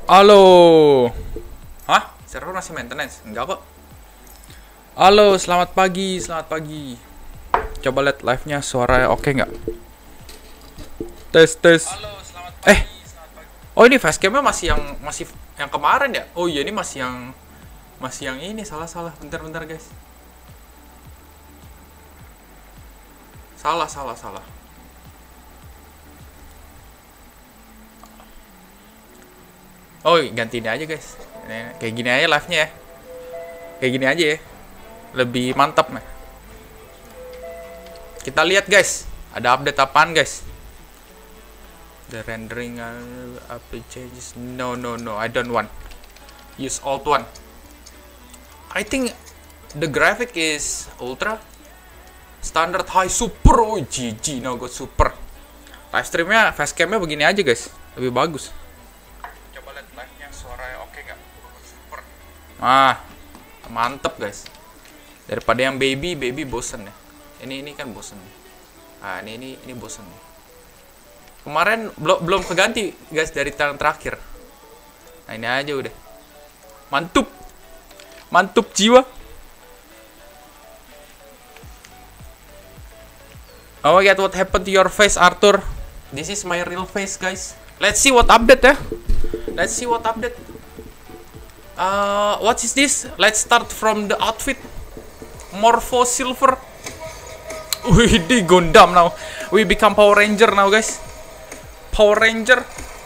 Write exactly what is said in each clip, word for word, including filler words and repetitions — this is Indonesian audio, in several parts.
Halo. Hah? Server masih maintenance? Enggak kok. Halo, selamat pagi, selamat pagi. Coba lihat live-nya, suaranya oke nggak? Tes, tes. Halo, selamat pagi, eh. Selamat pagi. Oh, ini facecam-nya masih yang masih yang kemarin ya? Oh iya, ini masih yang masih yang ini, salah-salah. Bentar-bentar, guys. Salah, salah, salah. Oh, ganti ini aja, guys. Kayak gini aja live-nya ya. Kayak gini aja ya. Lebih mantap, nih. Kita lihat, guys. Ada update apaan, guys? The rendering uh, update changes. No, no, no. I don't want. Use alt one. I think the graphic is ultra. Standard high super. Oh, G G. No, got super. Live streamnya, facecam-nya begini aja, guys. Lebih bagus. Coba lihat live-nya, suaranya oke nggak? Super. Ah, mantep, guys. Daripada yang baby, baby bosen ya. Ini ini kan bosen. Ah, ini ini ini bosen. Kemarin belum belum keganti, guys, dari tahun terakhir. Nah, ini aja udah. Mantup. Mantup jiwa. Oh my god, what happened to your face, Arthur? This is my real face, guys. Let's see what update ya. Let's see what update. Uh, what is this? Let's start from the outfit. Morpho Silver. Wih, di Gundam now. We become Power Ranger now, guys. Power Ranger.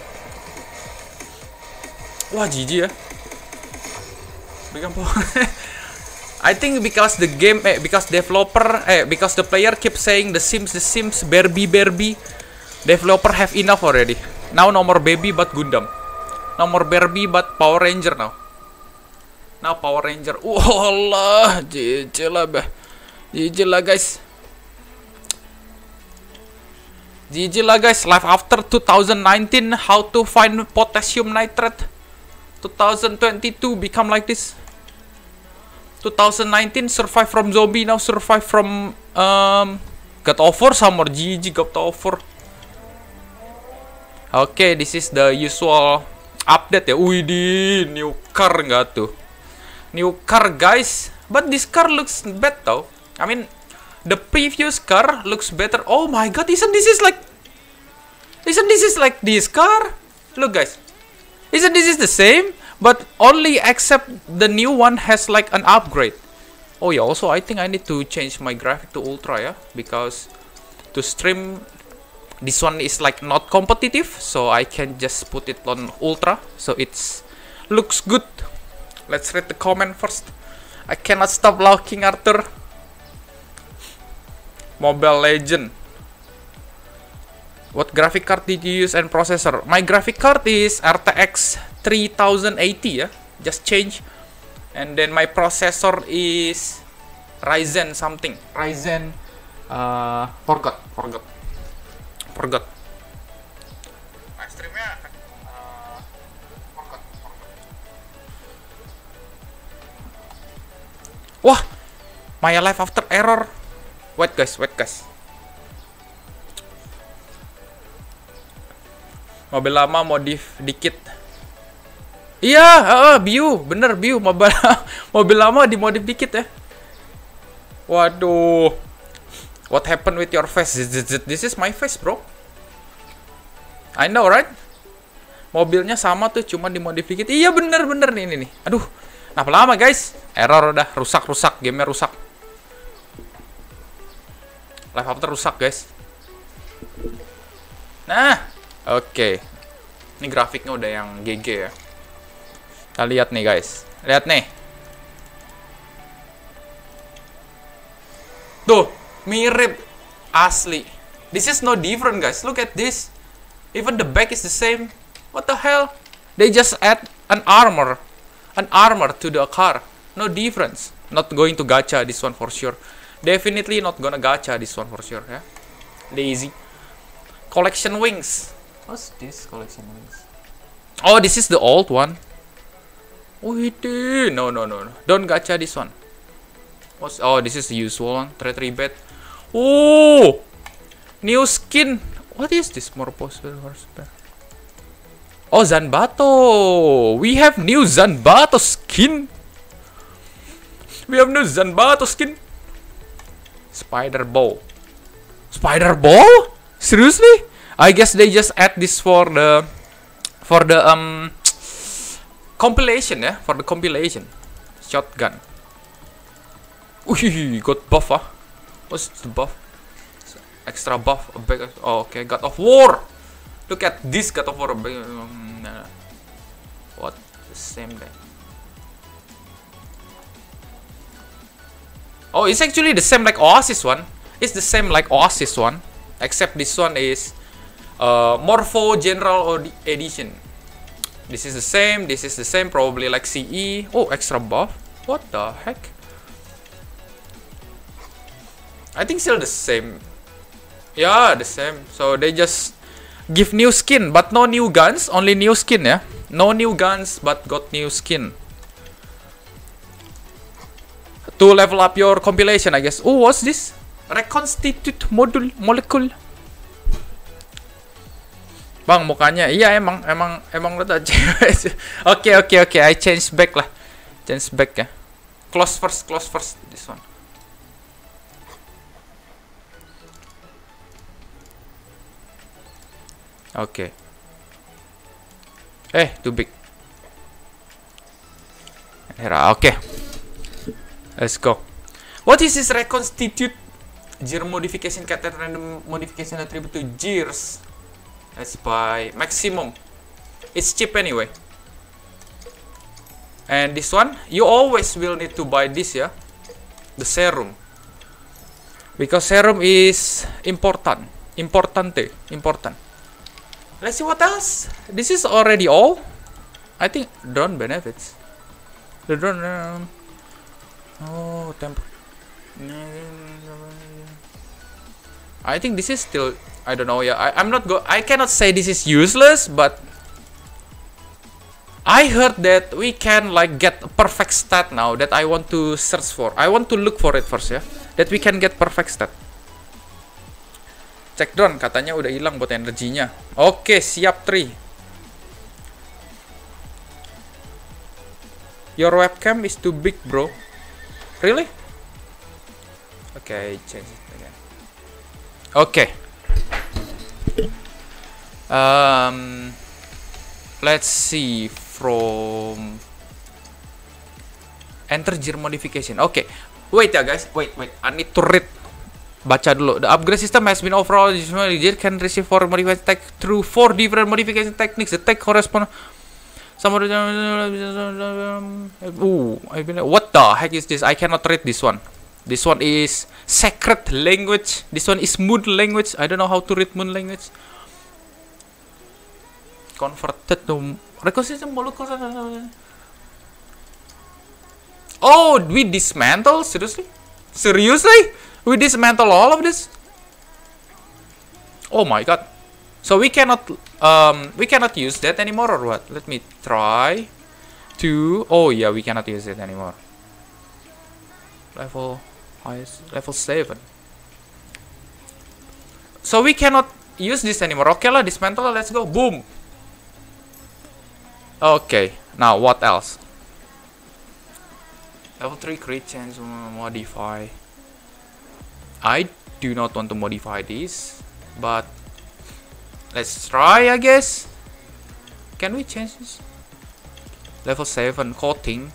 Wah, jijik ya. Become Power I think because the game, eh, because developer, eh, because the player keep saying the Sims, the Sims, Barbie, Barbie. Developer have enough already. Now no more baby but Gundam. No more Barbie but Power Ranger now. Now Power Ranger. Oh Allah, jijik lah, bah. Jijik lah, guys. Jijik lah, guys. Live after two thousand nineteen, how to find potassium nitrate. twenty twenty-two become like this. twenty nineteen survive from zombie, now survive from um God of War sama G G God of War. Oke, okay, this is the usual update ya. Wih, di new car nggak tuh? New car, guys. But this car looks bad though. I mean, the previous car looks better. Oh my god, isn't this is like Isn't this is like this car? Look, guys. Isn't this is the same? But only except the new one has like an upgrade. Oh yeah, also I think I need to change my graphic to ultra, yeah, because to stream this one is like not competitive, so I can just put it on ultra, so it's looks good. Let's read the comment first. I cannot stop laughing, Arthur. Mobile Legend. What graphic card did you use and processor? My graphic card is R T X thirty eighty, ya. Just change. And then my processor is Ryzen something. Ryzen uh, forgot, forgot. Forgot. My streamnya uh, forgot, forgot. Wah, my life after error. Wait, guys, wait, guys. Mobil lama modif dikit. Iya, uh, Biu, bener Biu, mobil mobil lama dimodif dikit ya. Waduh. What happened with your face? This is my face, bro. I know, right? Mobilnya sama tuh, cuma dimodif dikit. Iya, bener-bener nih ini nih. Aduh, kenapa lama, guys? Error udah, rusak-rusak, gamenya rusak. Live after rusak, guys. Nah, oke. Okay. Ini grafiknya udah yang G G ya. Kita lihat nih, guys. Lihat nih. Tuh, mirip asli. This is no different, guys. Look at this. Even the back is the same. What the hell? They just add an armor. An armor to the car. No difference. Not going to gacha this one for sure. Definitely not gonna gacha this one for sure, ya. Lazy. Collection wings. What's this collection wings? Oh, this is the old one. Oh, it is. No, no, no, no. Don't gacha this one. What's, oh, this is the usual one. Trade rebate. Oh, new skin. What is this? More possible horsepower. Oh, Zanbato. We have new Zanbato skin. We have new Zanbato skin. Spider bow. Spider bow? Seriously? I guess they just add this for the for the um compilation, yeah, for the compilation. Shotgun. Wih, got buff, ah. What's the buff? Extra buff. A big, oh, okay, God of War. Look at this God of War. Um, nah. What? The same guy. Oh, it's actually the same like Oasis one. It's the same like Oasis one, except this one is uh, Morpho General Edition. This is the same. This is the same. Probably like C E. Oh, extra buff. What the heck? I think still the same. Yeah, the same. So they just give new skin, but no new guns. Only new skin, yeah. No new guns, but got new skin. To level up your compilation, I guess. Oh, what's this? Reconstitute module molecule. Bang, mukanya. Iya, emang emang emang lo tadi. Oke, oke, oke. I change back lah. Change back ya. Close first, close first. This one. Oke. Eh, too big. Era, oke. Let's go. What is this reconstitute? Gear modification cat random modification attribute to gears. Let's buy maximum. It's cheap anyway. And this one, you always will need to buy this, yeah. The serum. Because serum is important. Importante. Important. Let's see what else. This is already all. I think drone benefits. The drone. Um, oh, temp. I think this is still. I don't know. Yeah, I, I'm not go. I cannot say this is useless, but I heard that we can like get a perfect stat now that I want to search for. I want to look for it first, ya. That we can get perfect stat. Cek drone, katanya udah hilang buat energinya. Oke, siap Tri. Your webcam is too big, bro. Really? Oke, okay, change it again. Oke. Okay. Um, let's see from enter gear modification. Oke, okay. Wait ya guys, wait, wait. I need to read. Baca dulu. The upgrade system has been overall. Gear can receive four modification tech through four different modification techniques. The tech correspond. Some of the. Ooh, I've been. What the heck is this? I cannot read this one. This one is secret language. This one is moon language. I don't know how to read moon language. Converted to reconciliation molecule. Oh, we dismantle? Seriously? Seriously? We dismantle all of this? Oh my god. So we cannot um we cannot use that anymore or what? Let me try to. Oh yeah, we cannot use it anymore. Level highest level seven. So we cannot use this anymore. Okay lah, dismantle. Let's go. Boom. Okay. Now what else? Level three crit chance modify. I do not want to modify this, but let's try, I guess. Can we change this? Level seven coating.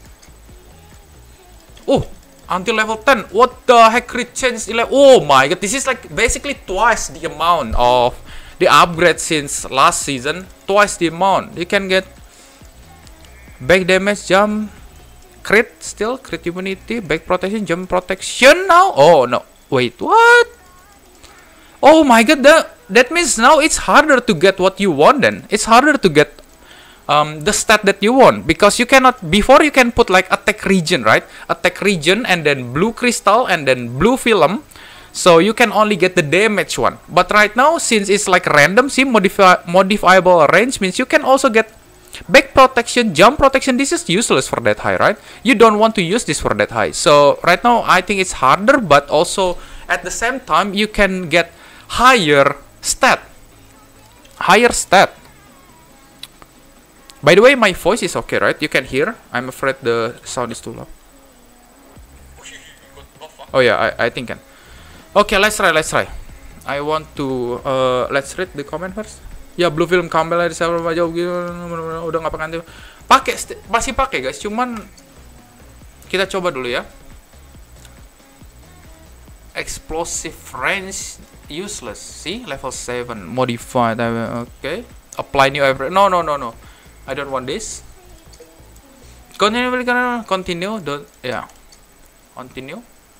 Oh, until level ten. What the heck? Crit chance eleven. Oh my god, this is like basically twice the amount of the upgrade since last season. Twice the amount. You can get back damage, jump, crit, still crit immunity, back protection, jump protection now. Oh no. Wait, what? Oh my god, that, that means now it's harder to get what you want then. It's harder to get um, the stat that you want. Because you cannot, before you can put like attack region, right? Attack region and then blue crystal and then blue film. So you can only get the damage one. But right now, since it's like random, see, modify, modifiable range means you can also get back protection, jump protection. This is useless for that high, right? You don't want to use this for that high. So right now I think it's harder, but also at the same time you can get higher stat. Higher stat. By the way, my voice is okay, right? You can hear. I'm afraid the sound is too loud. Oh yeah, I I think can. Okay, let's try, let's try. I want to uh, let's read the comment first. Ya, Blue Film Campbell dari server jauh gitu, udah nggak pakai anti. Pakai masih pakai guys, cuman kita coba dulu ya. Explosive range useless. See, level seven modified. Okay, apply new every. No, no, no, no. I don't want this. Continue, continue. Don't. Yeah, continue.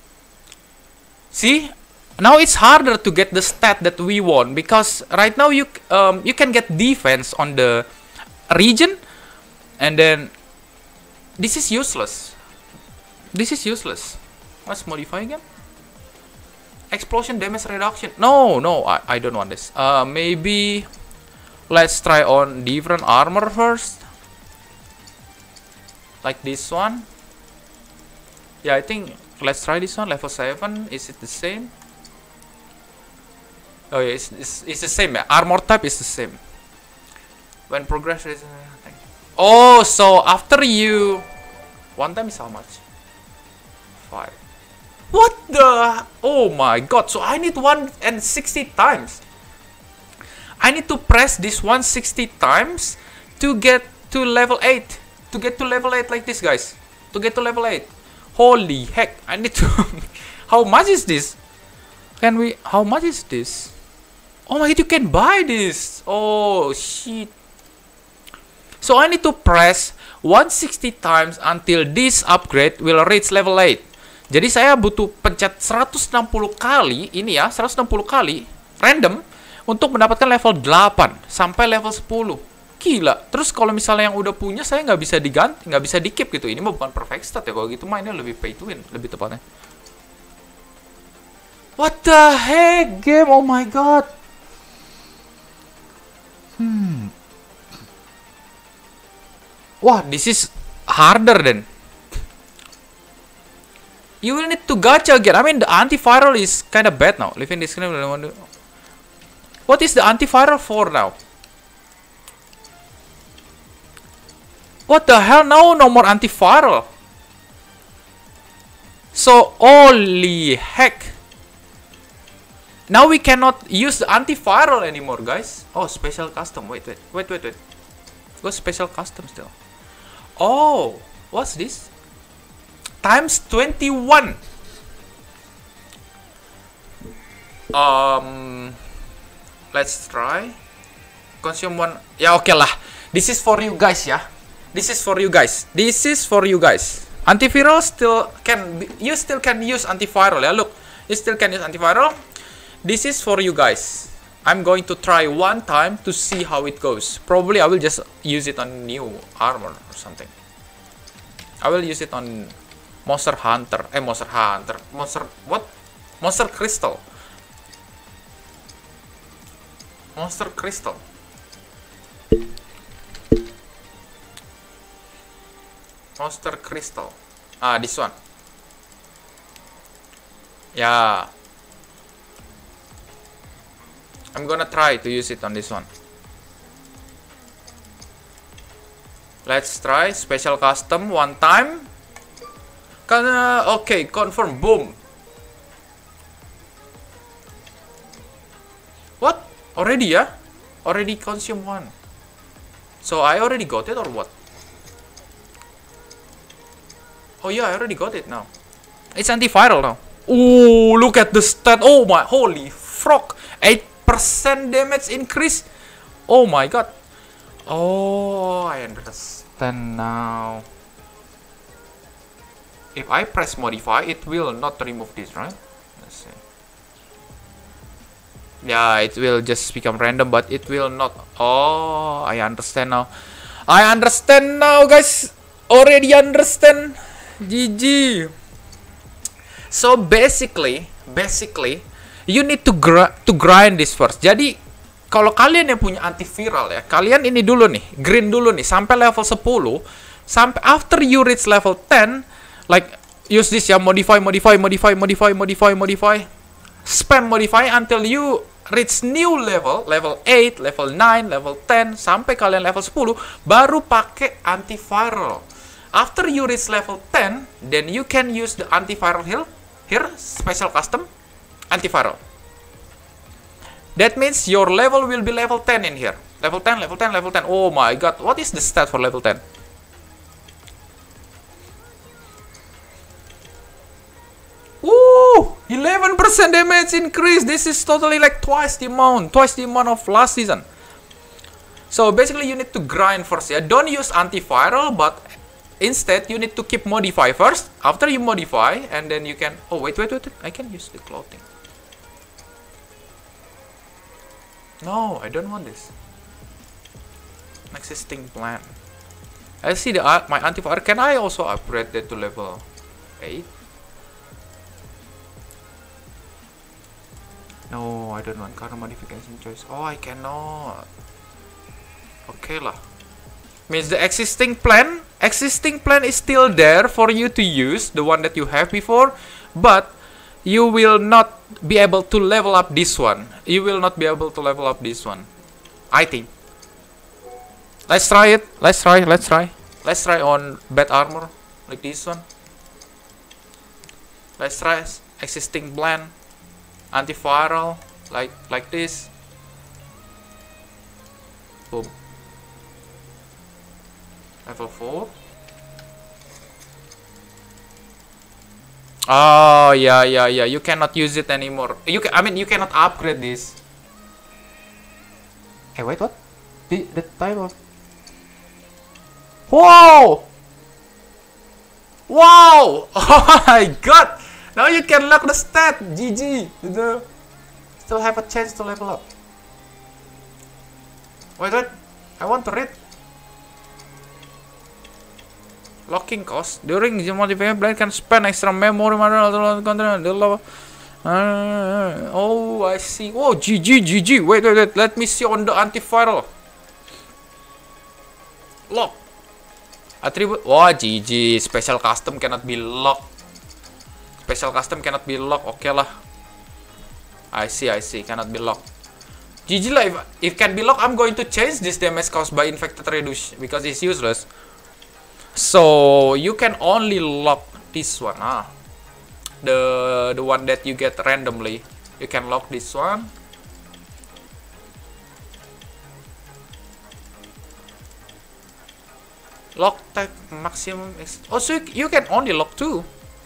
See, now it's harder to get the stat that we want because right now you um you can get defense on the region, and then this is useless. This is useless. Let's modify again. Explosion damage reduction. No, no, I, I don't want this. Uh, maybe let's try on different armor first. Like this one. Yeah, I think let's try this one. Level seven. Is it the same? Oh yeah, it's, it's, it's the same. Yeah. Armor type is the same. When progress is... Oh, so after you... One time is how much? Five. What the? Oh my god. So I need one and sixty times. I need to press this one sixty times to get to level eight. To get to level eight like this, guys. To get to level eight. Holy heck. I need to... How much is this? Can we... How much is this? Oh my god, you can buy this. Oh shit. So I need to press one hundred sixty times until this upgrade will reach level eight. Jadi saya butuh pencet seratus enam puluh kali, ini ya, seratus enam puluh kali, random, untuk mendapatkan level delapan, sampai level sepuluh. Gila, terus kalau misalnya yang udah punya, saya nggak bisa diganti, nggak bisa di-keep gitu. Ini mah bukan perfect stat ya, kalau gitu mainnya lebih pay to win, lebih tepatnya. What the heck, game, oh my god. Hmm. Wah, this is harder then. You will need to gacha again. I mean, the antiviral is kind of bad now. Leaving this screen. What is the antiviral for now? What the hell? No, no more antiviral. So, holy heck. Now we cannot use the antiviral anymore, guys. Oh, special custom. Wait, wait, wait, wait, wait. Go special custom still. Oh, what's this? Times twenty-one. Um, let's try. Consume one. Ya, oke okay lah. This is for you guys ya. This is for you guys. This is for you guys. Antiviral still can. Be, you still can use antiviral ya. Look, you still can use antiviral. This is for you guys. I'm going to try one time to see how it goes. Probably I will just use it on new armor or something. I will use it on Monster Hunter, eh Monster Hunter, Monster what? Monster Crystal, Monster Crystal. Monster Crystal. Ah, this one. Yeah. I'm gonna try to use it on this one. Let's try special custom one time. Karena oke, okay, confirm, boom. What? Already ya? Already consume one. So I already got it or what? Oh yeah, I already got it now. It's antiviral now. Ooh, look at the stat. Oh my, holy frog. eight percent damage increase. Oh my god. Oh, I understand now. If I press modify, it will not remove this, right? Let's see. Yeah, it will just become random, but it will not. Oh, I understand now. I understand now, guys. Already understand. G G. So basically, basically, you need to gr to grind this first. Jadi, kalau kalian yang punya antiviral ya, kalian ini dulu nih, green dulu nih, sampai level sepuluh. Sampai after you reach level ten, like use this ya, modify, modify, modify, modify, modify, modify, spam modify until you reach new level, level eight, level nine, level ten, sampai kalian level sepuluh, baru pakai antiviral. After you reach level ten, then you can use the antiviral here, here, special custom, antiviral. That means your level will be level ten in here. Level ten, level ten, level ten. Oh my god, what is the stat for level ten? Woo! eleven percent damage increase. This is totally like twice the amount. Twice the amount of last season. So basically you need to grind first ya. Don't use antiviral, but instead you need to keep modify first. After you modify, and then you can... Oh, wait, wait, wait. wait. I can use the clothing. No, I don't want this. Existing plan. I see the uh, my antiviral. Can I also upgrade that to level eight? No, I don't want current modification choice. Oh, I cannot. Okay lah. Means the existing plan, existing plan is still there for you to use, the one that you have before, but you will not be able to level up this one. You will not be able to level up this one, I think. Let's try it. Let's try. Let's try. Let's try on bad armor like this one. Let's try existing plan, antiviral like like this. Boom. Level four. Oh yeah yeah yeah. You cannot use it anymore. You can. I mean you cannot upgrade this. Hey wait what? The the type of. Whoa! Wow! Oh my god! Now you can lock the stat! G G! The still have a chance to level up. Wait, wait. I want to read. Locking cost. During the modifier, blade can spend extra memory material control. Uh, oh, I see. Oh, G G, G G. Wait, wait, wait. Let me see on the antiviral. Lock. Attribute. Wah, G G. Special custom cannot be locked. Special custom cannot be locked. Oke okay lah. I see, I see. Cannot be locked. G G lah. If, if can be locked, I'm going to change this damage caused by infected reduce because it's useless. So you can only lock this one. Ah, the the one that you get randomly. You can lock this one. Lock tag maximum. Oh, so you can only lock two.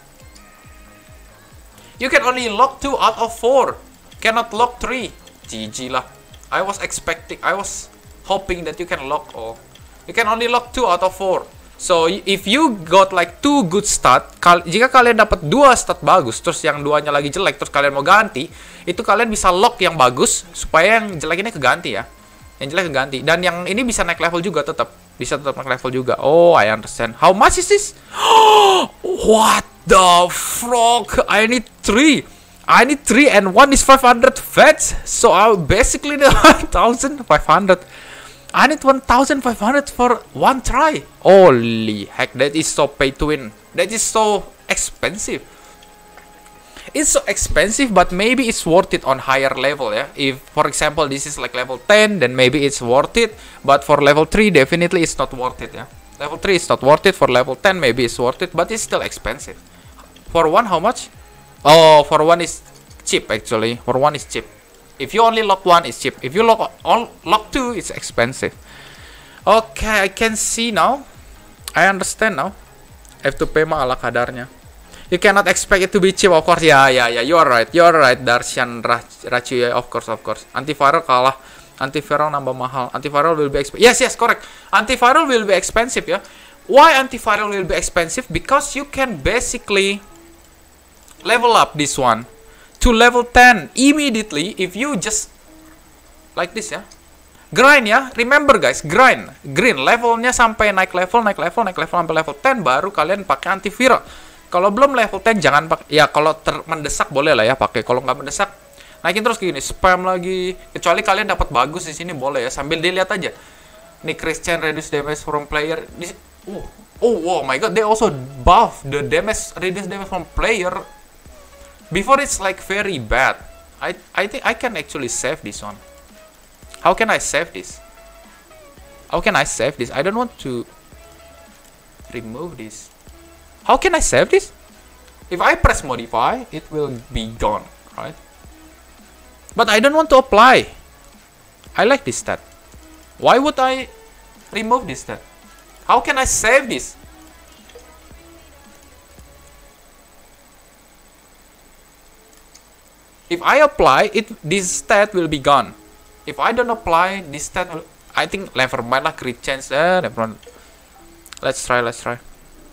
You can only lock two out of four. Cannot lock three. G G lah. I was expecting, I was hoping that you can lock all. You can only lock two out of four. So if you got like two good stat, kal jika kalian dapat dua stat bagus, terus yang duanya lagi jelek, terus kalian mau ganti, itu kalian bisa lock yang bagus supaya yang jelek ini keganti ya. Yang jelek keganti. Dan yang ini bisa naik level juga tetap. Bisa tetap naik level juga. Oh, I understand. How much is this? What the frog? I need three. I need three and one is five hundred fats. So I basically need one thousand five hundred. I need one thousand five hundred for one try. Holy heck, that is so pay to win. That is so expensive. It's so expensive, but maybe it's worth it on higher level ya. If for example this is like level ten, then maybe it's worth it. But for level three, definitely it's not worth it ya. Level three is not worth it. For level ten, maybe it's worth it, but it's still expensive. For one, how much? Oh, for one is cheap actually. For one is cheap. If you only lock one, it's cheap. If you lock all lock two, it's expensive. Okay, I can see now. I understand now. F two P mah ala kadarnya. You cannot expect it to be cheap, of course. Ya, ya, ya. You are right. You are right, Darshan Racu. Ya, of course, of course. Antiviral kalah. Antiviral nambah mahal. Antiviral will be expensive. Yes, yes, correct. Antiviral will be expensive ya. Why antiviral will be expensive? Because you can basically level up this one to level ten immediately if you just like this ya. Grind ya. Remember guys, grind. Green levelnya sampai naik level, naik level, naik level sampai level ten baru kalian pakai antiviral. Kalau belum level ten jangan pakai. Ya kalau mendesak boleh lah ya pakai. Kalau nggak mendesak naikin terus kayak gini, spam lagi. Kecuali kalian dapat bagus di sini boleh ya. Sambil dilihat aja. Nih Christian reduce damage from player. Di, oh, oh, oh my god, they also buff the damage reduce damage from player. Before it's like very bad. I I think I can actually save this one. How can I save this? How can I save this? I don't want to remove this. How can I save this? If I press modify, it will be gone, right? But I don't want to apply. I like this stat. Why would I remove this stat? How can I save this? If I apply it, this stat will be gone. If I don't apply this stat, will, I think never mind lah, crit chance. Eh, never mind. Let's try. Let's try.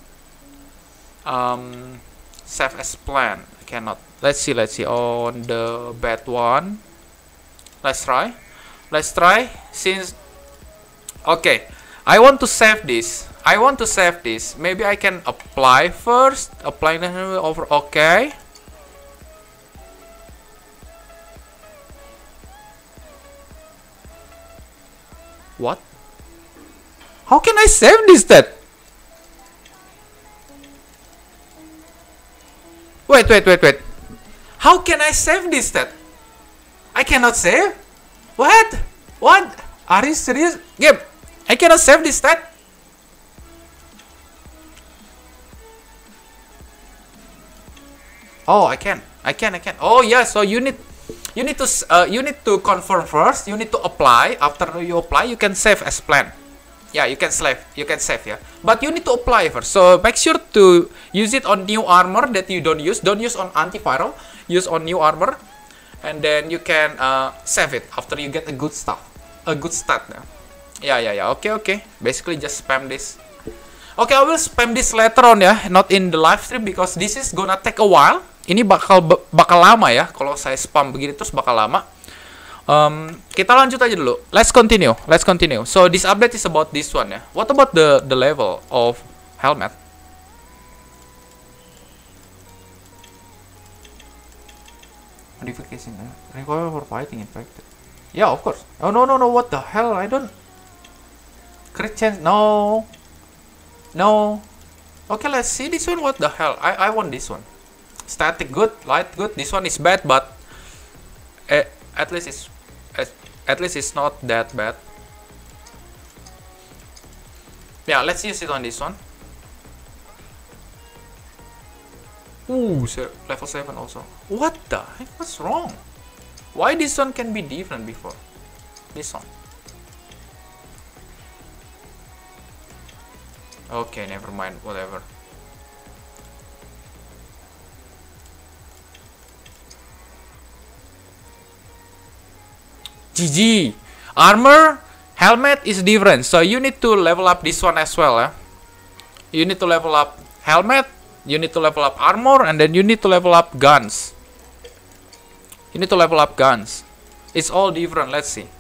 Um, save as plan. I cannot. Let's see. Let's see on the bad one. Let's try. Let's try. Since okay, I want to save this. I want to save this. Maybe I can apply first. Apply over. Okay. What? How can I save this stat? Wait, wait, wait, wait. How can I save this stat? I cannot save? What? What? Are you serious? Game, I cannot save this stat? Oh, I can. I can, I can. Oh, yeah, so you need you need to uh, you need to confirm first. You need to apply. After you apply, you can save as planned. Yeah, you can save. You can save, yeah. But you need to apply first. So make sure to use it on new armor that you don't use. Don't use on antiviral. Use on new armor, and then you can uh, save it after you get a good stuff, a good stat. Yeah, yeah, yeah. yeah. Okay, okay. Basically, just spam this. Okay, I will spam this later on ya, not in the live stream because this is gonna take a while. Ini bakal bakal lama ya. Kalau saya spam begini terus bakal lama. Um, kita lanjut aja dulu. Let's continue. Let's continue. So this update is about this one ya. What about the the level of helmet? Modification ya. Recoil for fighting infected. Yeah, of course. Oh no no no. What the hell? I don't. Crit chance. No. No. Okay, let's see this one. What the hell? I I want this one. Static good, light good. This one is bad, but uh, at least it's at, at least it's not that bad. Yeah, let's use it on this one. Ooh, so level seven also. What the heck? What's wrong? Why this one can be different before this one? Okay, never mind. Whatever. G G. Armor, helmet is different, so you need to level up this one as well. Eh? You need to level up helmet, you need to level up armor, and then you need to level up guns. You need to level up guns. It's all different. Let's see.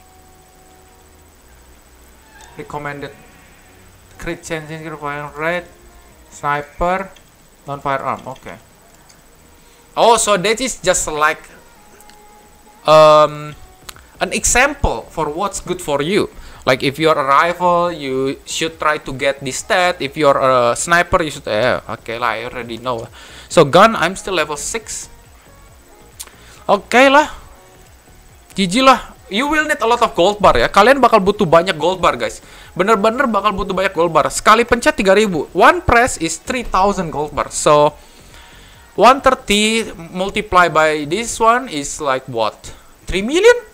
Recommended crit chance in fire rate, sniper, non firearm. Okay. Oh, so that is just like um. an example for what's good for you. Like if you're a rifle, you should try to get this stat. If you're a sniper, you should. Eh, okay lah, I already know. So gun, I'm still level six. Okay lah, G G lah. You will need a lot of gold bar ya. Kalian bakal butuh banyak gold bar guys. Bener-bener bakal butuh banyak gold bar. Sekali pencet tiga ribu. One press is three thousand gold bar. So one thirty multiplied by this one is like what? three million?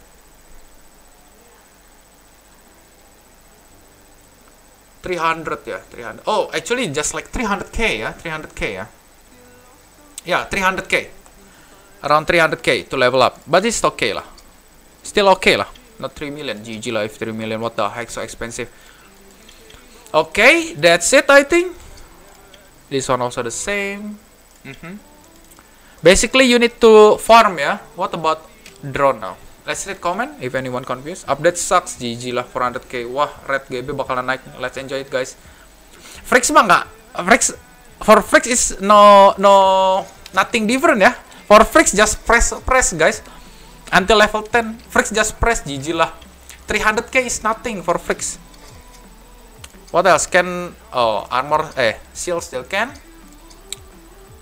three hundred ya, three hundred. Oh, actually just like three hundred K ya, three hundred K ya. Yeah, three hundred K. Around three hundred K to level up. But it's okay lah. Still okay lah. Not three million. G G lah if three million. What the heck, so expensive. Okay, that's it I think. This one also the same. Mm-hmm. Basically you need to farm ya. What about drone now? Let's read comment if anyone confused. Update sucks, G G lah, four hundred K. Wah, red G B bakalan naik. Let's enjoy it guys. Frix mah nggak. Frix for Frix is no no nothing different ya. For Frix just press press guys. Until level ten, Frix just press, G G lah. three hundred K is nothing for Frix. What else can? Oh, armor eh shield still can.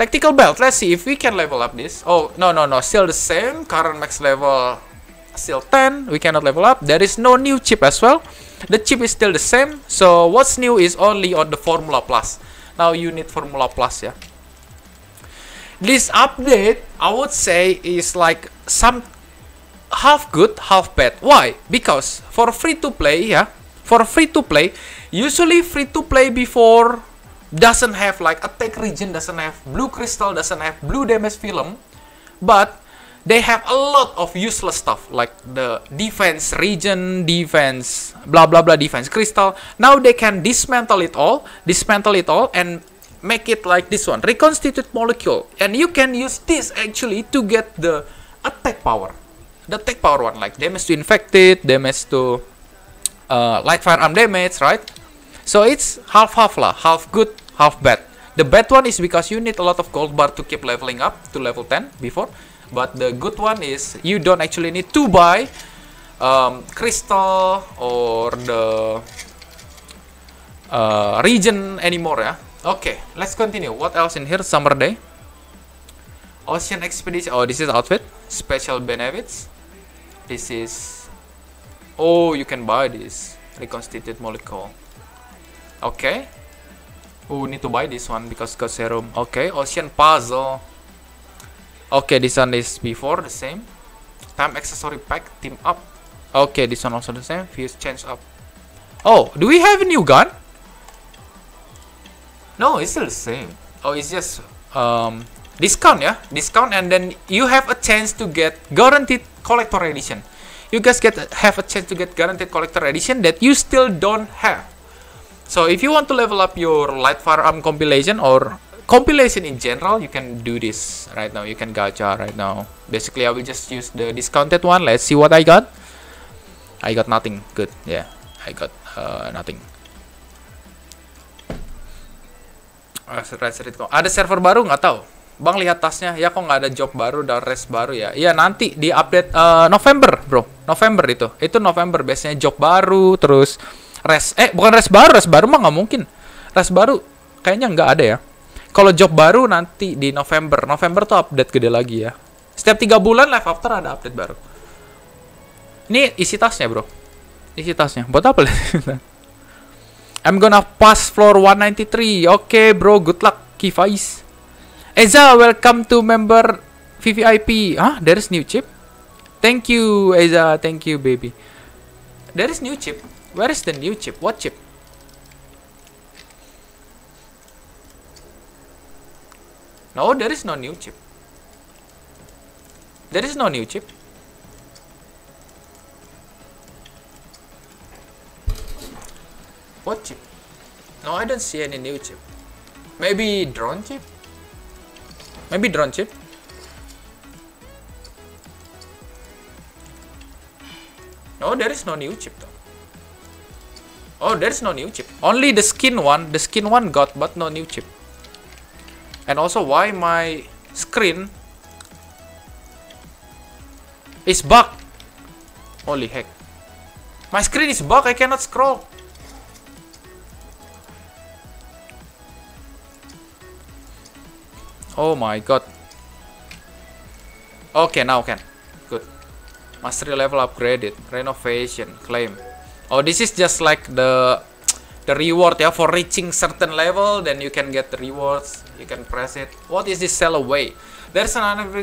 Tactical belt. Let's see if we can level up this. Oh, no, no, no. Still the same. Current max level still ten. We cannot level up. There is no new chip as well. The chip is still the same. So what's new is only on the Formula Plus. Now you need Formula Plus, yeah. This update, I would say, is like some half good, half bad. Why? Because for free to play, yeah, for free to play, usually free to play before doesn't have like attack region, doesn't have blue crystal, doesn't have blue damage film, but they have a lot of useless stuff like the defense region, defense, blah blah blah, defense crystal. Now they can dismantle it all, dismantle it all, and make it like this one, reconstitute molecule, and you can use this actually to get the attack power, the attack power one, like damage to infected, damage to uh, light firearm damage, right? So it's half half lah, half good, half bad. The bad one is because you need a lot of gold bar to keep leveling up to level ten before, but the good one is you don't actually need to buy um, crystal or the uh, region anymore, yeah. Okay, let's continue. What else in here? Summer day, ocean expedition. Oh, this is outfit, special benefits. This is, oh, you can buy this reconstituted molecule. Okay. Oh, need to buy this one because got serum. Okay, ocean puzzle. Okay, this one is before the same. Time accessory pack, team up. Okay, this one also the same. Fuse change up. Oh, do we have a new gun? No, it's still the same. Oh, it's just um discount, yeah, discount, and then you have a chance to get guaranteed collector edition. You guys get have a chance to get guaranteed collector edition that you still don't have. So if you want to level up your light firearm compilation or compilation in general, you can do this right now. You can gacha right now. Basically, I will just use the discounted one. Let's see what I got. I got nothing. Good. Yeah, I got uh, nothing. Ada server baru nggak tahu. Bang lihat tasnya. Ya kok nggak ada job baru dan res baru ya. Iya nanti di update uh, November bro. November itu. Itu November biasanya job baru terus. Res, eh bukan res baru, res baru mah nggak mungkin. Res baru kayaknya nggak ada ya. Kalau job baru nanti di November. November tuh update gede lagi ya. Setiap tiga bulan live after ada update baru. Ini isi tasnya bro. Isi tasnya. Buat apa? I'm gonna pass floor one ninety-three. Oke okay, bro, good luck Kifais. Eza, welcome to member V V I P. Ah, there is new chip. Thank you Eza, thank you baby. There is new chip. Where is the new chip? What chip? No, there is no new chip. There is no new chip. What chip? No, I don't see any new chip. Maybe drone chip? Maybe drone chip? No, there is no new chip though. Oh, there is no new chip. Only the skin one. The skin one got, but no new chip. And also, why my screen is bugged? Holy heck. My screen is bugged. I cannot scroll. Oh my god. Okay, now can. Good. Mastery level upgraded. Renovation. Claim. Oh, this is just like the the reward yeah for reaching certain level. Then you can get the rewards. You can press it. What is this? Sell away. There's another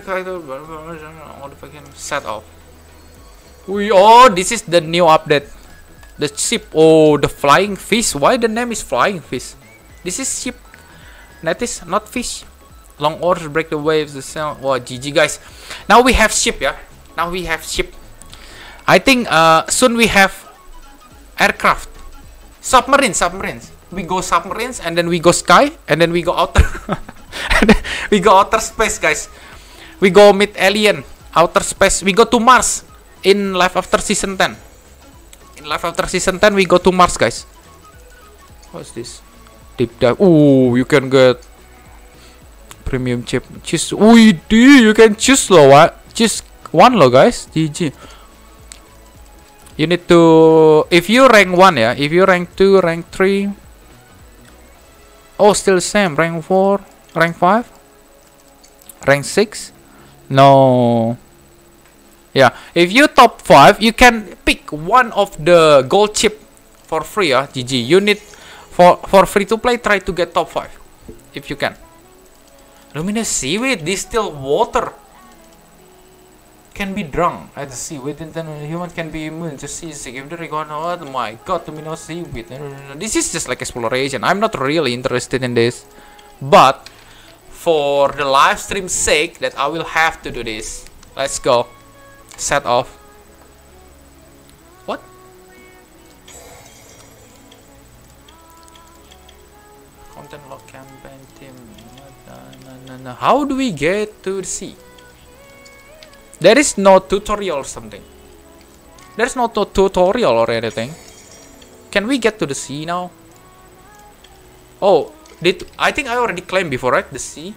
set off. We oh, this is the new update. The ship. Oh, the flying fish. Why the name is flying fish? This is ship. That is not fish. Long orders break the waves. The sound. Wow, G G guys. Now we have ship yeah. Now we have ship. I think uh soon we have aircraft, submarines, submarines. We go submarines, and then we go sky, and then we go outer. We go outer space, guys. We go meet alien, outer space. We go to Mars in Life After Season ten. In Life After Season ten, we go to Mars, guys. What's this? Deep dive. Ooh, you can get premium chip. Choose. Wee, you can choose low. What? Choose one low, guys. G G. You need to, if you rank one yeah, if you rank two, rank three. Oh, still the same. Rank four, rank five. Rank six? No. Yeah, if you top five, you can pick one of the gold chip for free. Ah, G G. You need for for free to play. Try to get top five if you can. Luminous seaweed, distilled water can be drunk at the sea. Within ten humans can be immune to seasick if they're gone. Oh my god, luminous seaweed. This is just like exploration. I'm not really interested in this, but for the live stream sake, that I will have to do this. Let's go. Set off. What? Content log campaign team. How do we get to the sea? There is no tutorial or something. There's no tutorial or anything. Can we get to the sea now? Oh, did I think I already claimed before, right? The sea.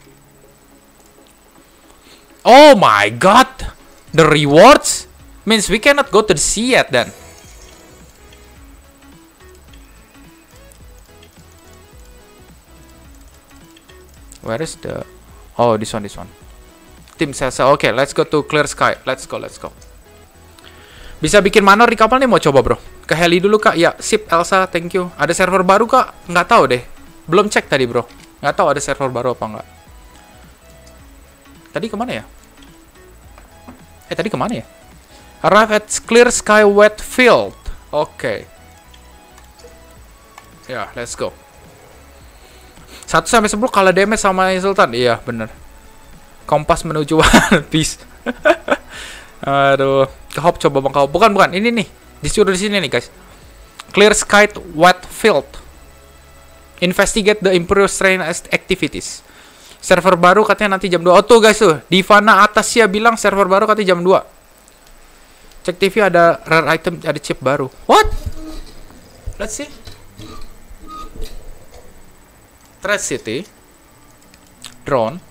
Oh my god! The rewards means we cannot go to the sea yet then. Where is the... Oh, this one, this one. Tim Salsa. Oke, okay, let's go to clear sky. Let's go, let's go. Bisa bikin manor di kapal nih, mau coba bro. Ke heli dulu kak. Ya, sip Elsa, thank you. Ada server baru kak? Nggak tahu deh. Belum cek tadi bro. Nggak tahu ada server baru apa nggak. Tadi kemana ya? Eh, tadi kemana ya? Arrive at clear sky wet field. Oke. Okay. Ya, yeah, let's go. satu sampai sepuluh kalah damage sama Sultan. Iya, bener. Kompas menuju One Piece. Aduh, ke Hop coba Bang Hop. Bukan, bukan. Ini nih. Disuruh di sini nih, guys. Clear sky wet field. Investigate the improved strain activities. Server baru katanya nanti jam dua. Oh tuh guys tuh, Divana Atasya bilang server baru katanya jam dua. Cek T V ada rare item, ada chip baru. What? Let's see. Thread City. Drone.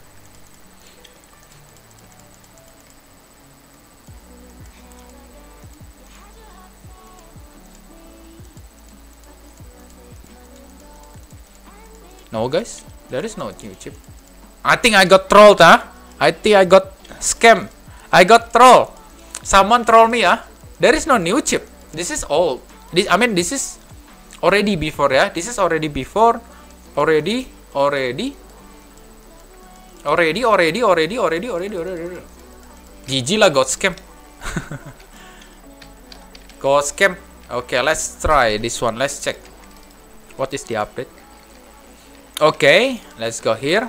No guys, there is no new chip. I think I got trolled, huh? I think I got scammed. I got trolled. Someone troll me, huh? There is no new chip. This is old. This, I mean, this is already before, yeah. This is already before. Already, already, already, already, already, already, already, already. G G lah, got scam. Got scam. Okay, let's try this one. Let's check. What is the update? Okay, let's go here.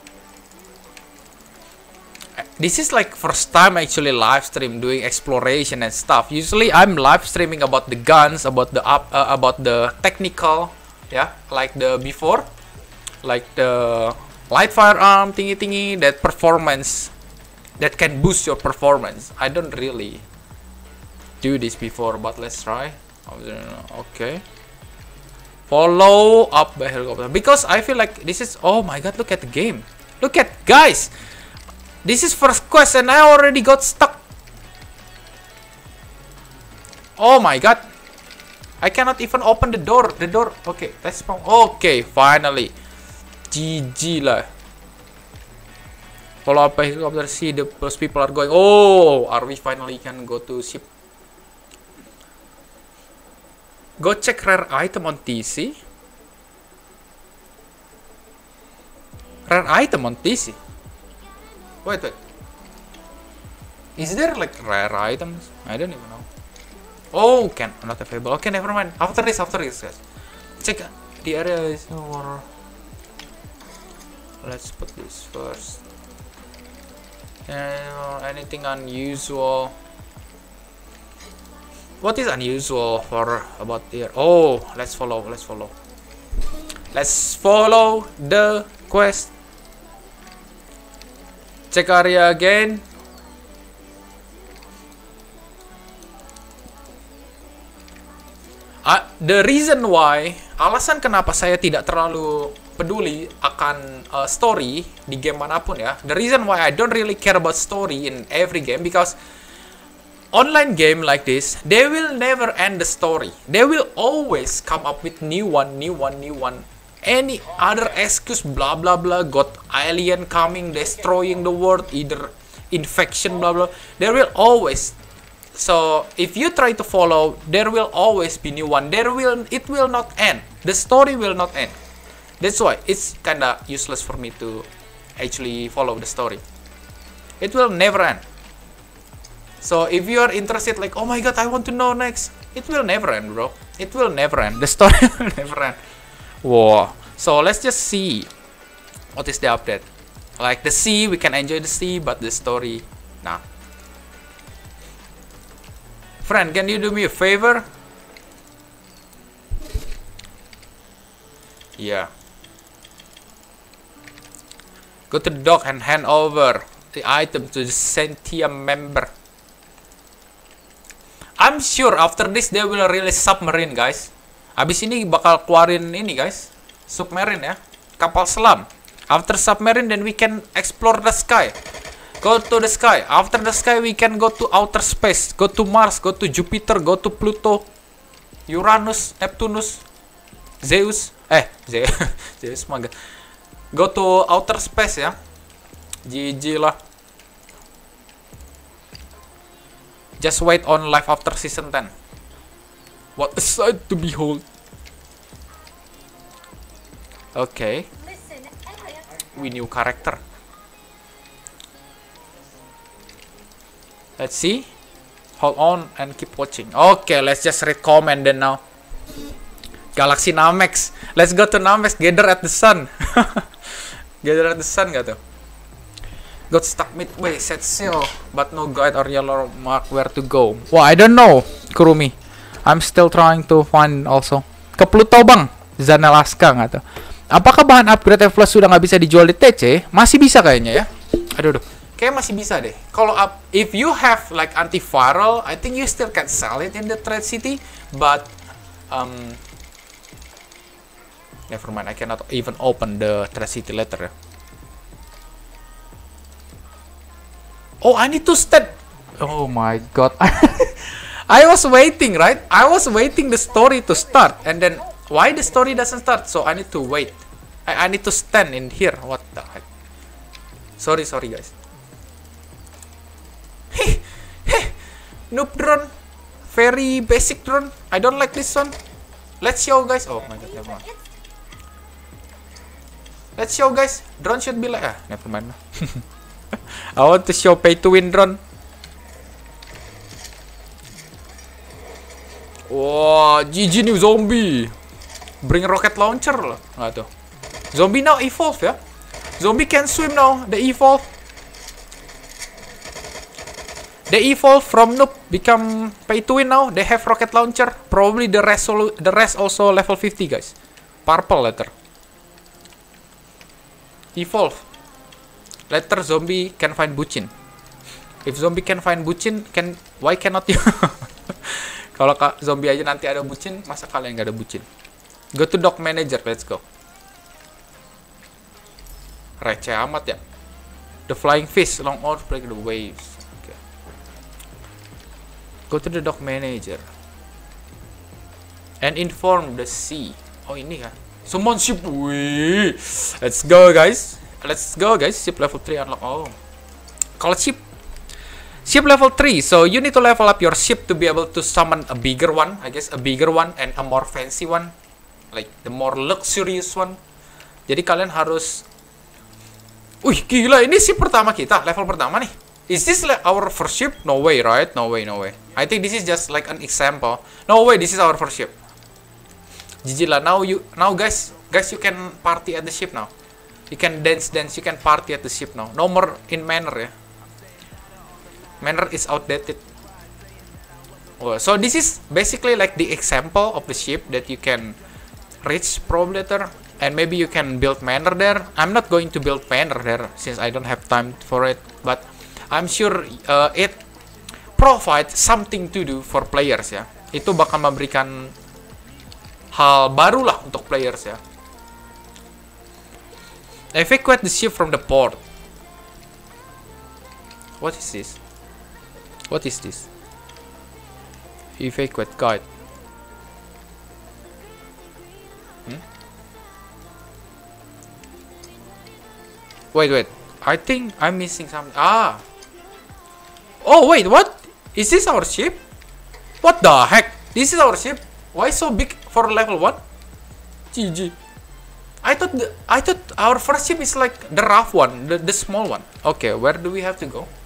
This is like first time actually live stream doing exploration and stuff. Usually I'm live streaming about the guns, about the up, uh, about the technical, yeah, like the before, like the light firearm thingy thingy, that performance, that can boost your performance. I don't really do this before, but let's try. Okay. Follow up by helicopter, because I feel like this is, oh my god, look at the game. Look at, guys, this is first quest and I already got stuck. Oh my god, I cannot even open the door. The door, okay, let's spawn. Okay, finally. G G lah. Follow up by helicopter, see the those people are going. Oh, are we finally can go to ship? Go check rare item on T C. Rare item on T C. Wait, wait. Is there like rare items? I don't even know. Oh, can not available. Okay, never mind. After this, after this, guys. Check the area is more. Let's put this first. Uh, anything unusual? What is unusual for about here? Oh, let's follow, let's follow. Let's follow the quest. Check area again. Uh, the reason why, alasan kenapa saya tidak terlalu peduli akan uh, story di game manapun ya. The reason why I don't really care about story in every game, because online game like this, they will never end the story. They will always come up with new one, new one, new one any other excuse, blah blah blah, got alien coming, destroying the world, either infection, blah blah. There will always, so if you try to follow, there will always be new one. There will, it will not end. The story will not end. That's why it's kinda useless for me to actually follow the story. It will never end. So if you are interested, like, oh my god, I want to know next, it will never end, bro. It will never end. The story will never end. Whoa. So let's just see what is the update. Like the sea, we can enjoy the sea, but the story, nah. Friend, can you do me a favor? Yeah. Go to the dock and hand over the item to the Sentia member. I'm sure after this they will release submarine, guys. Abis ini bakal keluarin ini, guys, submarine ya, kapal selam. After submarine, then we can explore the sky. Go to the sky. After the sky, we can go to outer space. Go to Mars, go to Jupiter, go to Pluto, Uranus, Neptunus, Zeus. Eh, Zeus, Zeus mah. Go to outer space ya. G G lah. Just wait on live after season ten. What a sight to behold. Okay. We new character. Let's see. Hold on and keep watching. Okay, let's just read comment then now. Galaxy Namex. Let's go to Namex. Gather at the sun. Gather at the sun gak tuh? Got stuck midway, set sail, but no guide or yellow mark where to go. Wah, I don't know, Kurumi. I'm still trying to find also. Ke Pluto bang, Zanelaska nggak tuh? Apakah bahan upgrade F plus sudah nggak bisa dijual di T C? Masih bisa kayaknya ya. Aduh, aduh. Kayak masih bisa deh. Kalau up, if you have like antiviral, I think you still can sell it in the Trade City, but um, never mind. I cannot even open the Trade City letter. Oh, I need to start. Oh my god. I was waiting, right? I was waiting the story to start. And then, why the story doesn't start? So, I need to wait. I, I need to stand in here. What the heck? Sorry, sorry, guys. Hey, hey. Noob drone. Very basic drone. I don't like this one. Let's show, guys. Oh my god, never mind. Let's show, guys. Drone should be like... Ah, never mind. I want to show pay to win drone. Wah, G G new zombie. Bring rocket launcher lah. Nggak tuh. Zombie now evolve ya. Zombie can swim now. They evolve. They evolve from noob become pay to win now. They have rocket launcher. Probably the rest the rest also level fifty, guys. Purple letter. Evolve. Later zombie can find bucin. If zombie can find bucin, can why cannot you? Kalau kak zombie aja nanti ada bucin, masa kalian nggak ada bucin? Go to dock manager, let's go. Receh amat ya. The flying fish, long oars break the waves. Okay. Go to the dock manager and inform the sea. Oh ini kan? Summon ship. Wih. Let's go guys. Let's go guys, ship level three unlock. Oh, call ship. Ship level three, so you need to level up your ship to be able to summon a bigger one, I guess a bigger one and a more fancy one, like the more luxurious one. Jadi kalian harus, wih gila ini ship pertama kita, level pertama nih. Is this like our first ship? No way, right? No way, no way. I think this is just like an example. No way, this is our first ship. G G lah. Now you, now guys, guys you can party at the ship now. You can dance, dance. You can party at the ship now. No more in manor ya. Manor is outdated. Oh, so this is basically like the example of the ship that you can reach probably later, and maybe you can build manor there. I'm not going to build manor there since I don't have time for it, but I'm sure uh, it provides something to do for players ya. Itu bakal memberikan hal baru lah untuk players ya. Evacuate the ship from the port. What is this? What is this? Evacuate guide. Hmm? Wait, wait. I think I'm missing something. Ah. Oh, wait, what? Is this our ship? What the heck? This is our ship? Why so big for level one? G G. I thought the, I thought our first ship is like the rough one, the, the small one. Okay, where do we have to go?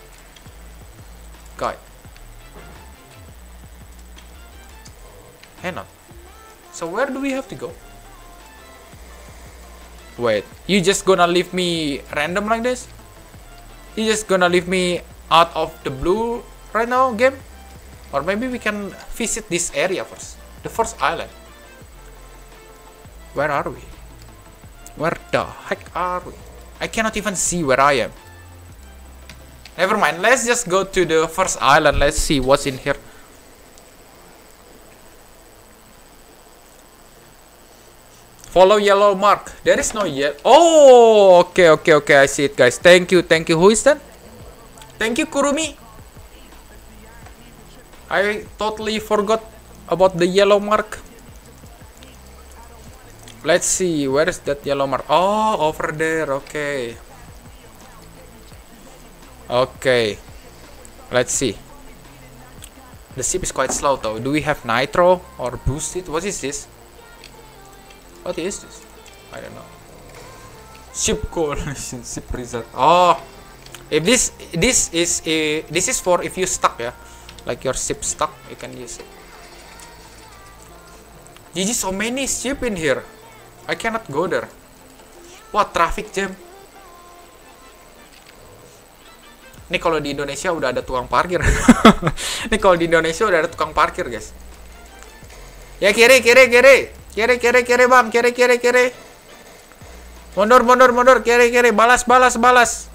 Guy. Hang on. So where do we have to go? Wait, you just gonna leave me random like this? You just gonna leave me out of the blue right now, game? Or maybe we can visit this area first. The first island. Where are we? Where the heck are we? I cannot even see where I am. Never mind, let's just go to the first island. Let's see what's in here. Follow yellow mark. There is no yellow. Oh, okay, okay, okay. I see it, guys. Thank you, thank you. Who is that? Thank you, Kurumi. I totally forgot about the yellow mark. Let's see. Where is that yellow mark? Oh, over there. Okay. Okay. Let's see. The ship is quite slow, though. Do we have nitro or boosted? What is this? What is this? I don't know. Ship coalition, ship reset. Oh, if this this is a this is for if you stuck, yeah, like your ship stuck, you can use it. Gigi, so many ship in here. I cannot go there. What traffic jam? Ini kalau di Indonesia udah ada tukang parkir. Ini kalau di Indonesia udah ada tukang parkir, guys. Ya kiri kiri kiri. Kiri, kiri, kiri, bang. Kiri, kiri, kiri. Mundur, mundur, mundur. Kiri, kiri. Balas, balas, balas.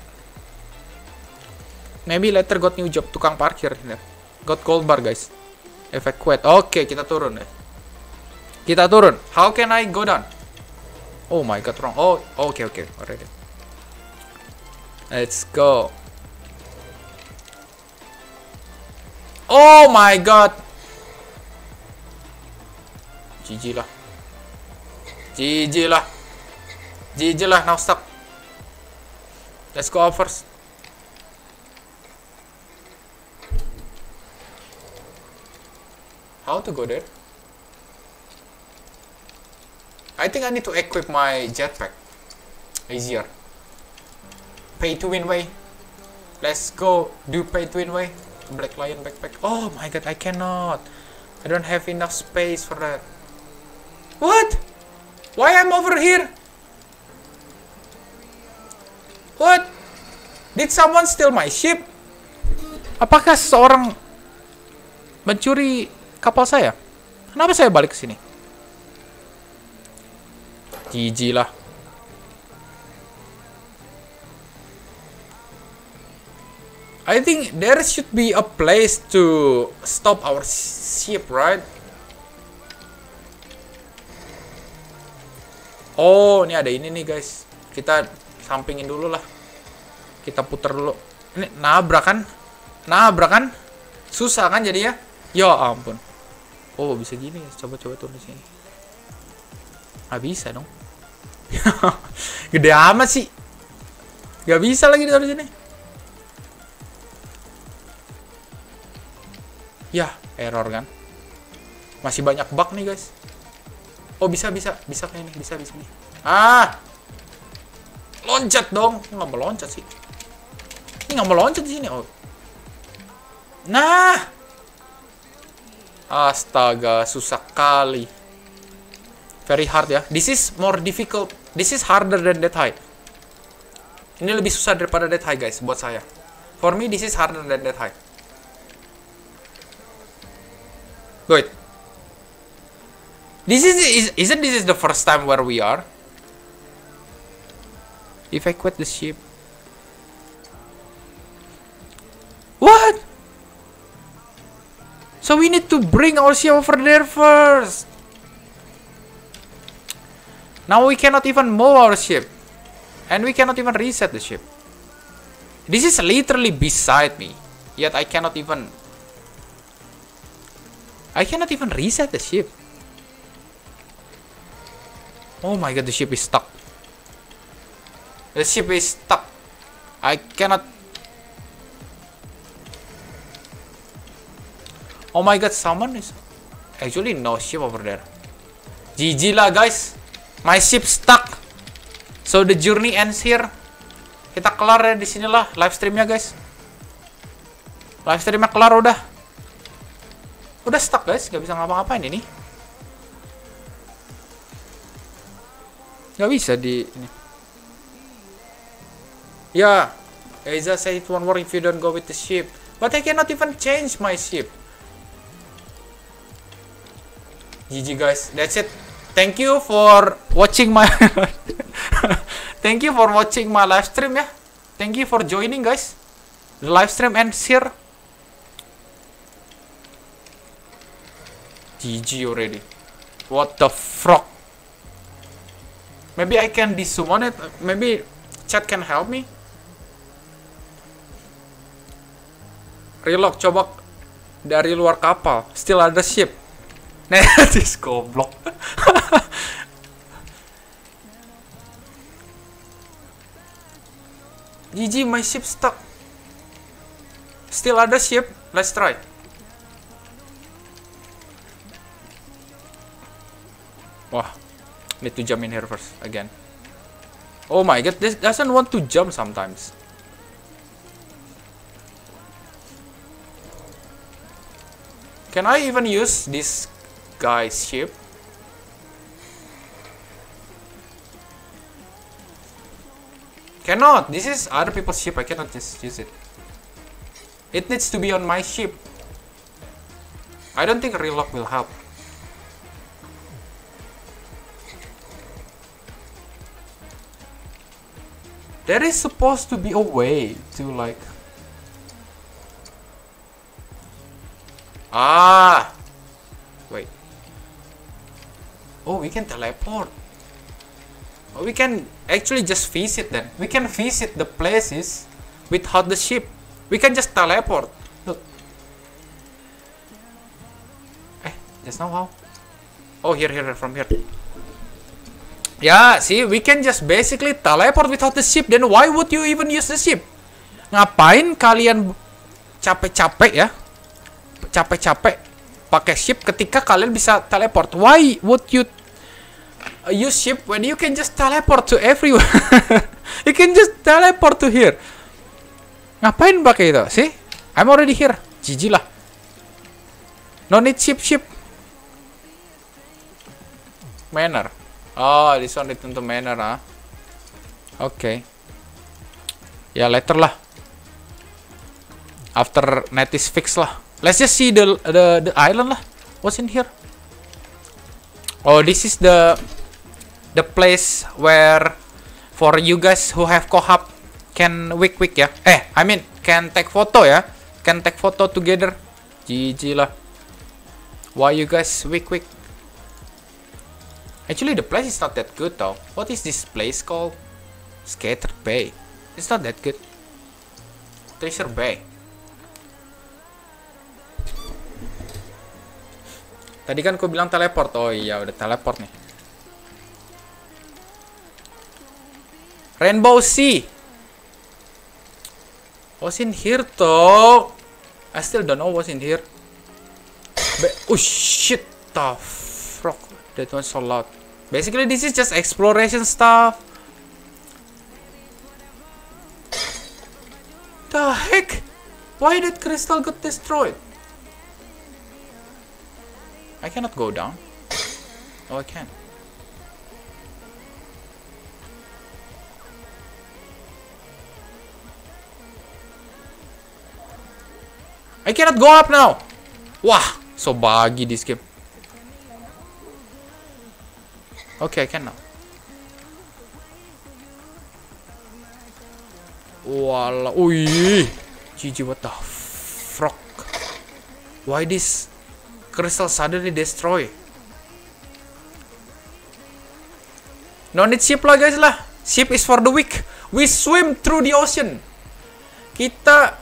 Maybe later got new job. Tukang parkir. Got gold bar, guys. Evacuate. Oke, okay, kita turun ya. Kita turun. How can I go down? Oh my god, wrong. Oh, oke, okay, oke. Okay. Already. Let's go. Oh my god. G G lah. G G lah. G G lah, now stop. Let's go out first. How to go there? I think I need to equip my jetpack. Easier. Pay to win way. Let's go do pay to win way. Black Lion backpack. Oh my god, I cannot. I don't have enough space for that. What? Why I'm over here? What? Did someone steal my ship? Apakah seseorang mencuri kapal saya? Kenapa saya balik ke sini? G G lah. I think there should be a place to stop our ship, right? Oh, ini ada ini nih, guys. Kita sampingin dulu lah. Kita putar dulu. Ini nabrak kan? Nabrak kan? Susah kan jadi ya? Ya ampun. Oh, bisa gini. Coba-coba turun di sini. Nggak bisa dong. Gede amat sih. Nggak bisa lagi ditaruh di sini. Ya, error kan? Masih banyak bug nih, guys. Oh, bisa, bisa. Bisa kayak ini. Bisa, bisa nih. Ah! Loncat dong. Nggak mau loncat sih. Ini nggak mau loncat di sini. Oh. Nah! Astaga, susah kali. Very hard ya. This is more difficult. This is harder than Dead High. Ini lebih susah daripada Dead High, guys, buat saya. For me, this is harder than Dead High. Wait. This is, is isn't this is the first time where we are? If I quit the ship. What? So we need to bring our ship over there first. Now we cannot even move our ship. And we cannot even reset the ship. This is literally beside me. Yet I cannot even... I cannot even reset the ship. Oh my god, the ship is stuck. The ship is stuck. I cannot. Oh my god, someone is actually no ship over there. G G lah guys. My ship stuck. So the journey ends here. Kita kelar ya di sinilah live streamnya guys. Live streamnya kelar udah. Udah stuck guys, nggak bisa ngapa-ngapain ini. Nggak bisa di ini. Ya, yeah. Eza said one more if you don't go with the ship. But I cannot even change my ship. G G guys, that's it. Thank you for watching my Thank you for watching my live stream ya. Thank you for joining guys. The live stream ends here. G G already. What the frog? Maybe I can desummon it. Maybe chat can help me. Relock coba dari luar kapal. Still ada ship. Netis goblok. G G, my ship stuck. Still ada ship. Let's try. Wah, need to jump in here first again. Oh my god, this doesn't want to jump sometimes. Can I even use this guy's ship? Cannot. This is other people's ship. I cannot just use it. It needs to be on my ship. I don't think relock will help. There is supposed to be a way to like... Ah! Wait. Oh, we can teleport. Oh, we can actually just visit then. We can visit the places without the ship. We can just teleport. Look. Eh, just now how? Oh, here, here, from here. Yeah, see, we can just basically teleport without the ship. Then why would you even use the ship? Ngapain kalian capek-capek ya? Capek-capek pakai ship ketika kalian bisa teleport? Why would you use ship when you can just teleport to everywhere? You can just teleport to here. Ngapain pakai itu? See? I'm already here. G G lah. No need ship ship. Manor. Oh, this one return to manor, ah. Oke. Okay. Ya, later lah. After net is fixed lah. Let's just see the the the island lah. What's in here? Oh, this is the the place where for you guys who have co-op can wick wick ya. Eh, I mean can take photo ya. Can take photo together. G G lah. Why you guys wick wick? Actually, the place is not that good though. What is this place called? Skater Bay. It's not that good. Treasure Bay. Tadi kan aku bilang teleport. Oh iya, udah teleport nih. Rainbow Sea. What's in here though? I still don't know what's in here. Be oh shit, the fuck. That was so loud. Basically, this is just exploration stuff. The heck? Why did crystal get destroyed? I cannot go down. Oh, I can. I cannot go up now. Wah, so buggy this game. Okay, I can now. Wala, ui, G G, what the fuck? Why this crystal suddenly destroy? No need ship lah guys lah. Ship is for the weak. We swim through the ocean. Kita.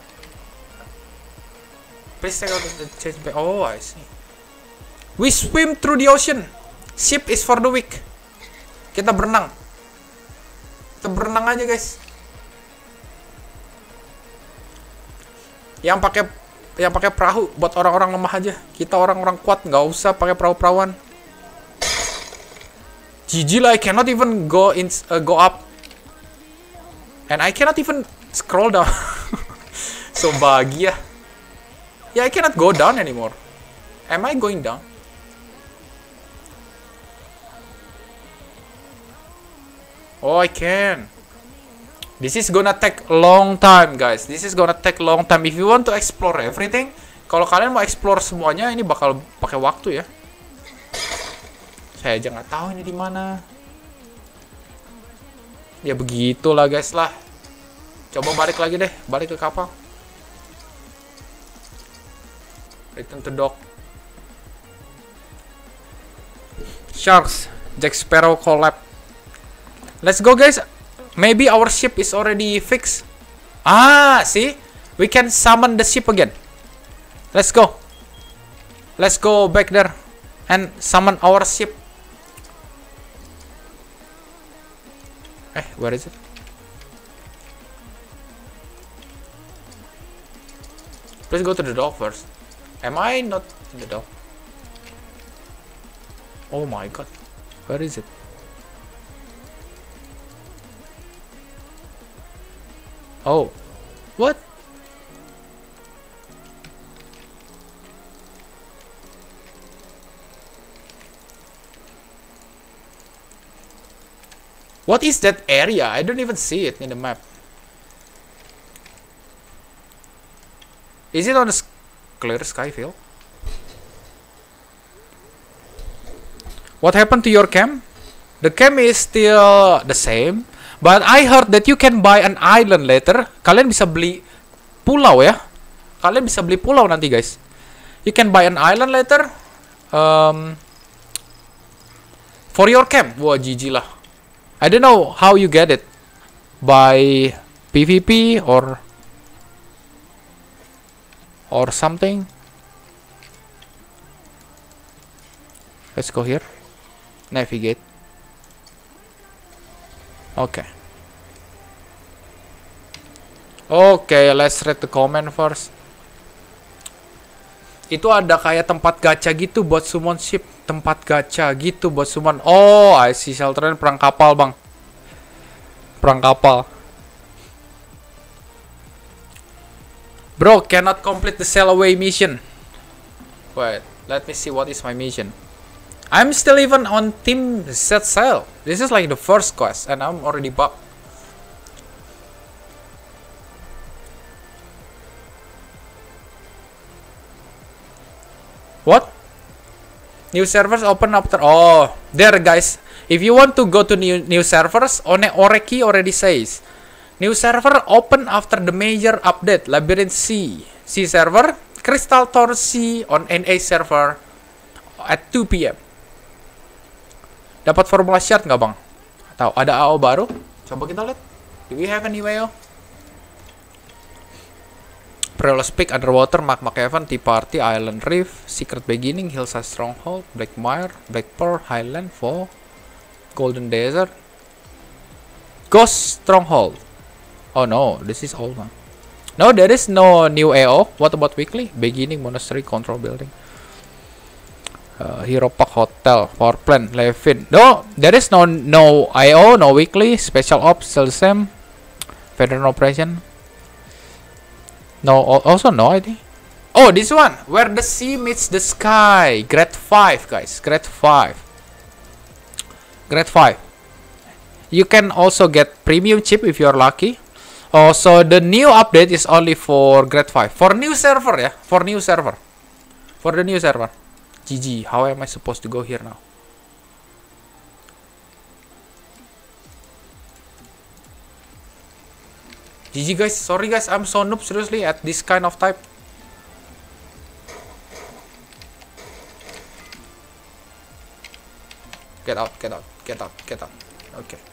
Please take out the change back. Oh, I see. We swim through the ocean. Ship is for the weak. Kita berenang. Kita berenang aja guys. Yang pakai yang pakai perahu buat orang-orang lemah aja. Kita orang-orang kuat nggak usah pakai perahu-perahuan. G G lah, I cannot even go in uh, go up. And I cannot even scroll down. So bahagia. Yeah, I cannot go down anymore. Am I going down? Oh, I can. This is gonna take a long time, guys. This is gonna take long time. If you want to explore everything, kalau kalian mau explore semuanya, ini bakal pakai waktu ya. Saya aja nggak tahu ini di mana. Ya begitulah, guys lah. Coba balik lagi deh, balik ke kapal. Return to dock. Sharks, Jack Sparrow collab. Let's go, guys. Maybe our ship is already fixed. Ah, see? We can summon the ship again. Let's go. Let's go back there and summon our ship. Eh, where is it? Please go to the dock first. Am I not in the dock? Oh my god. Where is it? Oh, what? What is that area? I don't even see it in the map. Is it on a clear sky field? What happened to your camp? The camp is still the same. But I heard that you can buy an island later. Kalian bisa beli pulau ya. Kalian bisa beli pulau nanti, guys. You can buy an island later. Um, for your camp. Wah, G G lah. I don't know how you get it. By PvP or or something. Let's go here. Navigate. Okay. Okay, let's read the comment first. Itu ada kayak tempat gacha gitu buat summon ship. Tempat gacha gitu buat summon. Oh, I see. Shelteran perang kapal, bang. Perang kapal. Bro, cannot complete the sail away mission. Wait, let me see what is my mission. I'm still even on team set sail. This is like the first quest and I'm already bugged. What? New servers open after. Oh, there, guys. If you want to go to new new servers, One Oreki already says new server open after the major update. Labyrinth C C server, Crystal Tower C on N A server at two P M Dapat formula shard nggak, bang? Tahu ada A O baru? Coba kita lihat. Do we have any A O? Perilous Peak, Underwater, Magma Cavern, Tea Party, Island Reef, Secret Beginning, Hillside Stronghold, Black Mire, Black Pearl, Highland, Fall, Golden Desert, Ghost Stronghold. Oh no, this is old one. No, there is no new A O. What about weekly? Beginning, Monastery, Control Building. Uh, Hero Park Hotel, Power Plant, Levin. No, there is no no I O, no weekly. Special Ops, still the same. Veteran Operation. No, also no I D. Oh, this one, where the sea meets the sky. Grade five, guys. Grade five. Grade five. You can also get premium chip if you're lucky. Oh, so the new update is only for Grade five. For new server, yeah. For new server. For the new server. G G, how am I supposed to go here now? G G, guys. Sorry, guys. I'm so noob, seriously, at this kind of type. Get out, get out, get out, get out. Okay.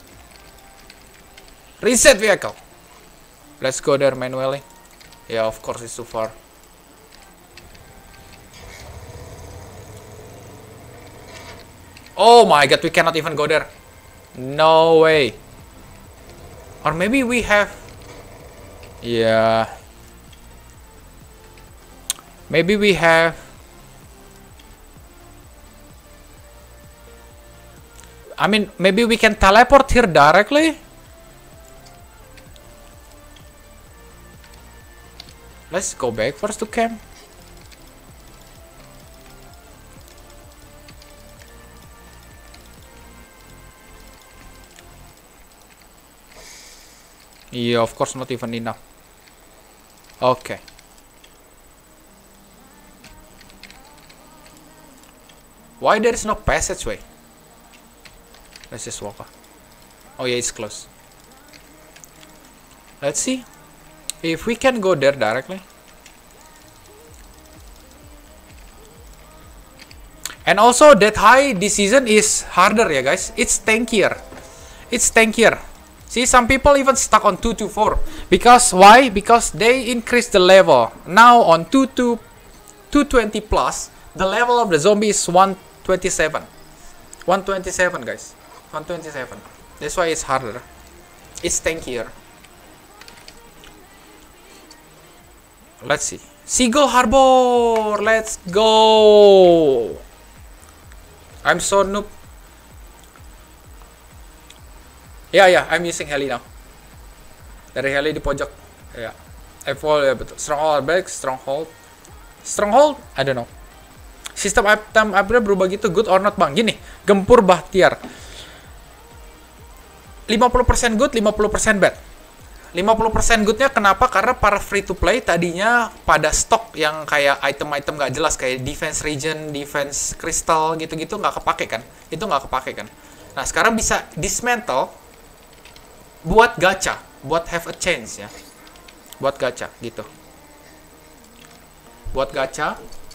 Reset vehicle. Let's go there manually. Yeah, of course, it's too far. Oh my god, we cannot even go there. No way. Or maybe we have... Yeah. Maybe we have... I mean, maybe we can teleport here directly? Let's go back first to camp. Yeah, of course not even enough. Okay. Why there is no passageway? Let's just walk up. Oh yeah, it's close. Let's see if we can go there directly. And also that high this season is harder, yeah guys. It's tankier. It's tankier. See, some people even stuck on two to four. Because why? Because they increased the level. Now on two to two twenty plus, the level of the zombie is one twenty-seven. one twenty-seven, guys. one twenty-seven. That's why it's harder. It's tankier. Let's see. Seagull Harbor. Let's go. I'm so noob. Ya, yeah, ya, yeah, I'm using heli now. Dari heli di pojok. Ya. Yeah. Evolve ya betul. Stronghold back, stronghold. Stronghold, I don't know. Sistem item upgrade berubah gitu, good or not, Bang? Gini, Gempur Bahtiar. lima puluh persen good, lima puluh persen bad. lima puluh persen goodnya kenapa? Karena para free to play tadinya pada stok yang kayak item-item gak jelas kayak defense region, defense crystal gitu-gitu nggak kepake kan? Itu nggak kepake kan? Nah, sekarang bisa dismantle buat gacha, buat have a chance ya. Buat gacha gitu. Buat gacha.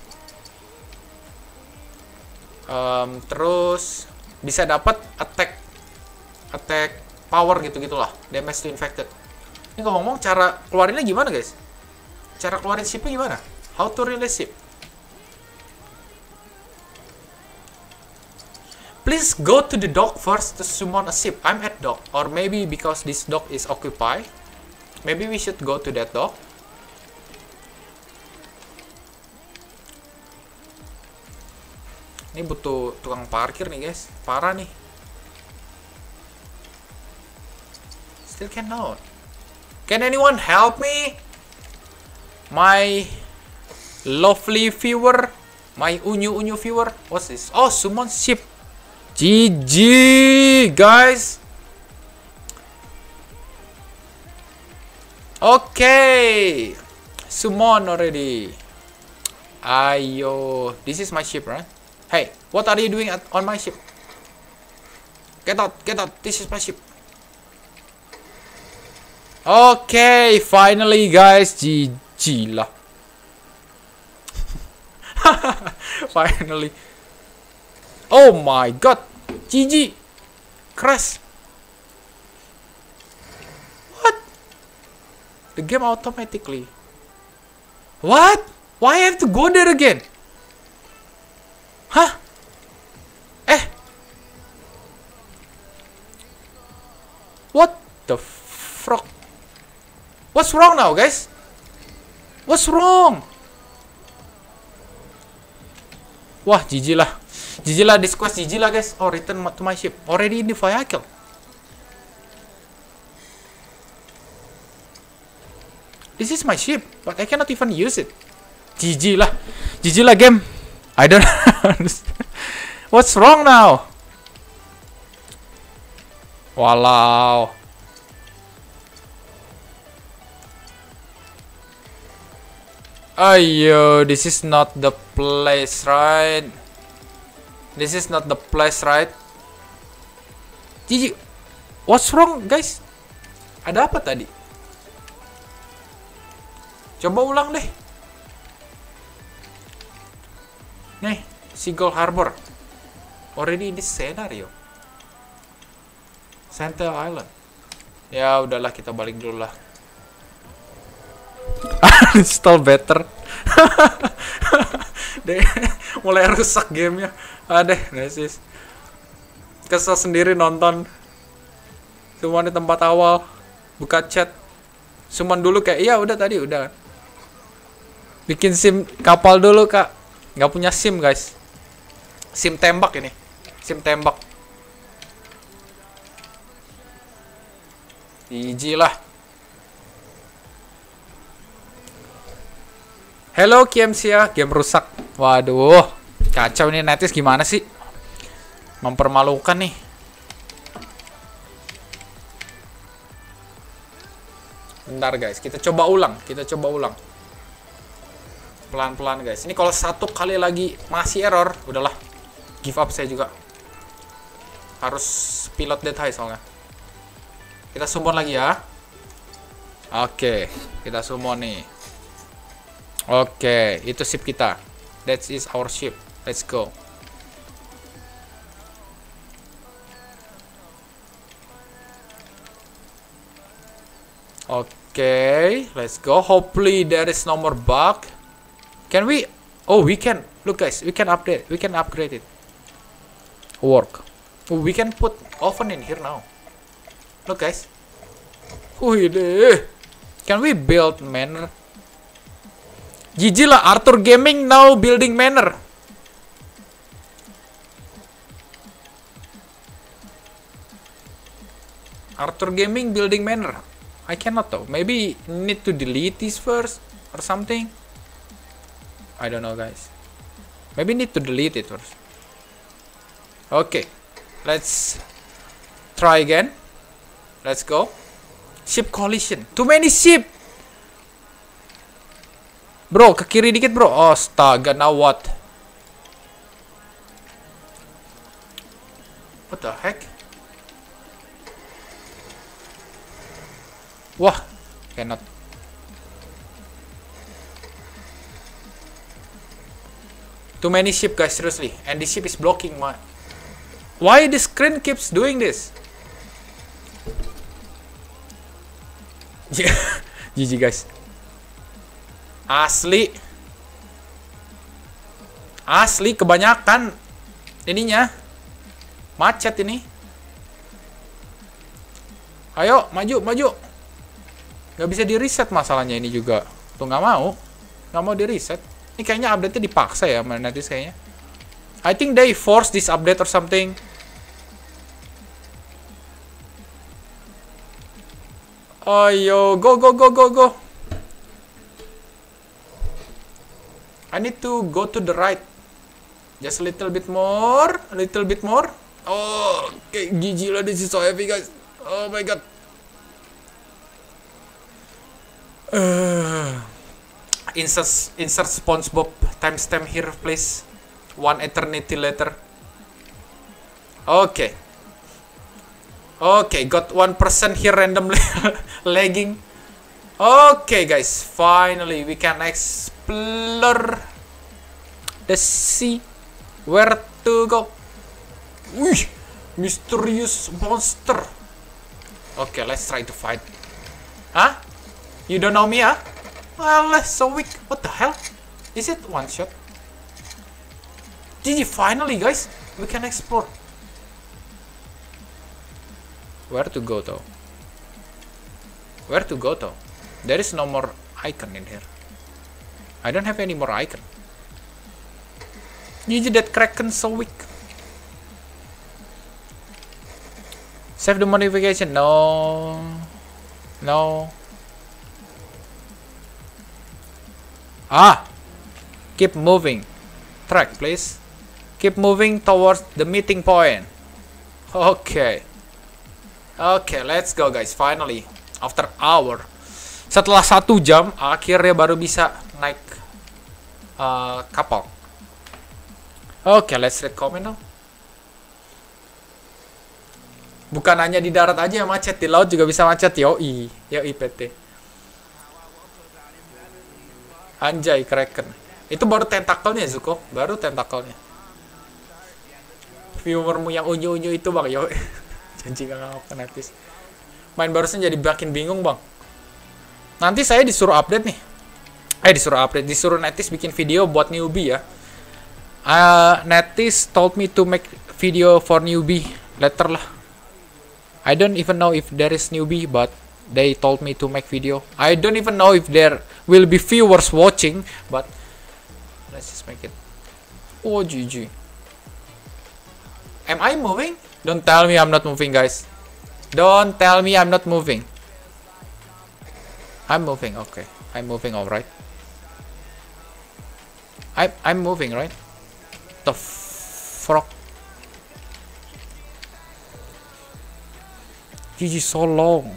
Um, terus bisa dapat attack attack power gitu-gitulah, damage to infected. Ini ngomong-ngomong cara keluarinnya gimana, guys? Cara keluarin shipnya gimana? How to release ship? Please go to the dock first to summon a ship. I'm at dock. Or maybe because this dock is occupied. Maybe we should go to that dock. Ini butuh tukang parkir nih, guys. Parah nih. Still cannot. Can anyone help me? My lovely viewer. My unyu-unyu viewer. What's this? Oh, summon ship. G G, guys. Okay. Summon already. Ayo. This is my ship, right? Hey, what are you doing at, on my ship? Get out, get out. This is my ship. Okay, finally, guys. G G lah. Finally. Oh my god, G G, crash. What? The game automatically. What? Why I have to go there again? Huh? Eh? What the frog? What's wrong now, guys? What's wrong? Wah, G G lah. G G lah, this quest G G lah, guys. Oh, return to my ship. Already in the vehicle. This is my ship, but I cannot even use it. G G lah. G G lah, game. I don't understand. What's wrong now? Walau. Ayo, this is not the place, right? This is not the place, right? G G. What's wrong, guys? Ada apa tadi? Coba ulang deh. Nih, Seagull Harbor. Already in this scenario. Sentinel Island. Ya, udahlah, kita balik dulu lah. Install better. Deh, mulai rusak gamenya. Adeh, nesis. Kesel sendiri nonton semua di tempat awal. buka chat. Summon dulu kayak, iya udah tadi udah. Bikin sim kapal dulu kak. Nggak punya sim guys. Sim tembak ini. Sim tembak. Iji lah. Hello Kiemsia, game rusak. Waduh, kacau nih netis gimana sih? Mempermalukan nih. Bentar guys, kita coba ulang, kita coba ulang. Pelan-pelan guys. Ini kalau satu kali lagi masih error, udahlah. Give up saya juga. Harus pilot dead high soalnya. Kita summon lagi ya. Oke, kita summon nih. Oke, itu ship kita. That is our ship. Let's go. Okay, let's go. Hopefully there is no more bug. Can we? Oh, we can. Look guys, we can update. We can upgrade it. Work. Oh, we can put oven in here now. Look guys. Wih deh. Can we build manor? G G lah, Arthur Gaming now building manor. Arthur Gaming building manor. I cannot though. Maybe need to delete this first or something. I don't know guys. Maybe need to delete it first. Okay, let's try again. Let's go. Ship collision. Too many ship. Bro, ke kiri dikit bro. Oh, astaga, now what? What the heck? Wah, cannot. Too many ship guys, seriously. And the ship is blocking my... Why the screen keeps doing this? G G guys. Asli. Asli kebanyakan ininya. Macet ini. Ayo, maju, maju. Gak bisa di reset masalahnya ini juga. Tuh nggak mau. Nggak mau di reset. Ini kayaknya update-nya dipaksa ya, nanti kayaknya. I think they force this update or something. Ayo, go, go, go, go, go. I need to go to the right. Just a little bit more. A little bit more. Oh, okay. G G lah. This is so heavy, guys. Oh my god. Uh, insert, insert SpongeBob timestamp here, please. One eternity later. Okay. Okay, got one percent here randomly lagging. Okay, guys. Finally, we can explore the sea. Where to go? Wih, mysterious monster. Okay, let's try to fight. Huh? You don't know me, huh? Well, so weak. What the hell? Is it one shot? G G, finally, guys. We can explore. Where to go, though? Where to go, though? There is no more icon in here. I don't have any more icon. G G, that Kraken so weak. Save the modification. No. No. Ah! Keep moving. Track, please. Keep moving towards the meeting point. Okay. Okay, let's go guys. Finally. After hour. Setelah satu jam, akhirnya baru bisa naik uh, kapal. Oke, okay, let's read comment now. Bukan hanya di darat aja yang macet, di laut juga bisa macet. Yoi, yoi P T. Anjay, Kraken. Itu baru tentakelnya, Zuko. Baru tentakelnya. Viewermu yang unyu-unyu itu bang, yoi. Janji gak ngapa netis. Main barusan jadi makin bingung bang. Nanti saya disuruh update nih. Eh disuruh update, disuruh netis bikin video buat newbie ya. Uh, Netis told me to make video for newbie later lah. I don't even know if there is newbie, but they told me to make video. I don't even know if there will be viewers watching, but let's just make it. Oh, G G. Am I moving? Don't tell me I'm not moving, guys. Don't tell me I'm not moving. I'm moving, okay. I'm moving, alright. I'm, I'm moving, right? The frog. G G, so long.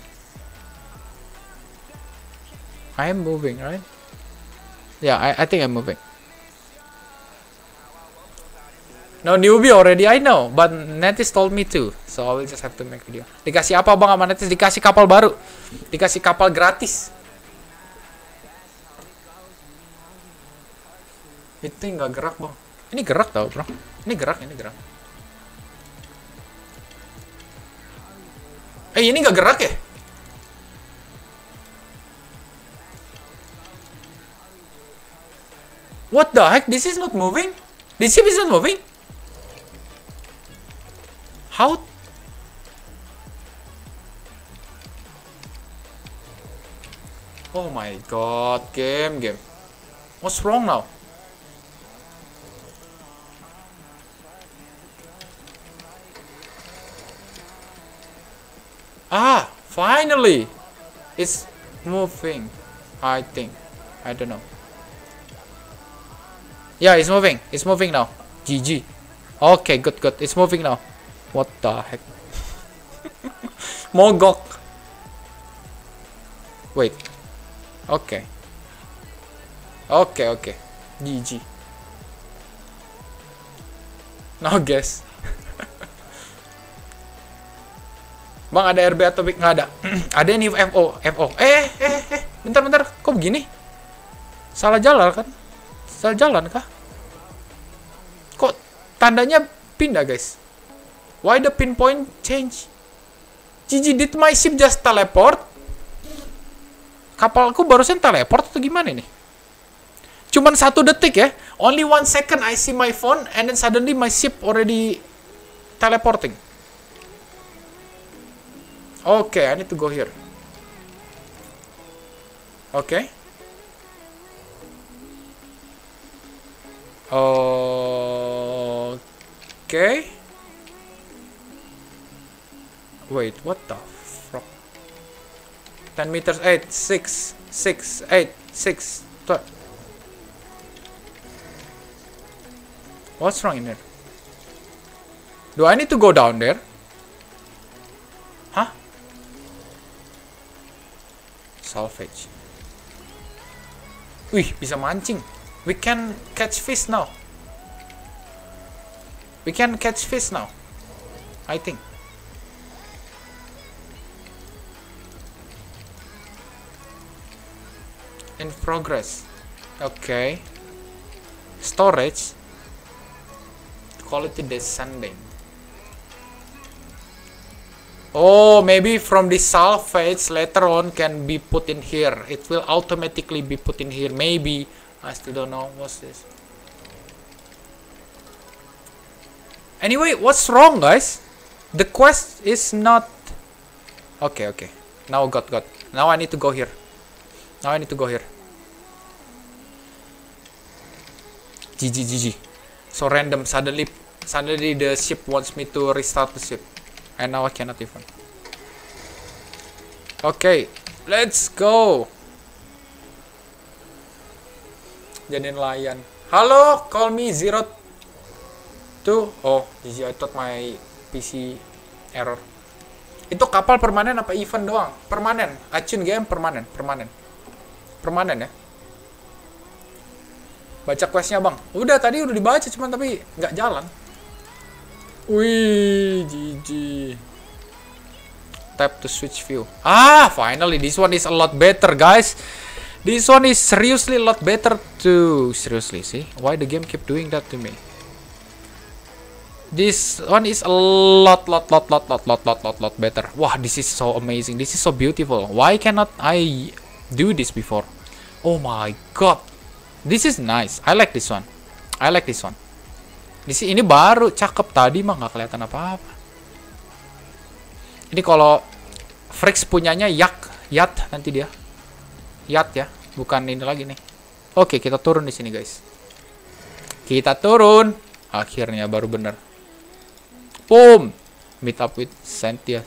I am moving, right? Yeah, I, I think I'm moving. No, newbie already, I know. But Netis told me to. So I will just have to make video. Dikasih apa bang sama Netis? Dikasih kapal baru. Dikasih kapal gratis. Itu nggak gerak bang. Ini gerak tau bro. Ini gerak, ini gerak. Eh ini nggak gerak ya? What the heck? This is not moving? This ship is not moving? How? Oh my god, game, game. What's wrong now? Ah, finally! It's moving, I think. I don't know. Yeah, it's moving. It's moving now. G G. Okay, good, good. It's moving now. What the heck? Mogok. Wait. Okay. Okay, okay. G G. No guess. Bang, ada R B atau big? Nggak ada. Ada nih F O. F O. Eh, eh, eh. Bentar, bentar. Kok begini? Salah jalan kan? Salah jalan kah? Kok tandanya pindah, guys? Why the pinpoint change? G G, did my ship just teleport? Kapalku barusan teleport atau gimana nih? Cuman satu detik ya. Only one second I see my phone and then suddenly my ship already teleporting. Okay, I need to go here. Okay. Okay. Wait, what the fuck? ten meters, eight, six, six, eight, six, twelve. What's wrong in here? Do I need to go down there? Huh? Salvage. Wih, bisa mancing. We can catch fish now. We can catch fish now. I think. In progress. Okay. Storage. Quality descending. Oh, maybe from the salvage later on can be put in here. It will automatically be put in here. Maybe. I still don't know. What's this? Anyway, what's wrong, guys? The quest is not... Okay, okay. Now got, got. Now I need to go here. Now I need to go here. G G, G G. So random. Suddenly, suddenly the ship wants me to restart the ship. And now I cannot even. Okay, let's go. Jadi nelayan. Halo, call me zero two. Oh, G G, I thought my P C error. Itu kapal permanen apa event doang? Permanen. Acun game permanen, permanen. Permanen ya. Baca questnya bang. Udah tadi udah dibaca cuman tapi nggak jalan. Wih, G G. Tap to switch view. Ah, finally this one is a lot better, guys. This one is seriously a lot better too. Seriously, see? Why the game keep doing that to me? This one is a lot, lot, lot, lot, lot, lot, lot, lot, lot better. Wah, this is so amazing. This is so beautiful. Why cannot I do this before? Oh my god. This is nice. I like this one. I like this one. Di sini ini baru cakep, tadi mah nggak kelihatan apa-apa. Ini kalau Frix punyanya Yak Yacht nanti dia. Yacht ya, bukan ini lagi nih. Oke, kita turun di sini guys. Kita turun. Akhirnya baru bener. Boom. Meet up with Cynthia.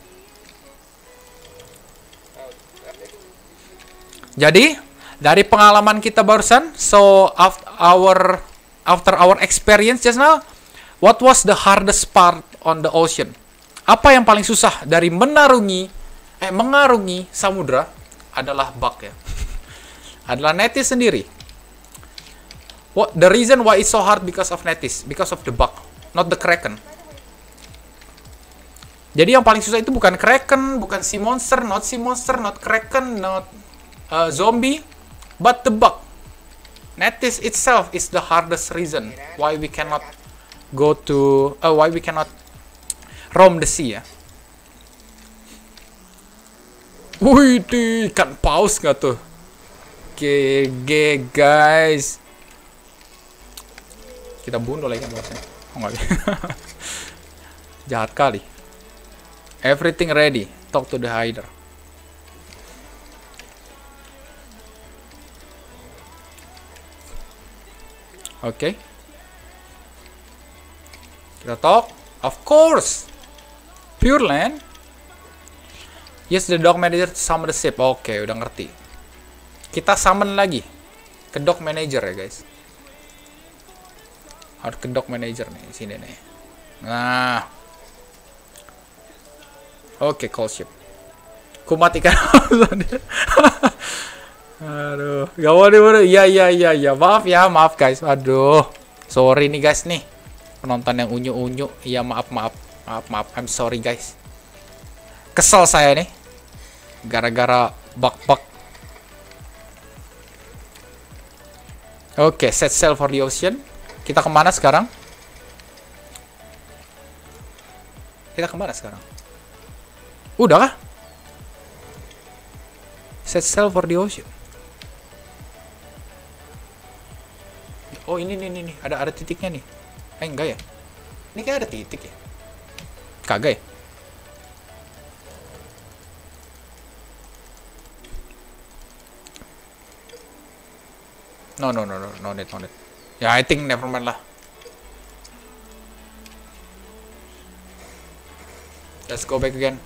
Jadi dari pengalaman kita barusan, so after our after our experience just now, what was the hardest part on the ocean? Apa yang paling susah dari menarungi eh mengarungi samudra adalah bug ya. Adalah Netis sendiri. What the reason why it's so hard because of Netis, because of the bug, not the Kraken. Jadi yang paling susah itu bukan Kraken, bukan sea monster, not sea monster, not Kraken, not uh, zombie, but the bug. Netis itself is the hardest reason why we cannot go to, uh, why we cannot roam the sea ya. Wih, ikan paus nggak tuh? G G guys. Kita bunuh lagi kan bosnya. Oh nggak bisa. Jahat kali. Everything ready. Talk to the hider. Oke. Okay. Kita talk. Of course. Pure Land. Yes, the dock manager to summon the ship. Oke, okay, udah ngerti. Kita summon lagi ke dock manager ya guys. Harus ke dock manager nih, sini nih. Nah. Oke, okay, call ship. Ku matikan. Aduh, gak boleh, boleh. Iya, iya, iya, iya. Maaf ya, maaf guys. Aduh. Sorry nih guys nih. Penonton yang unyu-unyu. Iya, maaf, maaf. Maaf, maaf. I'm sorry guys. Kesel saya nih. Gara-gara bug-bug. Oke, okay, set sail for the ocean. Kita kemana sekarang? Kita kemana sekarang? Udah kah? Set sail for the ocean. Oh ini nih nih, nih. Ada ada titiknya nih. Eh enggak ya? Ini kayak ada titik ya? Kagak ya? No no no no no need no need. Ya, I think never mind lah. Let's go back again.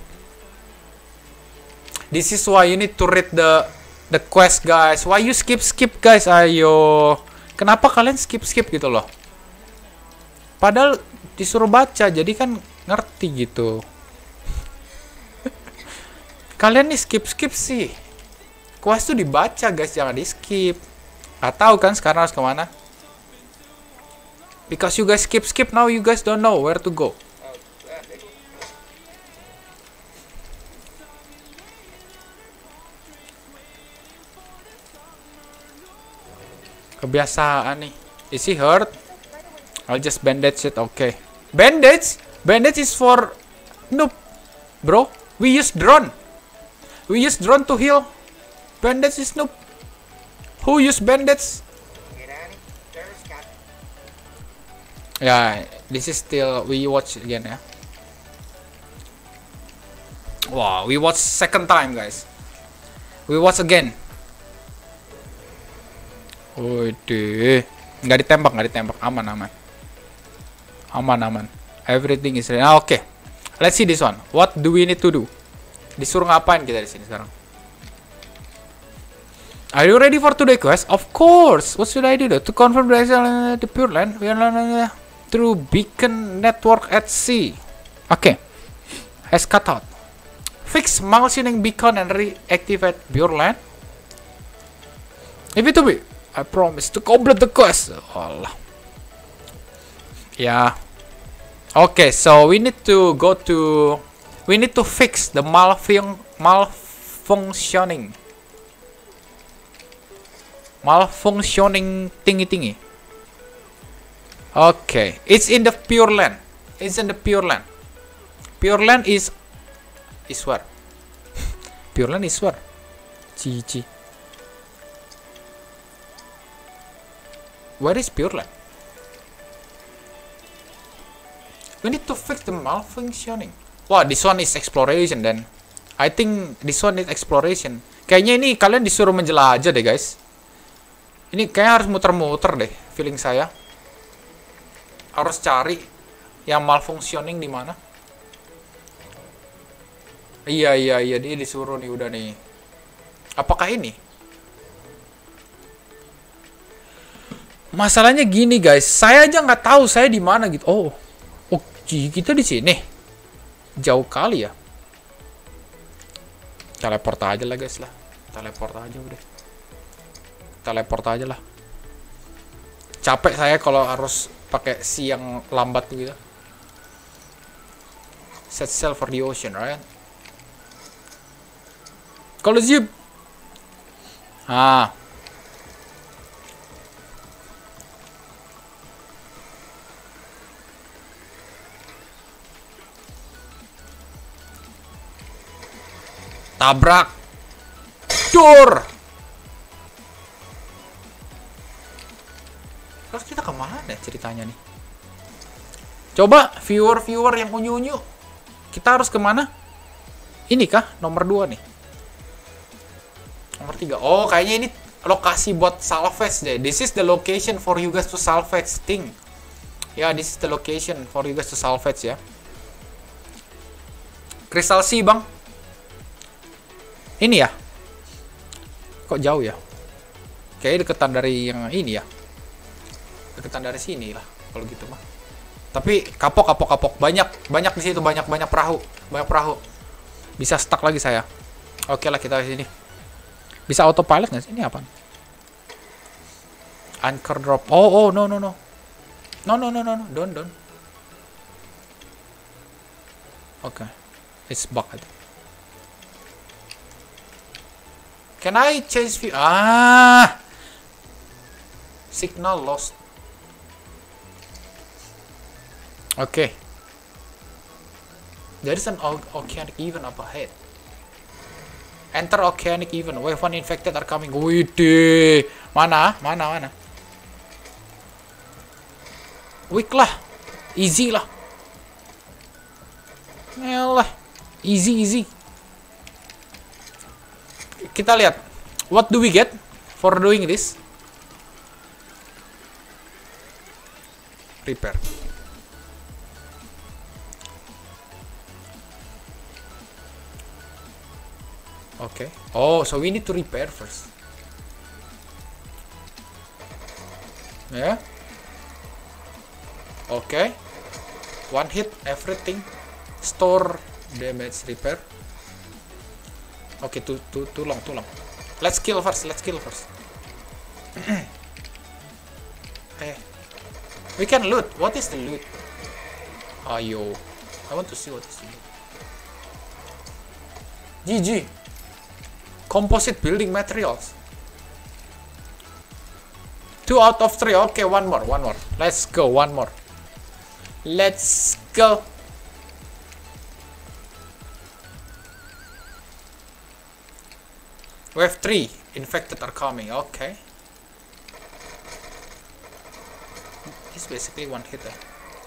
This is why you need to read the the quest guys. Why you skip skip guys? Ayo. Kenapa kalian skip skip gitu loh? Padahal disuruh baca, jadi kan ngerti gitu. Kalian nih skip skip sih. Quest tuh dibaca guys, jangan di skip. Gak tahu kan sekarang harus kemana? Because you guys skip skip, now you guys don't know where to go. Kebiasaan nih. Is he hurt? I'll just bandage it. Okay. Bandage? Bandage is for noob, bro. We use drone. We use drone to heal. Bandage is noob. Who use bandage? Yeah, this is still we watch again ya. Wow, we watch second time guys. We watch again. Waduh, nggak ditembak, nggak ditembak, aman aman, aman aman. Everything is ready. Ah, oke, okay. Let's see this one. What do we need to do? Disuruh ngapain kita di sini sekarang? Are you ready for today quest? Of course. What should I do though? To confirm the, the Pure Land, we are through beacon network at sea. Oke, okay. Has cut out. Fix malfunctioning beacon and reactivate Pure Land. If it to be, I promise to complete the quest. Allah. Yeah. Okay, so we need to go to. We need to fix the malfun malfunctioning. Malfunctioning thingy-thingy. Okay, it's in the Pure Land. It's in the Pure Land. Pure Land is is where? Pure Land is where? G G. Where is Pure Land? We need to fix the malfunctioning. Wow, this one is exploration then. I think this one need exploration. Kayaknya ini kalian disuruh menjelajah deh guys. Ini kayak harus muter-muter deh, feeling saya. Harus cari yang malfunctioning di mana. Iya iya iya, dia disuruh nih udah nih. Apakah ini? Masalahnya gini guys, saya aja nggak tahu saya di mana gitu. Oh, oh, kita di sini. Jauh kali ya. Teleport aja lah guys lah. Teleport aja udah. Teleport aja lah. Capek saya kalau harus pakai siang lambat gitu. Set sail for the ocean, right? Kalau zip. Ah. Tabrak. Dor. Terus kita kemana ceritanya nih? Coba viewer-viewer yang unyu-unyu. Kita harus kemana? Ini kah? Nomor dua nih. Nomor tiga. Oh, kayaknya ini lokasi buat salvage deh. This is the location for you guys to salvage thing. Ya, yeah, this is the location for you guys to salvage ya. Crystal Sea, Bang. Ini ya. Kok jauh ya? Kayaknya deketan dari yang ini ya. Deketan dari sini lah kalau gitu mah. Tapi kapok kapok kapok banyak banyak di situ, banyak banyak perahu, banyak perahu. Bisa stuck lagi saya. Oke lah kita di sini. Bisa autopilot nggak sih? Ini apa? Anchor drop. Oh oh no no no. No no no no no. Don't don't. Oke. Okay. It's bug. Can I change view? Ah. Signal lost. Oke. Okay. There is an oceanic event up ahead. Enter oceanic event. Wave one infected are coming. Widih. Mana? Mana? Mana? Weak lah. Easy lah. Yalah. Easy, easy. Kita lihat. What do we get for doing this? Repair. Okay. Oh, so we need to repair first. Yeah. Okay. One hit everything. Store damage repair. Okay, too too too long, too long. Let's kill first. Let's kill first. Eh. We can loot. What is the loot? Ayo. I want to see what is the loot. G G. Composite building materials. Two out of three. Okay, one more, one more. Let's go, one more. Let's go. Wave three. Infected are coming. Okay. It's basically one hit. Eh?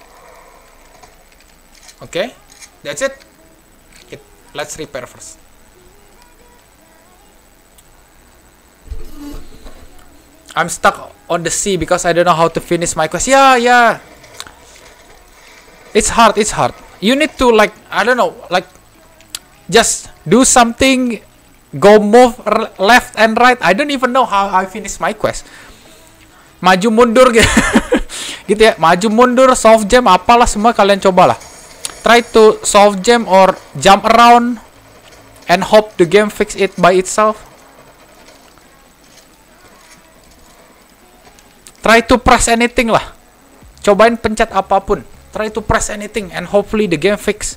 Okay. That's it. it. Let's repair first. I'm stuck on the sea because I don't know how to finish my quest. Yeah, yeah. It's hard, it's hard. You need to like, I don't know, like just do something, go move left and right. I don't even know how I finish my quest. Maju mundur gitu. Gitu ya, maju mundur, soft jam, apalah semua kalian cobalah. Try to soft jam or jump around and hope the game fix it by itself. Try to press anything lah. Cobain pencet apapun. Try to press anything and hopefully the game fix.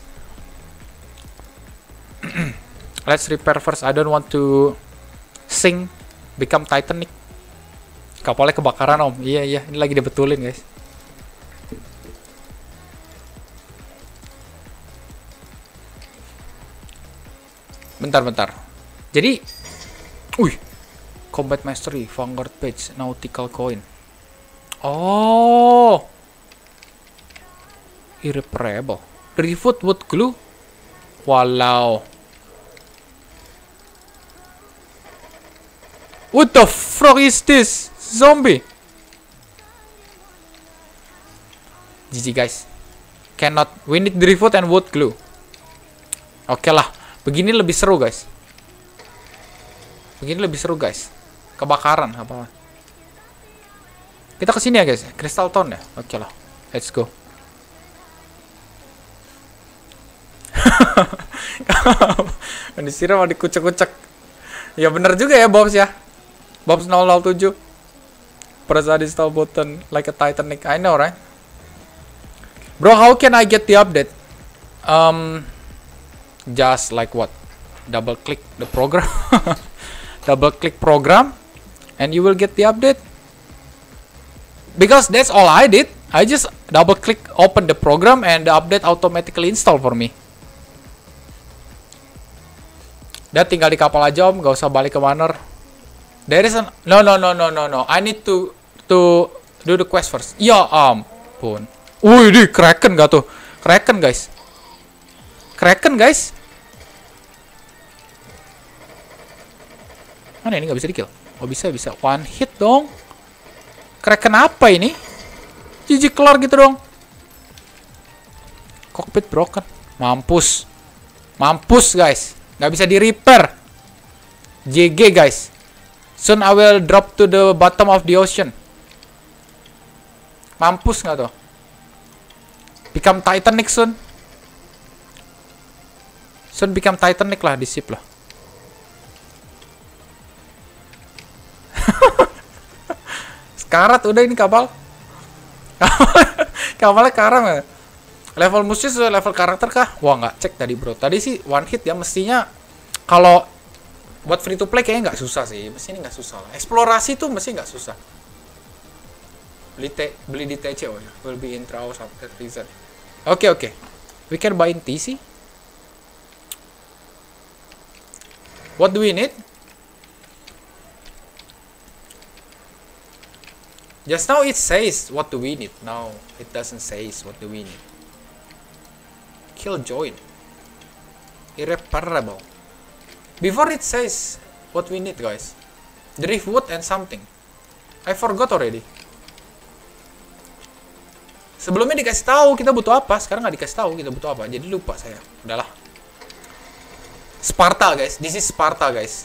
Let's repair first. I don't want to sink, become Titanic. Kapalnya kebakaran om. Iya iya, ini lagi dibetulin guys. Bentar bentar. Jadi, wih, Combat Mastery, Vanguard Page, Nautical Coin. Oh, irreparable. Refoot wood glue. Walau. What the fuck is this? Zombie. G G guys. Cannot. We need driftwood and wood glue. Oke lah. Begini lebih seru guys. Begini lebih seru guys. Kebakaran apa? Kita kesini ya guys. Crystal Town ya. Oke lah. Let's go. Disiram dikucek-kucek. Ya bener juga ya Bobs ya. Bobs nol nol tujuh. Press the install button like a Titanic. I know right? Bro, how can I get the update? Um, just like what? Double click the program. Double click program, and you will get the update. Because that's all I did. I just double click open the program and the update automatically install for me. Dan tinggal di kapal aja om, gak usah balik ke Manor. There is an no no no no no no. I need to to do the quest first. Ya ampun. Wih, di Kraken gak tuh? Kraken guys. Kraken guys. Mana ini gak bisa di kill? Oh bisa bisa. One hit dong. Kraken apa ini? Jijik kelar gitu dong. Cockpit broken. Mampus. Mampus guys. Gak bisa di repair. J G guys. Soon I will drop to the bottom of the ocean. Mampus gak tuh? Become Titanic soon. Soon become Titanic lah di ship lah. Sekarat udah ini kapal. Kapalnya karam ya. Level musuh sesuai level karakter kah? Wah nggak cek tadi bro. Tadi sih one hit ya mestinya. Kalau buat free to play kayaknya nggak susah sih. Mesti ini nggak susah lah. Eksplorasi tuh mesti nggak susah. Beli T beli di T C oh ya. Will be in hours after reason. Oke okay, oke. Okay. We can buy in T C. What do we need? Just now it says what do we need. Now it doesn't say what do we need. Kill join. Irreparable. Before it says what we need guys. Driftwood and something. I forgot already. Sebelumnya dikasih tahu kita butuh apa, sekarang nggak dikasih tahu kita butuh apa. Jadi lupa saya. Udahlah. Sparta guys. This is Sparta guys.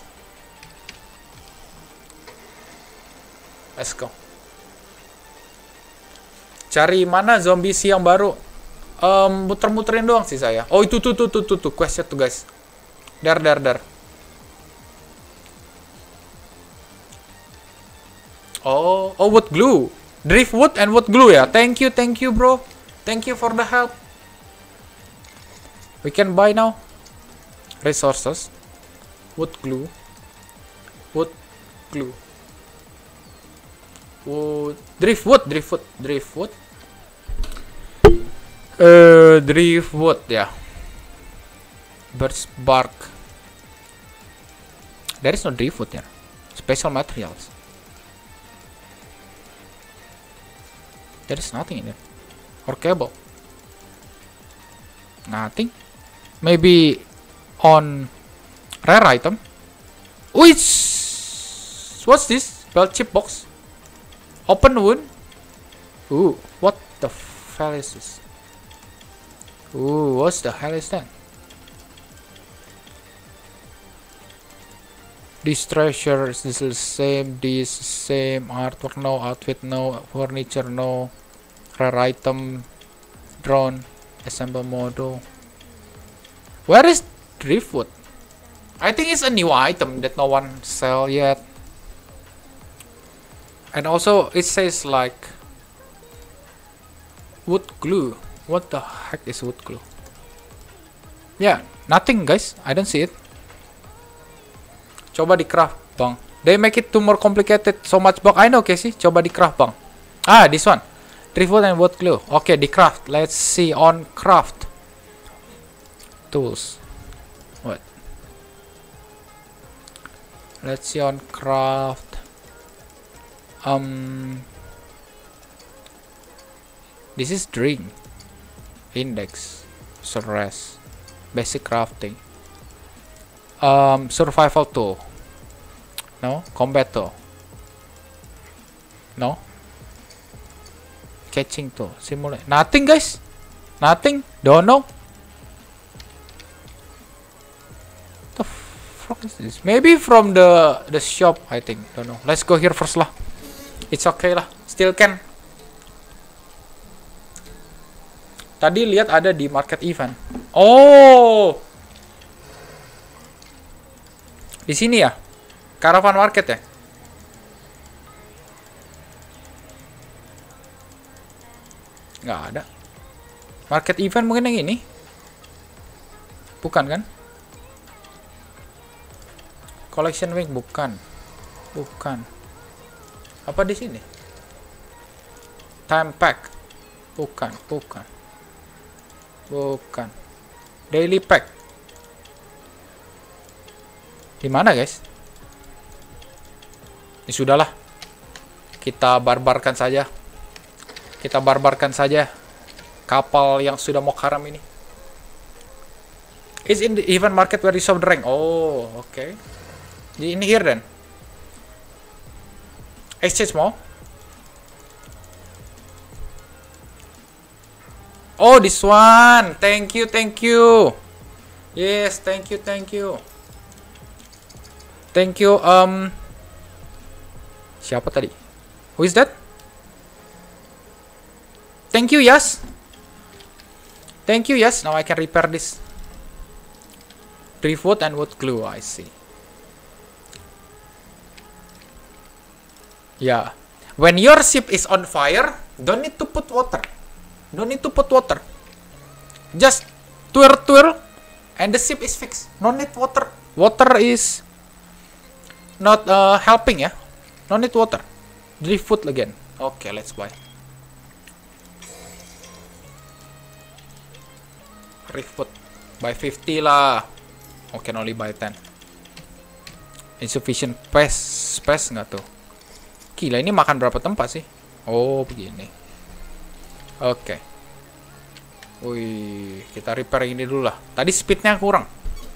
Let's go. Cari mana zombie si yang baru? Um, muter-muterin doang sih saya. Oh itu tuh tuh tuh tuh tuh questnya tuh guys. Dar dar dar. Oh oh wood glue, driftwood and wood glue ya. Thank you thank you bro. Thank you for the help. We can buy now. Resources. Wood glue. Wood glue. Wood driftwood driftwood driftwood. Uh, driftwood ya. Birch bark. There is no driftwood ya. Special materials. There is nothing in it. Or cable. Nothing. Maybe on rare item. Which? What's this? Bell chip box. Open wound. Ooh, what the hell is this? Ooh, what the hell is that? This treasure is the same, this same artwork, no outfit, no furniture, no rare item, drone, assemble model. Where is driftwood? I think it's a new item that no one sell yet. And also it says like wood glue. What the heck is wood glue? Yeah, nothing guys. I don't see it. Coba di craft bang. They make it too more complicated. So much bang. I know okay sih. Coba di craft bang. Ah, this one. Driftwood and wood glue. Okay, di craft. Let's see on craft. Tools. What? Let's see on craft. Um. This is drink. Index. Stress. Basic crafting. Um, survival tool. No, combat to. No. Catching to, simulate. Nothing, guys. Nothing. Don't know. The fuck is this? Maybe from the the shop, I think. Don't know. Let's go here first lah. It's okay lah. Still can. Tadi lihat ada di market event. Oh. Di sini ya? Caravan market ya? Nggak ada. Market event mungkin yang ini? Bukan kan? Collection week bukan. Bukan. Apa di sini? Time pack. Bukan, bukan. Bukan. Daily pack. Di mana, guys? Ya sudahlah. Kita barbarkan saja. Kita barbarkan saja kapal yang sudah mau karam ini. Is in the event market where you saw the rank. Oh, oke. Okay. Di ini here then. Exchange mau? Oh, this one. Thank you, thank you. Yes, thank you, thank you. Thank you. Um, siapa tadi? Who is that? Thank you, yes. Thank you, yes. Now I can repair this. Driftwood and wood glue, I see. Yeah. When your ship is on fire, don't need to put water. Don't need to put water. Just twirl, twirl, and the ship is fixed. No need water. Water is not uh, helping, ya. No need water. Driftwood again. Okay, let's buy. Driftwood. Buy fifty lah. Oh, can only buy ten. Insufficient space. Space nggak tuh? Gila, ini makan berapa tempat sih? Oh, begini. Oke. Okay. Wih, kita repair ini dulu lah. Tadi speednya kurang.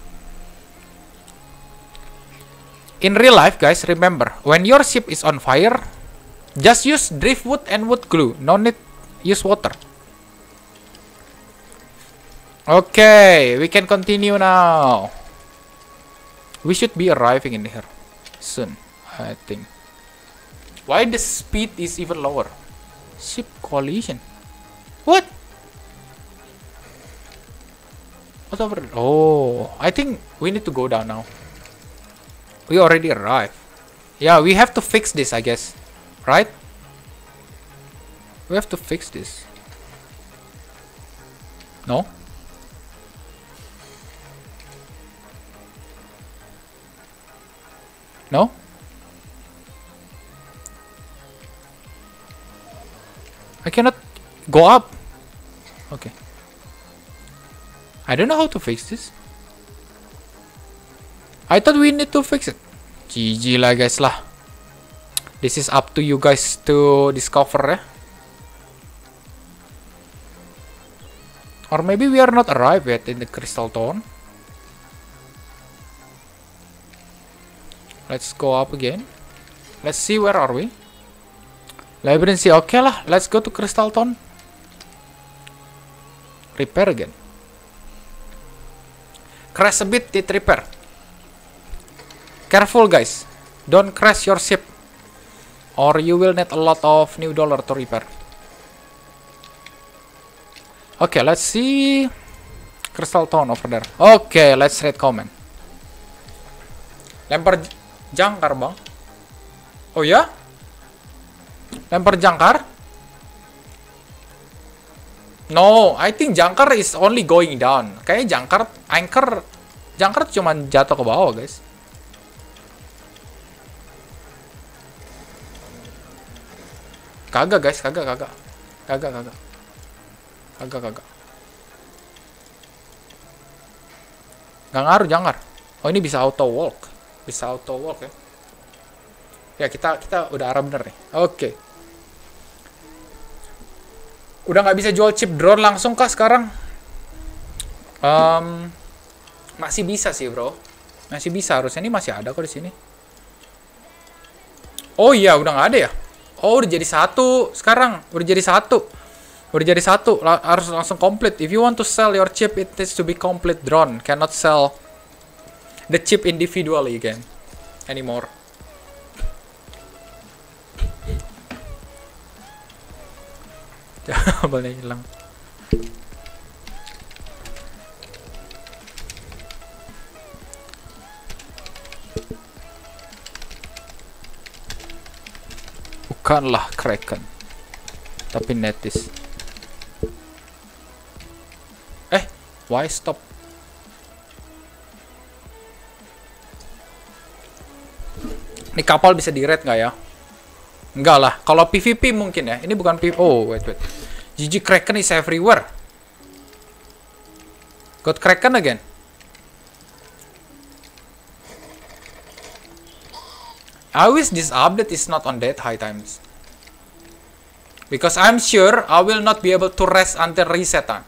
In real life, guys, remember, when your ship is on fire, just use driftwood and wood glue. No need use water. Okay, we can continue now. We should be arriving in here soon, I think. Why the speed is even lower? Ship collision. What? What over? Oh, I think we need to go down now. We already arrived. Yeah, we have to fix this, I guess. Right? We have to fix this. No? No? I cannot go up. Okay. I don't know how to fix this. I thought we need to fix it. G G lah, guys lah. This is up to you guys to discover, ya. Or maybe we are not arrived yet in the Crystal Town. Let's go up again. Let's see, where are we? Labyrinth Sea. Okay lah, let's go to Crystal Town. Repair again. Crash a bit, it repair. Careful, guys. Don't crash your ship, or you will need a lot of new dollar to repair. Okay, let's see. Crystal Town over there. Okay, let's read comment. Lempar jangkar, bang. Oh ya? Lempar jangkar? No, I think jangkar is only going down. Kayaknya jangkar, anchor, jangkar cuma jatuh ke bawah, guys. Kagak, guys, kagak, kagak, kagak, kagak, kagak, kagak. Gak ngaruh jangkar. Oh, ini bisa auto walk. Bisa auto walk, ya. Ya, kita kita udah arah bener nih. Oke. Okay. Udah nggak bisa jual chip drone langsung kah sekarang? Um, masih bisa sih, bro. Masih bisa, harusnya ini masih ada kok di sini. Oh iya, udah nggak ada ya? Oh, udah jadi satu sekarang. Udah jadi satu. Udah jadi satu. La harus langsung komplit. If you want to sell your chip, it needs to be complete drone. Cannot sell the chip individually again anymore. Boleh hilang. Bukanlah Kraken, tapi Netis. Eh, why stop? Ini kapal bisa di raid nggak ya? Enggak lah. Kalau P V P mungkin ya. Ini bukan P V P. Oh, wait, wait. G G Kraken is everywhere. Got Kraken again. I wish this update is not on that high times. Because I'm sure I will not be able to rest until reset time.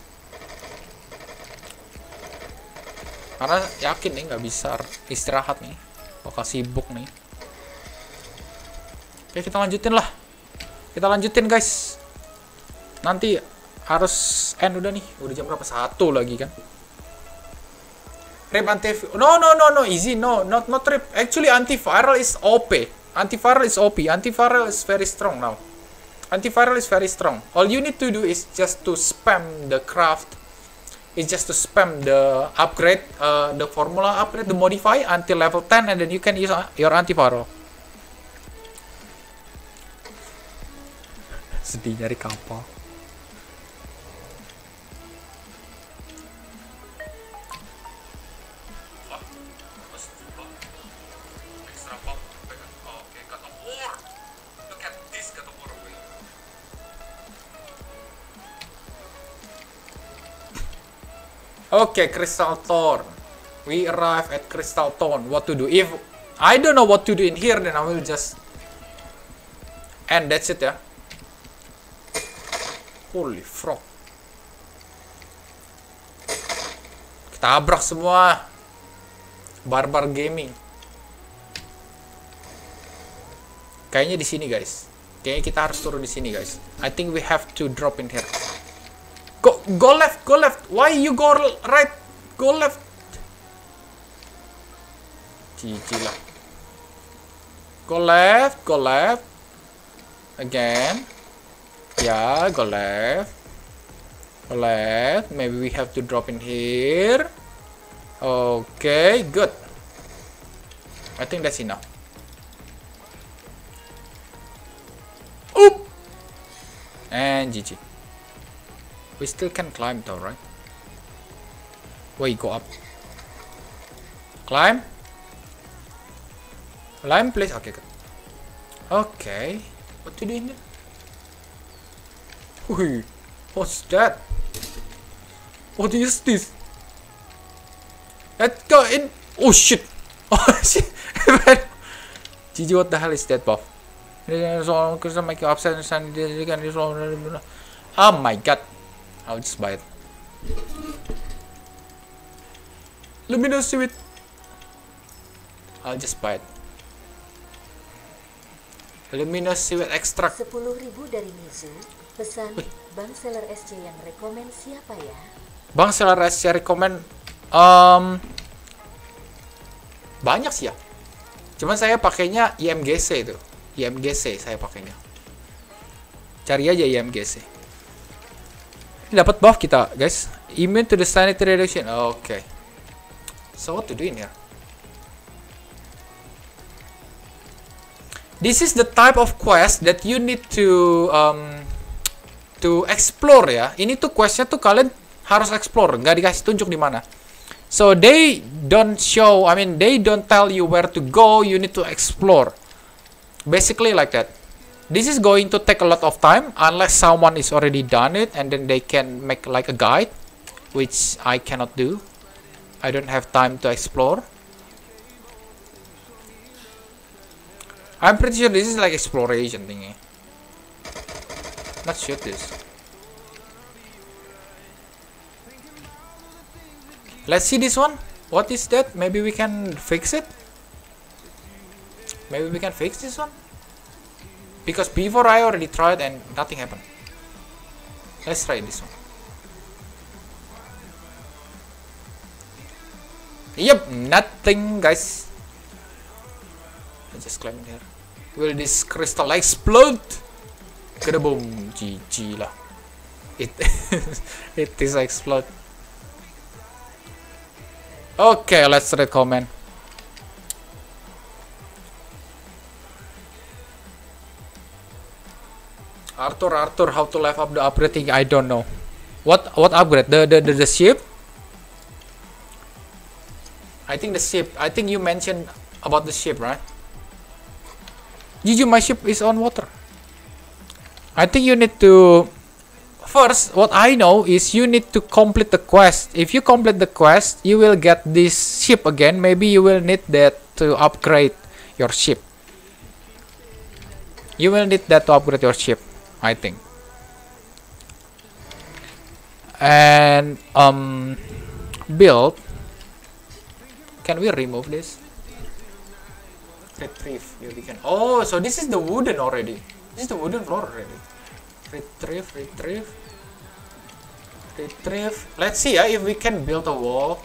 Karena yakin nih nggak bisa istirahat nih. Bakal sibuk nih. Oke, kita lanjutin lah. Kita lanjutin guys. Nanti harus end udah nih. Udah jam berapa? Satu lagi kan. Rip antiviral. No, no, no, no. Easy. No, not not rip. Actually, antiviral is O P. Antiviral is O P. Antiviral is very strong now. Antiviral is very strong. All you need to do is just to spam the craft. It's just to spam the upgrade, uh, the formula upgrade, the modify until level ten, and then you can use your antiviral. Sedih nyari kapal. Okay, Crystal Thorn. We arrive at Crystal Thorn. What to do? If I don't know what to do in here, then I will just end. That's it ya. Holy frog. Kita abrak semua. Barbar Gaming. Kayaknya di sini guys. Kayaknya kita harus turun di sini guys. I think we have to drop in here. Go, go left, go left. Why you go right? Go left. Cici lah. Go left, go left. Again. Yeah, go left. Go left. Maybe we have to drop in here. Okay, good. I think that's enough. Oop! And G G. We still can climb though, right? Wait, go up. Climb. Climb, please. Okay, good. Okay. What to do in there? Wait, what's that? What is this? Let's go in. Oh shit. Oh shit. G G, what the hell is that, buff? Make you upset and oh my god. I'll just buy it. Luminous Sweet. I'll just buy it. Luminous Sweet Extract. sepuluh ribu dari Mizu. Pesan. Wih. Bang Seller S C yang rekomen siapa ya? Bang Seller S C rekomen um, banyak sih ya. Cuman saya pakainya I M G C itu. I M G C saya pakainya. Cari aja I M G C. Dapat buff kita, guys. Immune to the sanity reduction. Oke. Okay. So what to do in here? This is the type of quest that you need to um, to explore ya. Ini tuh questnya tuh kalian harus explore, nggak dikasih tunjuk di mana. So they don't show, I mean they don't tell you where to go. You need to explore. Basically like that. This is going to take a lot of time unless someone is already done it and then they can make like a guide, which I cannot do. I don't have time to explore. I'm pretty sure this is like exploration thingy. Let's shoot this. Let's see this one. What is that? Maybe we can fix it. Maybe we can fix this one. Because before I already tried and nothing happened. Let's try this one. Yep, nothing, guys. I just climb in here. Will this crystal explode? Kaboom! G G lah. It it is explode. Okay, let's read comment. Arthur, Arthur, how to level up the upgrading? I don't know. What what upgrade? The the the, the ship? I think the ship. I think you mentioned about the ship, right? G G, my ship is on water. I think you need to... First, what I know is you need to complete the quest. If you complete the quest, you will get this ship again. Maybe you will need that to upgrade your ship. You will need that to upgrade your ship, I think. And um, build. Can we remove this? Retrieve. Yeah, we can. Oh, so this is the wooden already. This is the wooden floor already. Retrieve, retrieve, retrieve. Let's see uh, if we can build a wall.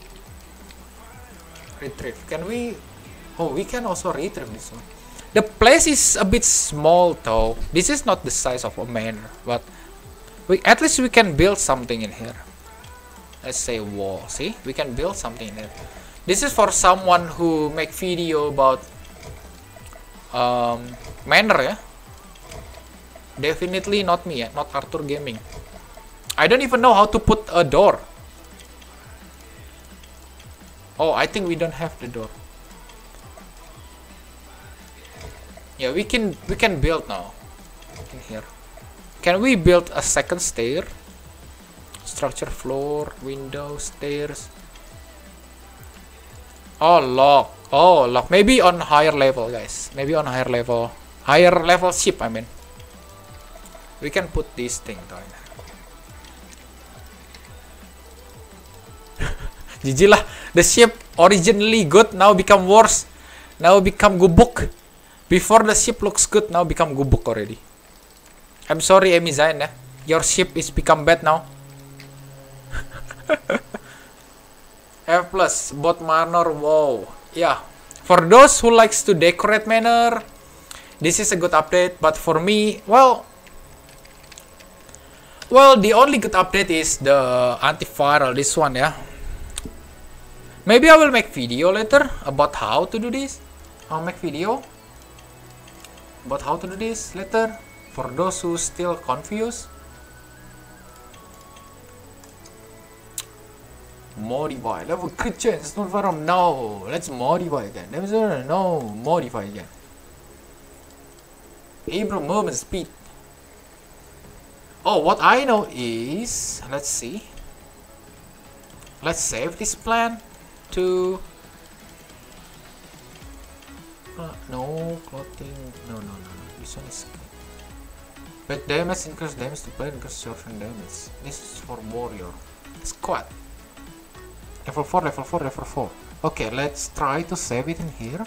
Retrieve. Can we? Oh, we can also retrieve this one. The place is a bit small though. This is not the size of a manor, but we at least we can build something in here. Let's say wall. See, we can build something in here. This is for someone who make video about um, manor, yeah. Definitely not me, yeah. Not Arthur Gaming. I don't even know how to put a door. Oh, I think we don't have the door. Yeah, we can we can build now in here. Can we build a second stair? Structure, floor, window, stairs. Oh, lock. Oh, lock. Maybe on higher level, guys. Maybe on higher level. Higher level ship, I mean. We can put this thing down. G G lah. The ship originally good, now become worse. Now become gubuk. Before the ship looks good, now become gubuk already. I'm sorry, Emi Zain, eh? Your ship is become bad now. F plus, bot manor, wow. Yeah, for those who likes to decorate manor, this is a good update. But for me, well, well, the only good update is the antiviral. This one, yeah. Maybe I will make video later about how to do this. I'll make video about how to do this later for those who still confused. Modify level crit chance. Not from no. Let's modify again. No, modify again. April movement speed. Oh, what I know is, let's see. Let's save this plan to. Uh, no clothing. No, no, no, no. This one is. But damage increase damage to player increase short-range damage. This is for warrior. Squad. Level four, level four, level four. Okay, let's try to save it in here.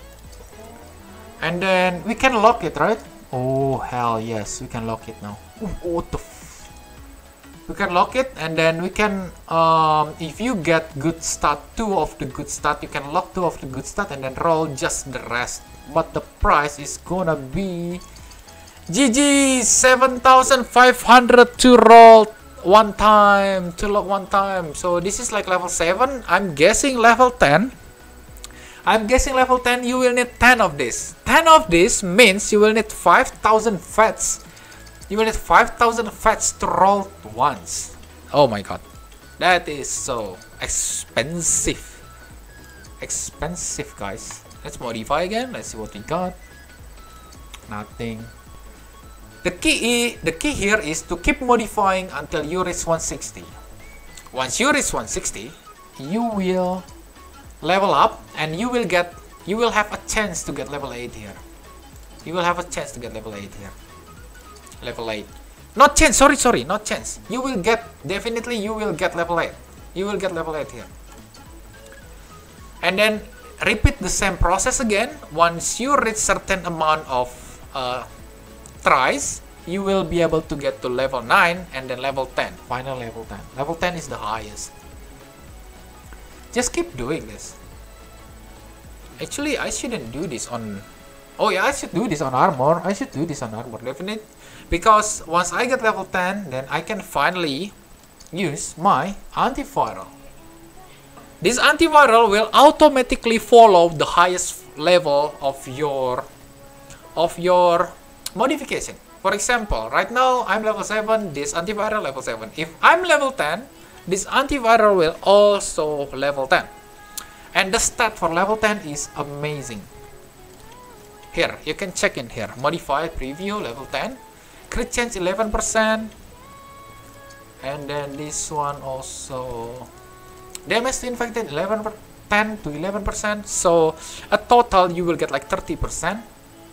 And then we can lock it, right? Oh, hell yes, we can lock it now. Ooh, what the f... We can lock it, and then we can, um, if you get good stat, two of the good stat, you can lock two of the good stat, and then roll just the rest. But the price is gonna be... G G! seven thousand five hundred to roll one time, to lock one time. So this is like level seven. I'm guessing level ten. I'm guessing level ten you will need ten of this. ten of this means you will need five thousand fats. You will need five thousand fats to roll once. Oh my god. That is so expensive. Expensive, guys. Let's modify again. Let's see what we got. Nothing. The key, the key here is to keep modifying until you reach one sixty. Once you reach one sixty, you will level up and you will get, you will have a chance to get level eight here. You will have a chance to get level eight here. Level eight. Not chance, sorry, sorry, not chance. You will get, definitely you will get level eight. You will get level eight here. And then repeat the same process again. Once you reach certain amount of uh, tries, you will be able to get to level nine and then level ten. Final level ten. Level ten is the highest. Just keep doing this. Actually, I shouldn't do this on... Oh yeah, I should do this on armor. I should do this on armor, definitely. Because once I get level ten, then I can finally use my antiviral. This antiviral will automatically follow the highest level of your of your modification. For example, right now I'm level seven, this antiviral level seven. If I'm level ten, this antiviral will also level ten. And the stat for level ten is amazing. Here, you can check in here. Modified preview level ten. Crit chance eleven percent. And then this one also... Damage to infected eleven per ten to eleven percent. So a total you will get like thirty percent.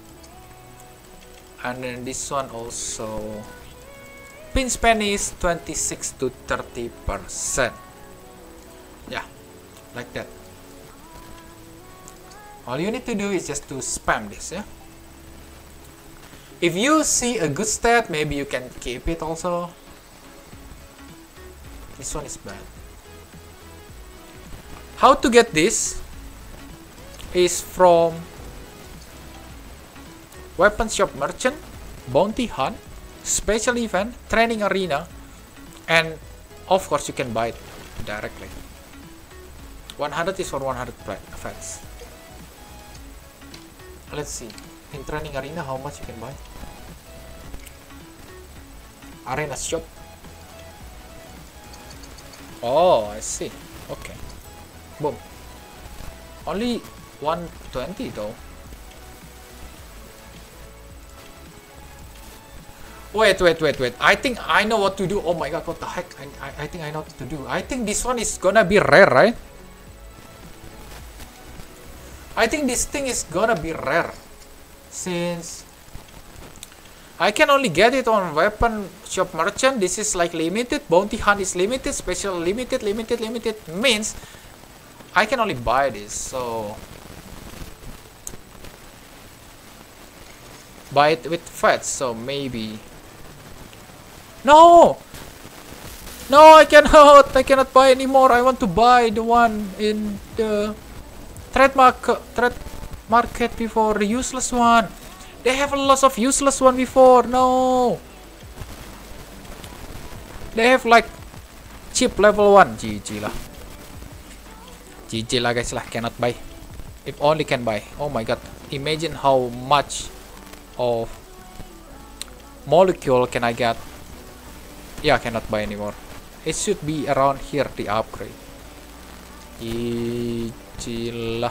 And then this one also pinch pennies twenty-six to thirty percent. Yeah, like that. All you need to do is just to spam this, yeah. If you see a good stat, maybe you can keep it also. This one is bad. How to get this is from Weapon Shop Merchant, Bounty Hunt, Special Event, Training Arena, and of course you can buy it directly. one hundred is for one hundred fats. Let's see, in Training Arena how much you can buy? Arena Shop. Oh, I see. Okay. Boom. Only one twenty though. Wait, wait, wait, wait. I think I know what to do. Oh my god, what the heck? I, I, I think I know what to do. I think this one is gonna be rare, right? I think this thing is gonna be rare. Since I can only get it on Weapon Shop Merchant. This is like limited. Bounty Hunt is limited. Special limited, limited, limited. Means I can only buy this, so buy it with fats, so maybe no no I cannot I cannot buy anymore. I want to buy the one in the trade market trade market before, the useless one. They have a lot of useless one before. No, they have like cheap level one. G G lah. G G lah guys lah, cannot buy. If only can buy. Oh my god, imagine how much of molecule can I get. Yeah, I cannot buy anymore. It should be around here, the upgrade. G G lah.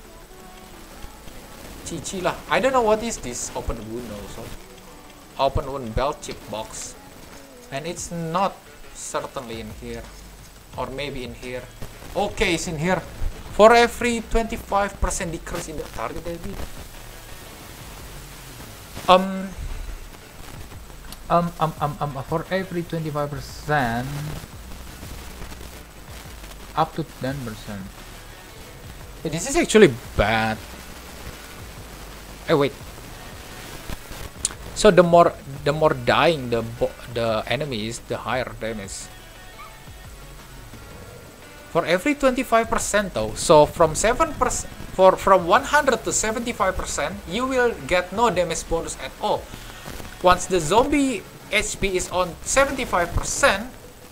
G G lah. I don't know what is this open wound also. Open wound belt chip box. And it's not certainly in here. Or maybe in here. Okay, it's in here. For every twenty-five percent decrease in the target maybe. Um, um, um, um, um, for every twenty-five percent up to ten percent. Hey, this is actually bad. Hey, wait. So the more the more dying the bo the enemy is, the higher damage. For every twenty-five percent though, so from seven percent, for from one hundred to seventy-five percent, you will get no damage bonus at all. Once the zombie H P is on seventy-five percent,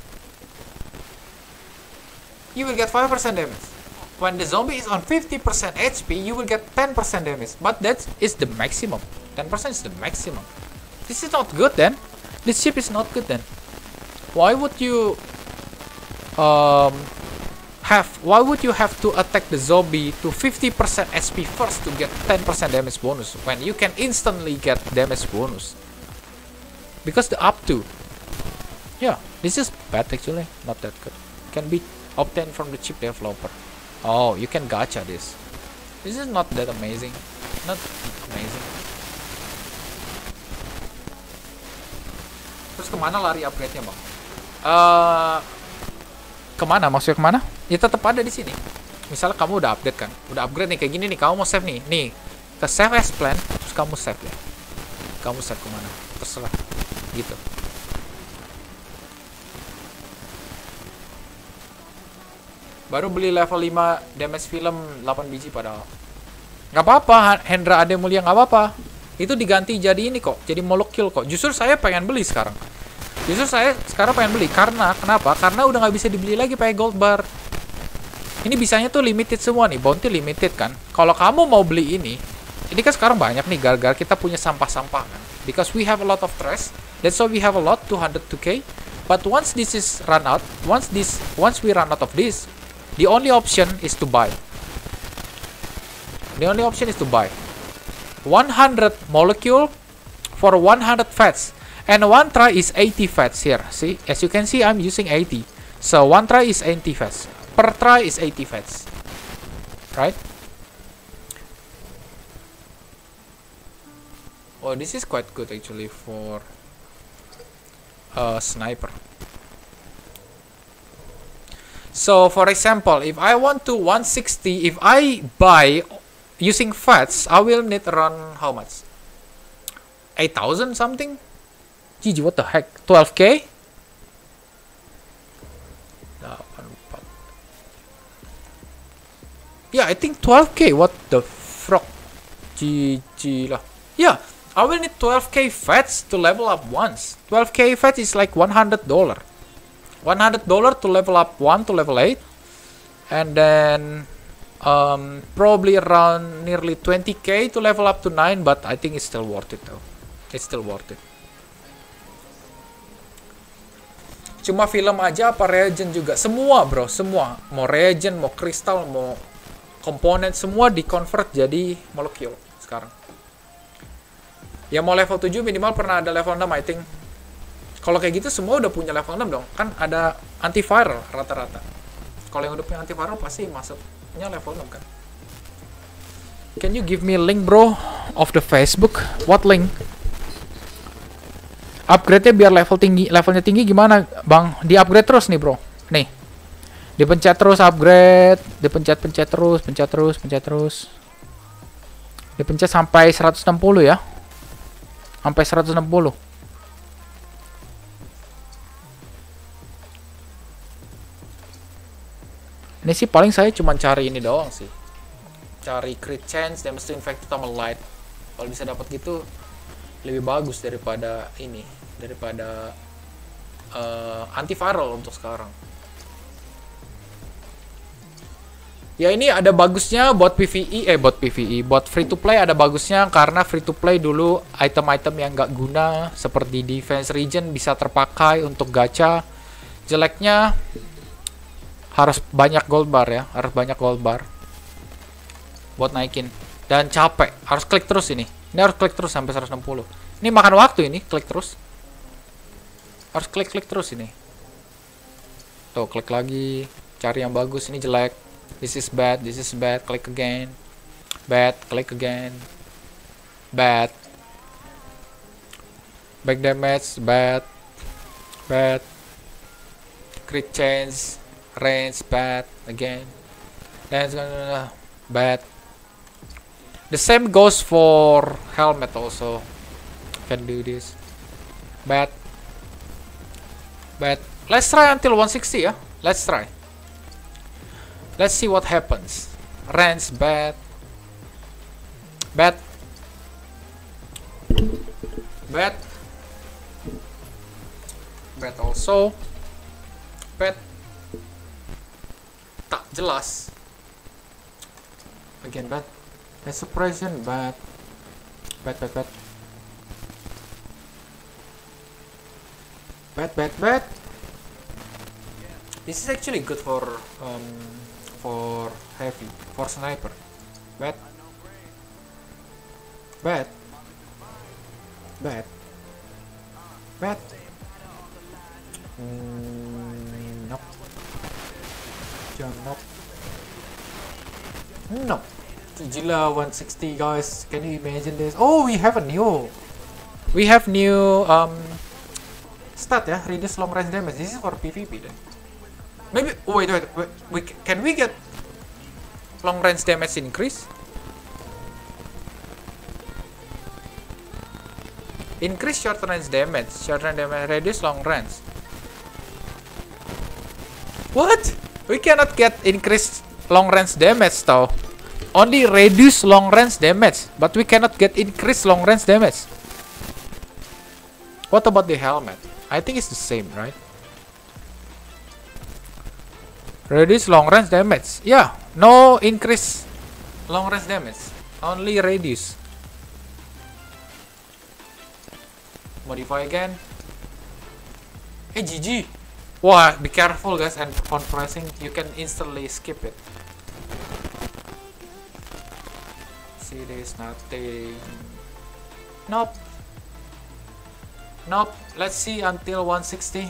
you will get five percent damage. When the zombie is on fifty percent H P, you will get ten percent damage. But that is the maximum. ten percent is the maximum. This is not good then. This ship is not good then. Why would you um have why would you have to attack the zombie to fifty percent H P first to get ten percent damage bonus when you can instantly get damage bonus? Because the up to, yeah, this is bad actually, not that good. Can be obtained from the chip developer. Oh, you can gacha this. This is not that amazing. Not amazing. Terus kemana lari upgrade-nya bang? Uh, kemana? Maksudnya kemana? Ya tetap ada di sini. Misalnya kamu udah update kan, udah upgrade nih kayak gini nih, kamu mau save nih, nih ke save as plan, terus kamu save ya. kamu set kemana, terserah gitu. Baru beli level lima damage film delapan biji padahal. Nggak apa-apa, Hendra Ade Mulia, nggak apa-apa. Itu diganti jadi ini kok, jadi molekul kok. Justru saya pengen beli sekarang. Justru saya sekarang pengen beli karena kenapa? Karena udah nggak bisa dibeli lagi pakai gold bar. Ini bisanya tuh limited semua nih, bounty limited kan. Kalau kamu mau beli ini, ini kan sekarang banyak nih gara-gara kita punya sampah-sampah kan. Because we have a lot of trash, that's why we have a lot two hundred two K. But once this is run out, once this, once we run out of this, the only option is to buy. The only option is to buy. one hundred molecule for one hundred fats. And one try is eighty fats here. See, as you can see, I'm using eighty. So one try is eighty fats. Per try is eighty fats. Right? Oh, this is quite good actually for a sniper. So, for example, if I want to one sixty, if I buy using fats, I will need around how much? eight thousand something? G G, what the heck? twelve K? Yeah, I think twelve K. What the frog? G G lah. Yeah, I will need twelve K fats to level up once. twelve K fats is like one hundred dollars. one hundred dollars to level up one to level eight. And then um, probably around nearly twenty K to level up to nine. But I think it's still worth it though. It's still worth it. Cuma film aja apa reagent juga? Semua bro, semua. Mau reagent, mau kristal, mau komponen, semua di convert jadi molekul sekarang. Ya mau level tujuh minimal pernah ada level enam I think. Kalau kayak gitu semua udah punya level enam dong. Kan ada antiviral rata-rata. Kalau yang udah punya antiviral pasti masuknya level enam kan. Can you give me link bro of the Facebook? What link? Upgrade-nya biar level tinggi, levelnya tinggi gimana, Bang? Di upgrade terus nih, bro. Nih. Dipencet terus upgrade, dipencet-pencet terus, pencet terus, pencet terus. Dipencet sampai seratus enam puluh ya. Sampai seratus enam puluh. Ini sih paling saya cuma cari ini doang sih. Cari crit chance, damage to infected sama light. Kalau bisa dapat gitu lebih bagus daripada ini, daripada uh, antiviral untuk sekarang. Ya ini ada bagusnya buat P V E, eh buat P V E, buat free to play ada bagusnya karena free to play dulu item-item yang nggak guna seperti defense region bisa terpakai untuk gacha. Jeleknya harus banyak gold bar ya, harus banyak gold bar buat naikin dan capek, harus klik terus ini. Ini harus klik terus sampai seratus enam puluh. Ini makan waktu ini, klik terus. Harus klik-klik terus ini. Tuh, klik lagi. Cari yang bagus, ini jelek. This is bad, this is bad, klik again. Bad, klik again. Bad. Back damage, bad. Bad. Crit chance, range, bad. Again. Then it's gonna bad. The same goes for helmet also. Can do this. Bad. Bad. Let's try until one sixty ya. Let's try. Let's see what happens. Range bad. Bad. Bad. Bad also. Bad. Tak jelas. Again bad. Suppression bad. Bad, bad, bad. Bad, bad, bad. This is actually good for um for heavy, for sniper. Bad. Bad. Bad. Bad. Mm, nope. Jump, nope. Nope. Gila one sixty guys, can you imagine this? Oh, we have a new we have new um stat ya, reduce long range damage. This is for PvP then. Maybe oh, wait, wait, wait, we can we get long range damage increase? Increase short range damage. Short range damage. Reduce long range. What? We cannot get increased long range damage though. Only reduce long range damage, but we cannot get increased long range damage. What about the helmet? I think it's the same, right? Reduce long range damage. Yeah, no increase long range damage. Only reduce. Modify again. Hey, G G. Wah, be careful guys, and on pressing you can instantly skip it. See, there's nothing. Nope. Nope. Let's see until one sixty.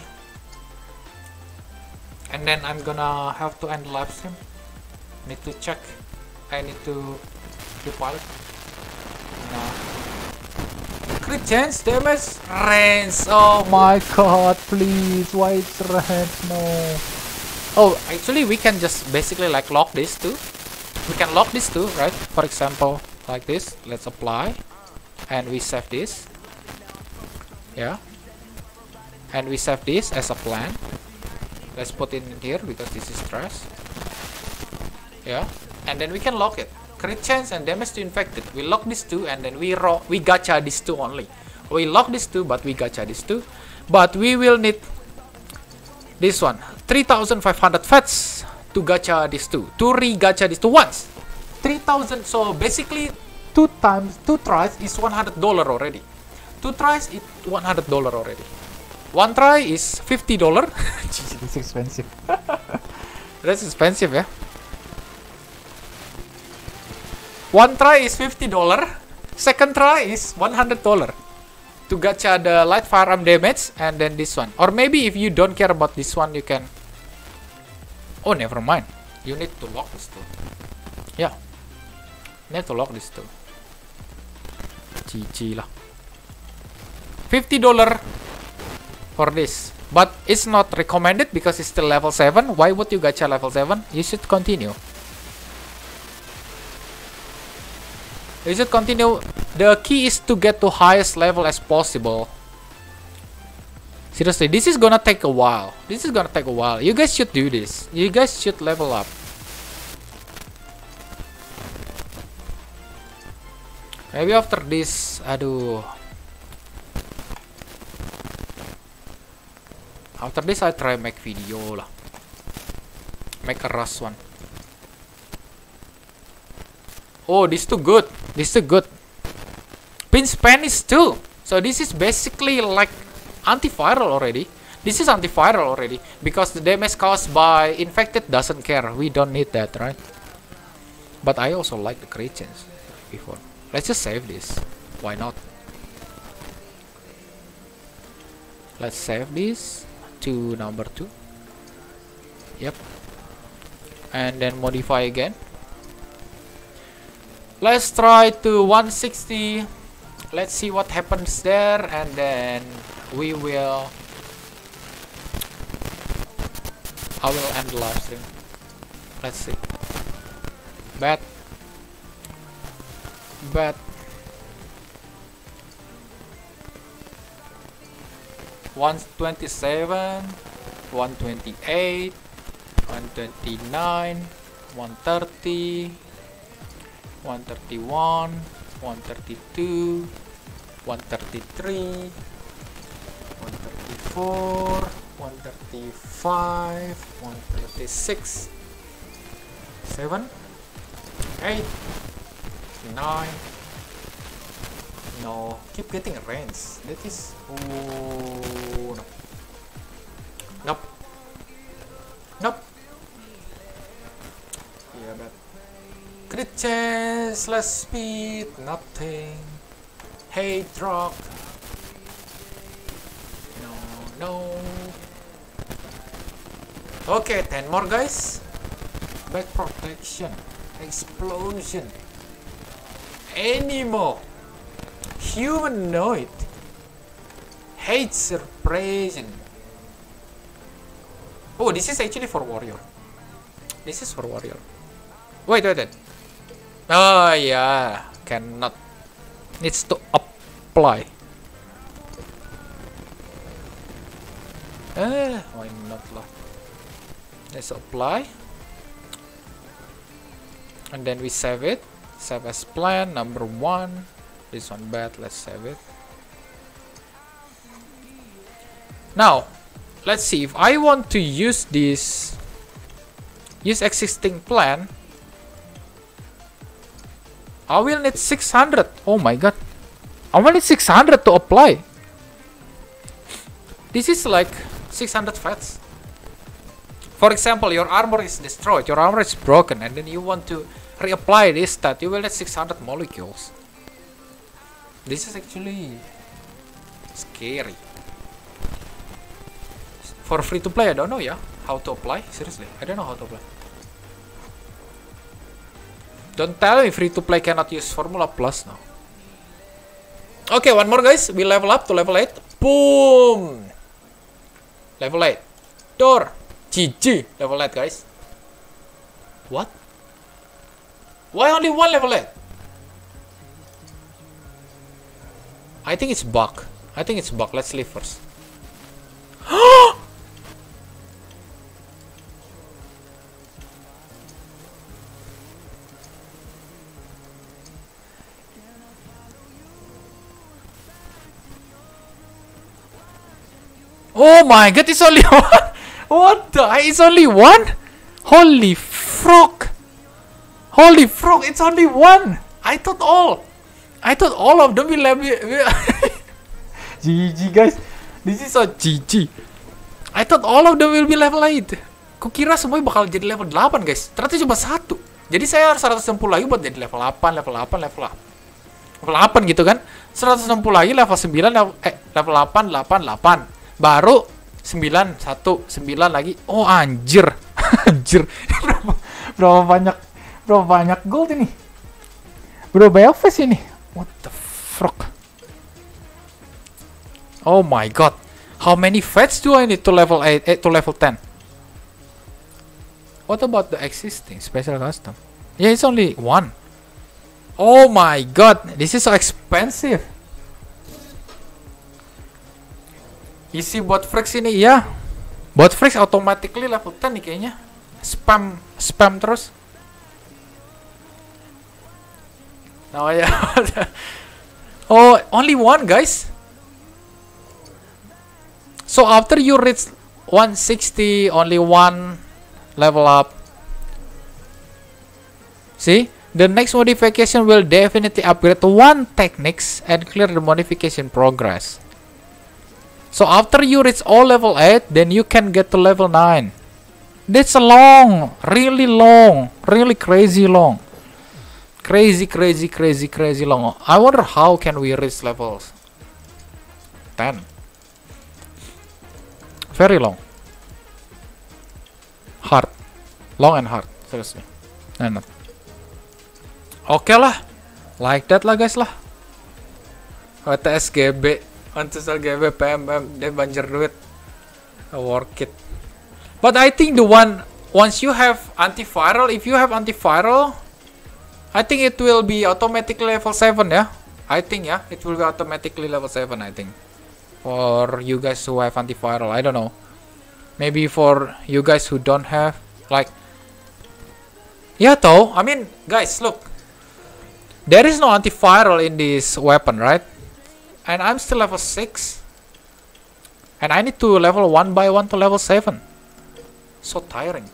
And then I'm gonna have to end the live stream. Need to check. I need to repilot. Nah. Crit chance, damage, range. Oh my god, please. Why it's range? No. Oh, actually, we can just basically like lock this too. We can lock this too, right? For example, like this. Let's apply. And we save this. Yeah. And we save this as a plan. Let's put it in here because this is trash. Yeah. And then we can lock it. Crit chance and damage to infected. We lock these two and then we ro we gacha these two only. We lock these two but we gacha these two. But we will need this one. three thousand five hundred fats to gacha these two. To re-gacha these two once. three thousand. So basically two times, two tries is one hundred dollars already. Two tries is one hundred dollars already. One try is fifty dollars. Jeez, it's expensive. That's expensive, yeah. One try is fifty dollars. Second try is one hundred dollars. To gacha the light firearm damage and then this one. Or maybe if you don't care about this one, you can... Oh, never mind. You need to lock this two. Yeah. You need to lock this two. G G lah. fifty dollars for this. But it's not recommended because it's still level seven. Why would you gacha level seven? You should continue. You should continue. The key is to get to highest level as possible. Seriously, this is gonna take a while. This is gonna take a while. You guys should do this. You guys should level up. Maybe after this, aduh. After this, I try make video lah. Make a rush one. Oh, this too good. This too good. Pin Spanish too. So this is basically like antiviral already. This is antiviral already because the damage caused by infected doesn't care. We don't need that, right? But I also like the crit chance before. Let's just save this. Why not? Let's save this to number two. Yep. And then modify again. Let's try to one sixty. Let's see what happens there, and then we will I will end the live stream. Let's see. Bet. Bet. one twenty-seven, one twenty-eight, one twenty-nine, one thirty, one thirty-one, one thirty-two, one thirty-three, one thirty-four, one thirty-five, one thirty-six, seven, eight, nine. No, keep getting a range. That is, oh no. Nope. Nope. Yeah, but crit chance, less speed, nothing. Hate rock. No, no. Okay, ten more guys. Back protection, explosion, animal, humanoid, hate suppression. Oh, this is actually for warrior. This is for warrior. Wait, wait, wait. Oh yeah, cannot. Needs to apply. Eh, why not lah? Let's apply. And then we save it. Save as plan, number one. This one bad, let's save it. Now, let's see if I want to use this, use existing plan. I will need six hundred. Oh my god. I will need six hundred to apply. This is like six hundred fats. For example, your armor is destroyed, your armor is broken, and then you want to reapply this stat, you will need six hundred molecules. This is actually scary. For free to play, I don't know yeah how to apply. Seriously, I don't know how to apply. Don't tell me free to play cannot use Formula Plus now. Okay, one more guys. We level up to level eight. Boom! Level eight. Door. G G. Level eight guys. What? Why only one level eight? I think it's bug. I think it's bug. Let's leave first. Oh my god, it's only one! What the? It's only one? Holy frog! Holy frog, it's only one! I thought all! I thought all of them will have... G G guys, this is so G G. I thought all of them will be level eight. Kukira semuanya bakal jadi level delapan guys. Ternyata cuma satu. Jadi saya harus seratus enam puluh lagi buat jadi level delapan, level delapan, level delapan. Level delapan gitu kan. seratus enam puluh lagi level sembilan, level, eh, level delapan, delapan, delapan. Baru sembilan, satu, sembilan lagi. Oh anjir. Anjir. berapa, berapa banyak berapa banyak gold ini? Berapa banyak face ini? What the fuck? Oh my god. How many fats do I need to level eight, eh, to level ten? What about the existing special custom? Yeah, it's only one. Oh my god, this is so expensive. Isi bot Frex ini ya. Bot Frex automatically level ten nih kayaknya. Spam spam terus. Oh ya. Oh, only one guys. So after you reach one sixty, only one level up. See, the next modification will definitely upgrade to one techniques and clear the modification progress. So after you reach all level eight, then you can get to level nine. That's a long, really long, really crazy long. Crazy, crazy, crazy, crazy long. I wonder how can we reach levels ten. Very long. Hard. Long and hard. Seriously. Enak. Oke okay lah. Like that lah guys lah. W T S G B. Antusal G B P M M. Dia banjir duit. Work it. But I think the one... Once you have antiviral. If you have antiviral. I think it will be automatically level seven ya. I think ya. It will be automatically level seven I think. For you guys who have antiviral, I don't know. Maybe for you guys who don't have, like, yeah, though. I mean, guys, look, there is no antiviral in this weapon, right? And I'm still level six, and I need to level one by one to level seven. So tiring.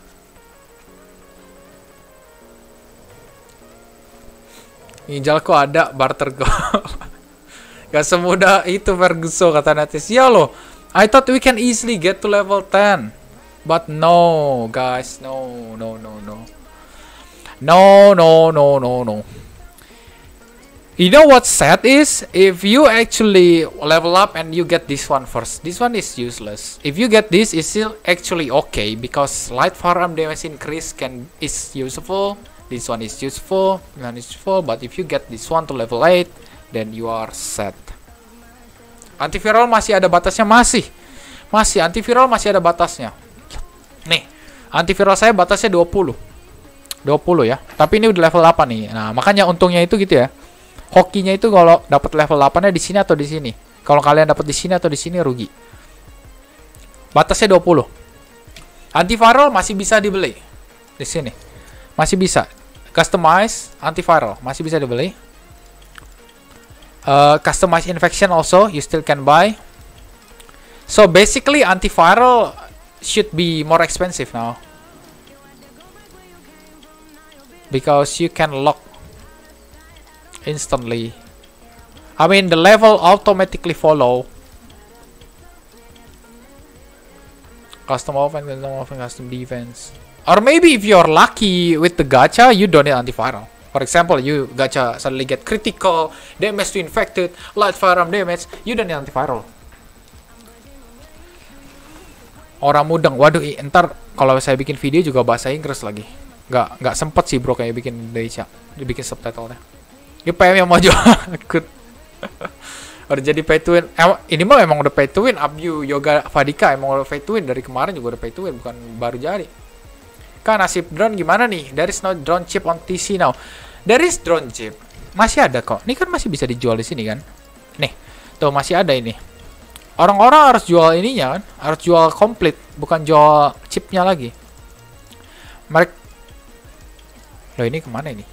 Ninjalku ada barter gold. Gak semudah itu Ferguson kata Natis. Ya loh, I thought we can easily get to level ten. But no, guys. No, no, no, no. No, no, no, no, no. You know what sad is? If you actually level up and you get this one first. This one is useless. If you get this, it's still actually okay. Because light firearm damage increase can is useful. This one is useful. This one is useful. But if you get this one to level eight, then you are set. Antiviral masih ada batasnya, masih. Masih antiviral masih ada batasnya. Nih, antiviral saya batasnya dua puluh. dua puluh ya. Tapi ini udah level delapan nih. Nah, makanya untungnya itu gitu ya. Hokinya itu kalau dapat level delapan-nya di sini atau di sini. Kalau kalian dapat di sini atau di sini rugi. Batasnya dua puluh. Antiviral masih bisa dibeli. Di sini. Masih bisa. Customize antiviral masih bisa dibeli. Uh, customize infection also you still can buy. So basically antiviral should be more expensive now. Because you can lock instantly. I mean the level automatically follow. Custom offense, custom offense, custom defense. Or maybe if you're lucky with the gacha, you don't need antiviral. For example, you gacha suddenly get critical damage to infected, light firearm damage, you don't need antiviral. Orang mudeng, waduh, ntar kalau saya bikin video juga bahasa Inggris lagi. Nggak nggak sempet sih bro kayak bikin Indonesia, dibikin subtitlenya. Ini P M yang mau jual akut. Udah jadi pay to win. Eh, ini mah emang udah pay to win. Abyu Yoga Fadika emang udah pay to win dari kemarin juga udah pay to win, bukan baru jadi. Kan nasib drone gimana nih? There is no drone chip on T C now. There is drone chip. Masih ada kok. Ini kan masih bisa dijual di sini kan? Nih, tuh masih ada ini. Orang-orang harus jual ininya kan? Harus jual komplit, bukan jual chipnya lagi. Mereka. Loh ini kemana ini?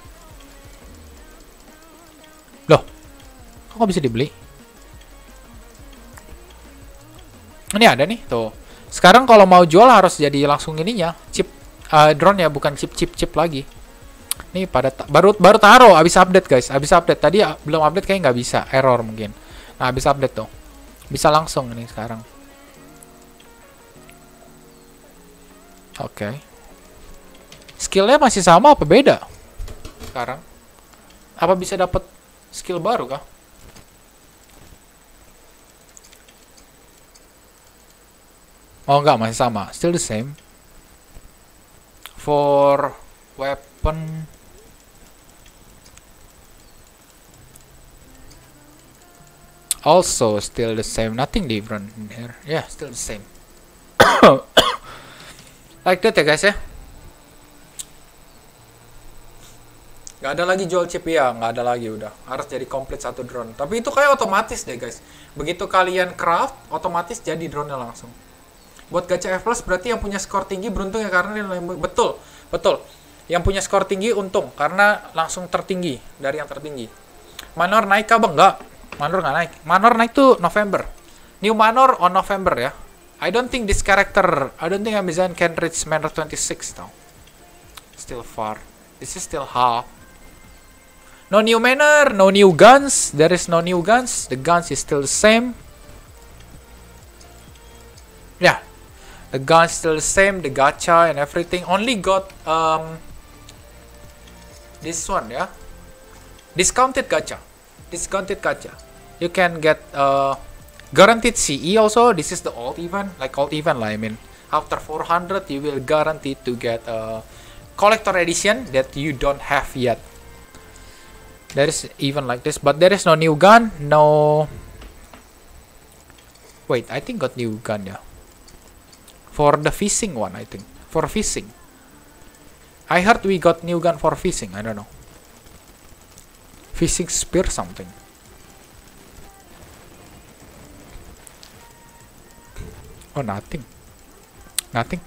Loh, kok nggak bisa dibeli? Ini ada nih, tuh. Sekarang kalau mau jual harus jadi langsung ininya, chip uh, drone ya, bukan chip chip chip lagi. Nih pada baru baru taruh, habis update guys, habis update tadi uh, belum update kayak nggak bisa, error mungkin. Nah habis update tuh, bisa langsung ini sekarang. Oke. Okay. Skillnya masih sama apa beda? Sekarang? Apa bisa dapat skill baru kah? Oh enggak, masih sama. Still the same. For weapon also still the same. Nothing different in here. Yeah, still the same. Like that ya guys ya. Gak ada lagi jual chip ya, nggak ada lagi udah. Harus jadi komplit satu drone. Tapi itu kayak otomatis deh guys. Begitu kalian craft, otomatis jadi drone-nya langsung. Buat gacha F plus berarti yang punya skor tinggi beruntung ya karena nilai betul, betul. Yang punya skor tinggi untung karena langsung tertinggi dari yang tertinggi. Manor naik kah bang? Enggak. Manor nggak naik. Manor naik tuh November. New Manor on November ya. I don't think this character, I don't think Amazon can reach Manor twenty-six though. Still far. This is still half. No new Manor, no new guns. There is no new guns. The guns is still the same. Yeah. The gun still the same, the gacha and everything. Only got um this one, yeah. Discounted gacha. Discounted gacha. You can get uh guaranteed C E also. This is the old event, like old event lah. I mean, after four hundred, you will guaranteed to get a collector edition that you don't have yet. There is even like this, but there is no new gun. No. Wait, I think got new gun, yeah. For the fishing one, I think. For fishing. I heard we got new gun for fishing. I don't know. Fishing spear something. Oh, nothing. Nothing.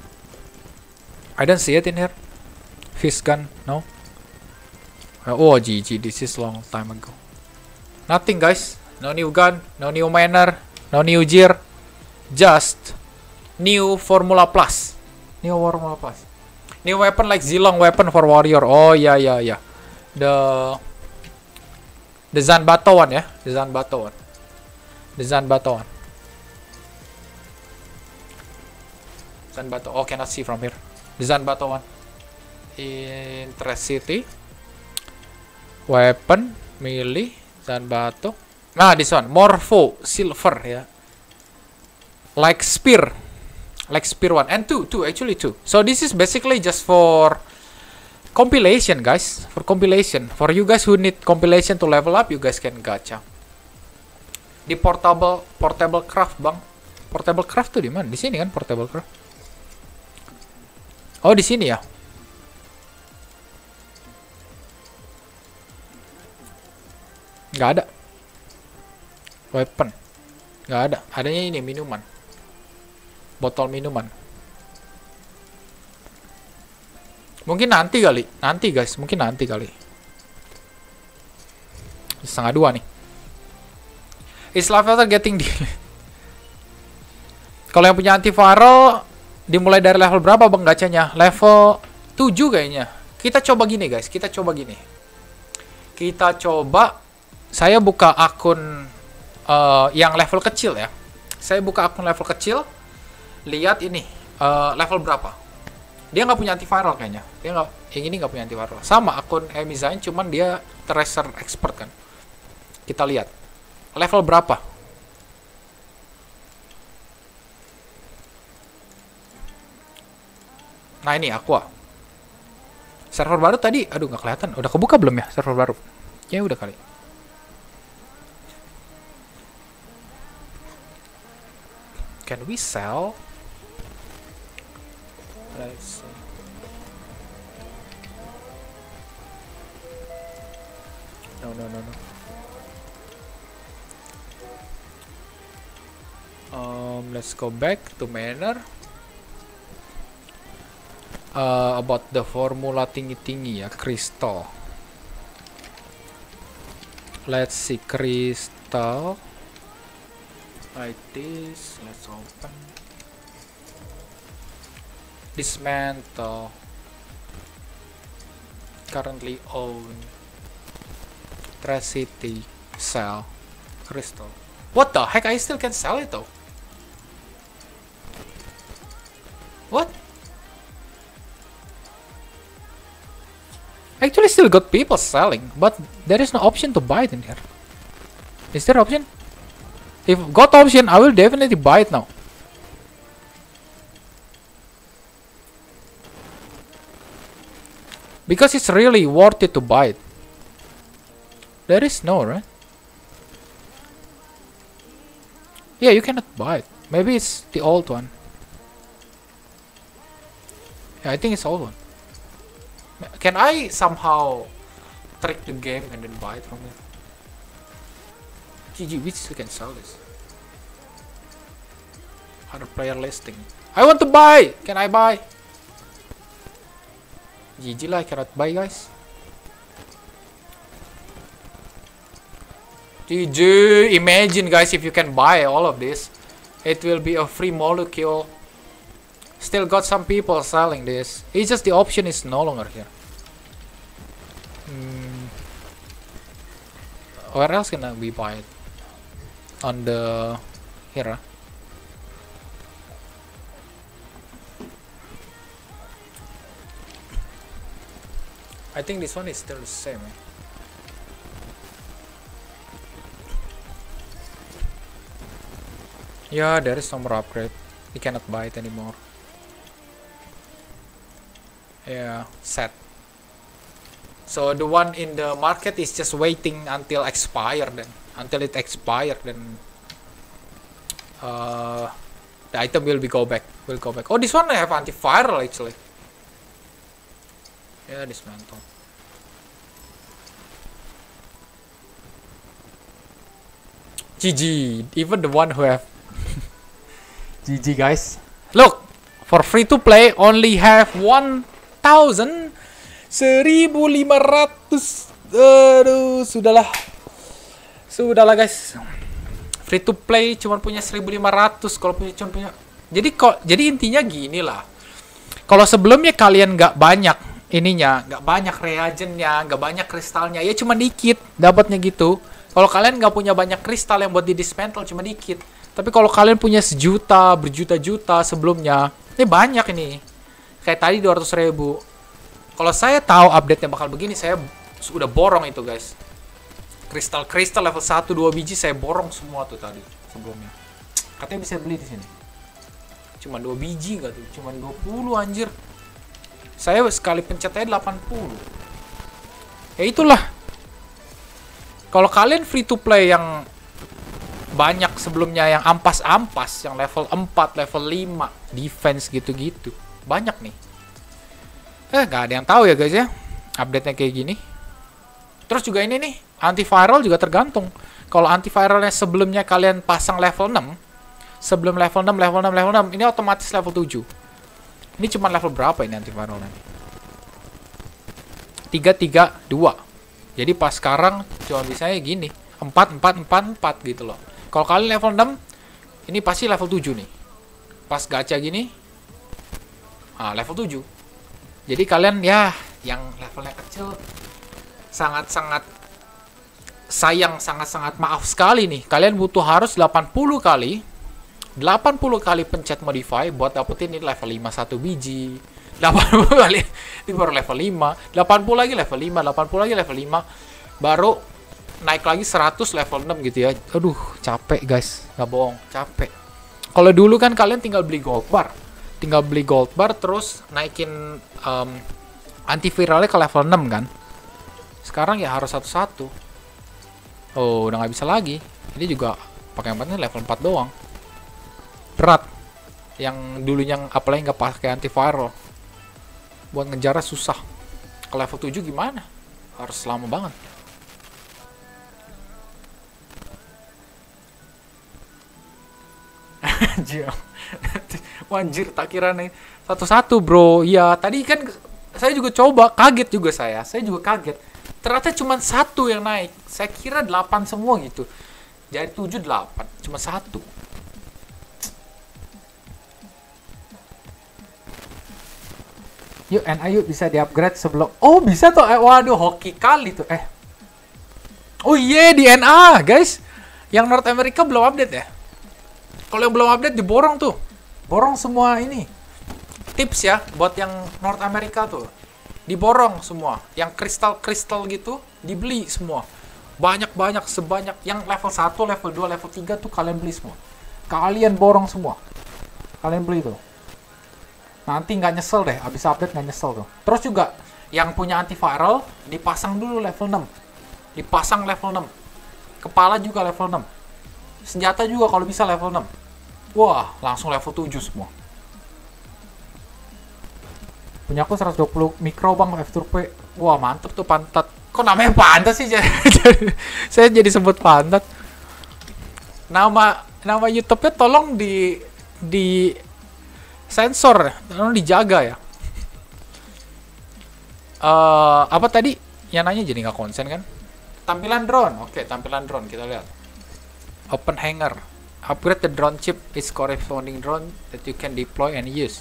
I don't see it in here. Fish gun, no. Oh, G G. This is long time ago. Nothing, guys. No new gun. No new manor. No new gear. Just new Formula Plus. New Formula Plus. New weapon like Zilong weapon for warrior. Oh yeah yeah yeah. The the Zanbato one ya. The Zanbato one. The Zanbato one. Zanbato. Oh, cannot see from here. The Zanbato one. Intercity. Weapon melee Zanbato. Nah, this one Morpho silver ya. Like spear. Like spear one and two, two actually two. So this is basically just for compilation, guys. For compilation, for you guys who need compilation to level up, you guys can gacha. Di portable, portable craft bang. Portable craft tuh di mana? Di sini kan portable craft. Oh di sini ya. Nggak ada. Weapon. Nggak ada. Adanya ini minuman. botol minuman. Mungkin nanti kali, nanti guys, mungkin nanti kali. Setengah dua nih. Is live filter getting delay? Kalau yang punya antiviral dimulai dari level berapa bang gacanya? Level tujuh kayaknya. Kita coba gini guys, kita coba gini. Kita coba, saya buka akun uh, yang level kecil ya. Saya buka akun level kecil, lihat ini uh, level berapa. Dia nggak punya antiviral kayaknya. Dia nggak, yang ini nggak punya antiviral. Sama akun Emizain, cuman dia tracer expert kan. Kita lihat level berapa. Nah ini Aqua. Server baru tadi, aduh nggak kelihatan. Udah kebuka belum ya server baru? Ya udah kali. Can we sell? Let's see. No, no, no, no. Um, let's go back to Manor. Uh, about the formula tinggi-tinggi ya, crystal. Let's see, crystal. Like this. Let's open. Dismantle. Currently owned. Tracity. Sell. Crystal. What the heck? I still can sell it though. What? Actually still got people selling, but there is no option to buy it in here. Is there option? If got option, I will definitely buy it now. Because it's really worth it to buy it. There is no, right? Yeah, you cannot buy it. Maybe it's the old one. Yeah, I think it's old one. Can I somehow trick the game and then buy it from it? G G, we still can sell this. Other player listing. I want to buy! Can I buy? G G lah, I cannot buy guys. G G, imagine guys if you can buy all of this. It will be a free molecule. Still got some people selling this. It's just the option is no longer here. Hmm. Where else can we buy it? On the here. Huh? I think this one is still the same. Eh? Yeah, there is some more upgrade. We cannot buy it anymore. Yeah, set. So the one in the market is just waiting until expire then. Until it expire then uh, the item will be go back. Will go back. Oh, this one I have antiviral actually. Yeah, dismantle. G G. Even the one who have G G guys. Look, for free to play only have one thousand seribu lima ratus. Aduh, sudahlah. Sudahlah guys. Free to play cuma punya seribu lima ratus kalau punya cuma punya. Jadi kok jadi intinya gini lah. Kalau sebelumnya kalian nggak banyak ininya, nggak banyak reagentnya, nggak banyak kristalnya, ya cuma dikit dapatnya gitu. Kalau kalian nggak punya banyak kristal yang buat di dismantle cuma dikit. Tapi kalau kalian punya sejuta, berjuta-juta sebelumnya, ini banyak ini. Kayak tadi dua ratus ribu. Kalau saya tahu update-nya bakal begini, saya sudah borong itu guys. Kristal-kristal level satu dua biji saya borong semua tuh tadi sebelumnya. Katanya bisa beli di sini. Cuma dua biji nggak tuh? Cuma dua puluh anjir. Saya sekali pencetnya delapan puluh. Ya itulah. Kalau kalian free to play yang banyak sebelumnya yang ampas-ampas, yang level empat, level lima, defense gitu-gitu. Banyak nih. Eh, nggak ada yang tahu ya guys ya. Update-nya kayak gini. Terus juga ini nih, antiviral juga tergantung. Kalau antiviralnya sebelumnya kalian pasang level enam, sebelum level enam, level enam, level enam. Ini otomatis level tujuh. Ini cuma level berapa ini antiviral nanti? tiga tiga dua. Jadi pas sekarang cuma bisanya gini, empat empat empat empat gitu loh. Kalau kalian level enam, ini pasti level tujuh nih. Pas gacha gini, ah level tujuh. Jadi kalian ya yang levelnya kecil sangat-sangat sayang, sangat-sangat maaf sekali nih. Kalian butuh harus delapan puluh kali delapan puluh kali pencet modify buat dapetin ini level lima satu biji. delapan puluh kali ini baru level lima, delapan puluh lagi level lima, delapan puluh lagi level lima, baru naik lagi seratus level enam gitu ya. Aduh, capek guys, nggak bohong, capek. Kalau dulu kan kalian tinggal beli gold bar, tinggal beli gold bar terus naikin um, antiviralnya ke level enam kan. Sekarang ya harus satu-satu. Oh, udah nggak bisa lagi. Ini juga pakai yang penting level empat doang. Berat. Yang dulunya apalagi nggak pakai antiviral. Buat ngejarnya susah. Ke level tujuh gimana? Harus lama banget. Anjir. Wanjir, tak kira nih satu-satu bro. Ya tadi kan saya juga coba, kaget juga saya. Saya juga kaget. Ternyata cuma satu yang naik. Saya kira delapan semua gitu. Jadi tujuh, delapan. Cuma satu. Yuk, N A yuk bisa di-upgrade sebelum... Oh, bisa tuh. Eh, waduh, hoki kali tuh. Eh. Oh iya, yeah, di N A, guys. Yang North America belum update ya? Kalau yang belum update, diborong tuh. Borong semua ini. Tips ya, buat yang North America tuh. Diborong semua. Yang kristal-kristal gitu, dibeli semua. Banyak-banyak, sebanyak. Yang level satu, level dua, level tiga tuh kalian beli semua. Kalian borong semua. Kalian beli tuh. Nanti nggak nyesel deh, abis update nggak nyesel tuh. Terus juga, yang punya antiviral, dipasang dulu level enam. Dipasang level enam. Kepala juga level enam. Senjata juga kalau bisa level enam. Wah, langsung level tujuh semua. Punya aku seratus dua puluh mikro bang, F two P. Wah, mantep tuh pantat. Kok namanya pantat sih? Saya jadi sebut pantat. Nama nama YouTube-nya tolong di di sensor, tolong dijaga ya. Uh, apa tadi? Yang nanya jadi nggak konsen kan? Tampilan drone. Oke, tampilan drone kita lihat. Open hanger. Upgrade the drone chip is corresponding drone that you can deploy and use.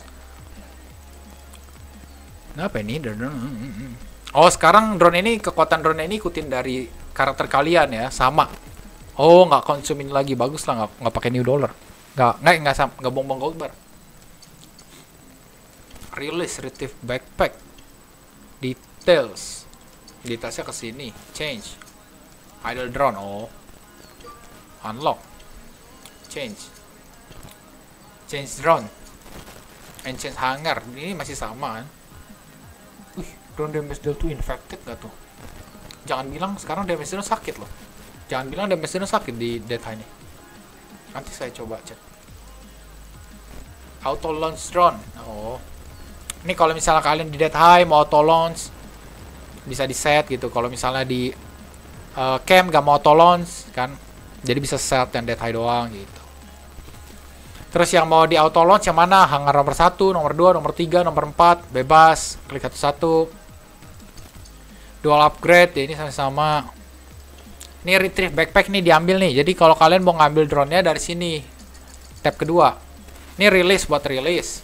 Apa ini? Oh, sekarang drone ini, kekuatan drone ini ikutin dari karakter kalian ya, sama. Oh, nggak konsumin lagi, bagus lah, nggak nggak pakai new dollar. Nggak nggak nggak nggak bongbong gold bar. Release retrieve backpack. Details. Detailsnya ke sini. Change. Idle drone. Oh. Unlock. Change. Change drone. And change hanger. Ini masih sama kan? Wih, drone damage deal tuh infected gak tuh? Jangan bilang sekarang damage deal sakit loh. Jangan bilang damage deal sakit di Dead High ini. Nanti saya coba cek. Auto launch drone. Oh. Ini kalau misalnya kalian di Dead High mau auto launch, bisa di set gitu. Kalau misalnya di uh, camp gak mau auto launch kan, jadi bisa set yang Dead High doang gitu. Terus yang mau di auto launch yang mana? Hangar nomor satu, nomor dua, nomor tiga, nomor empat, bebas. Klik satu-satu. Dual upgrade, ya ini sama-sama. Ini retrieve backpack nih diambil nih. Jadi kalau kalian mau ngambil drone-nya dari sini, tab kedua. Ini release buat release.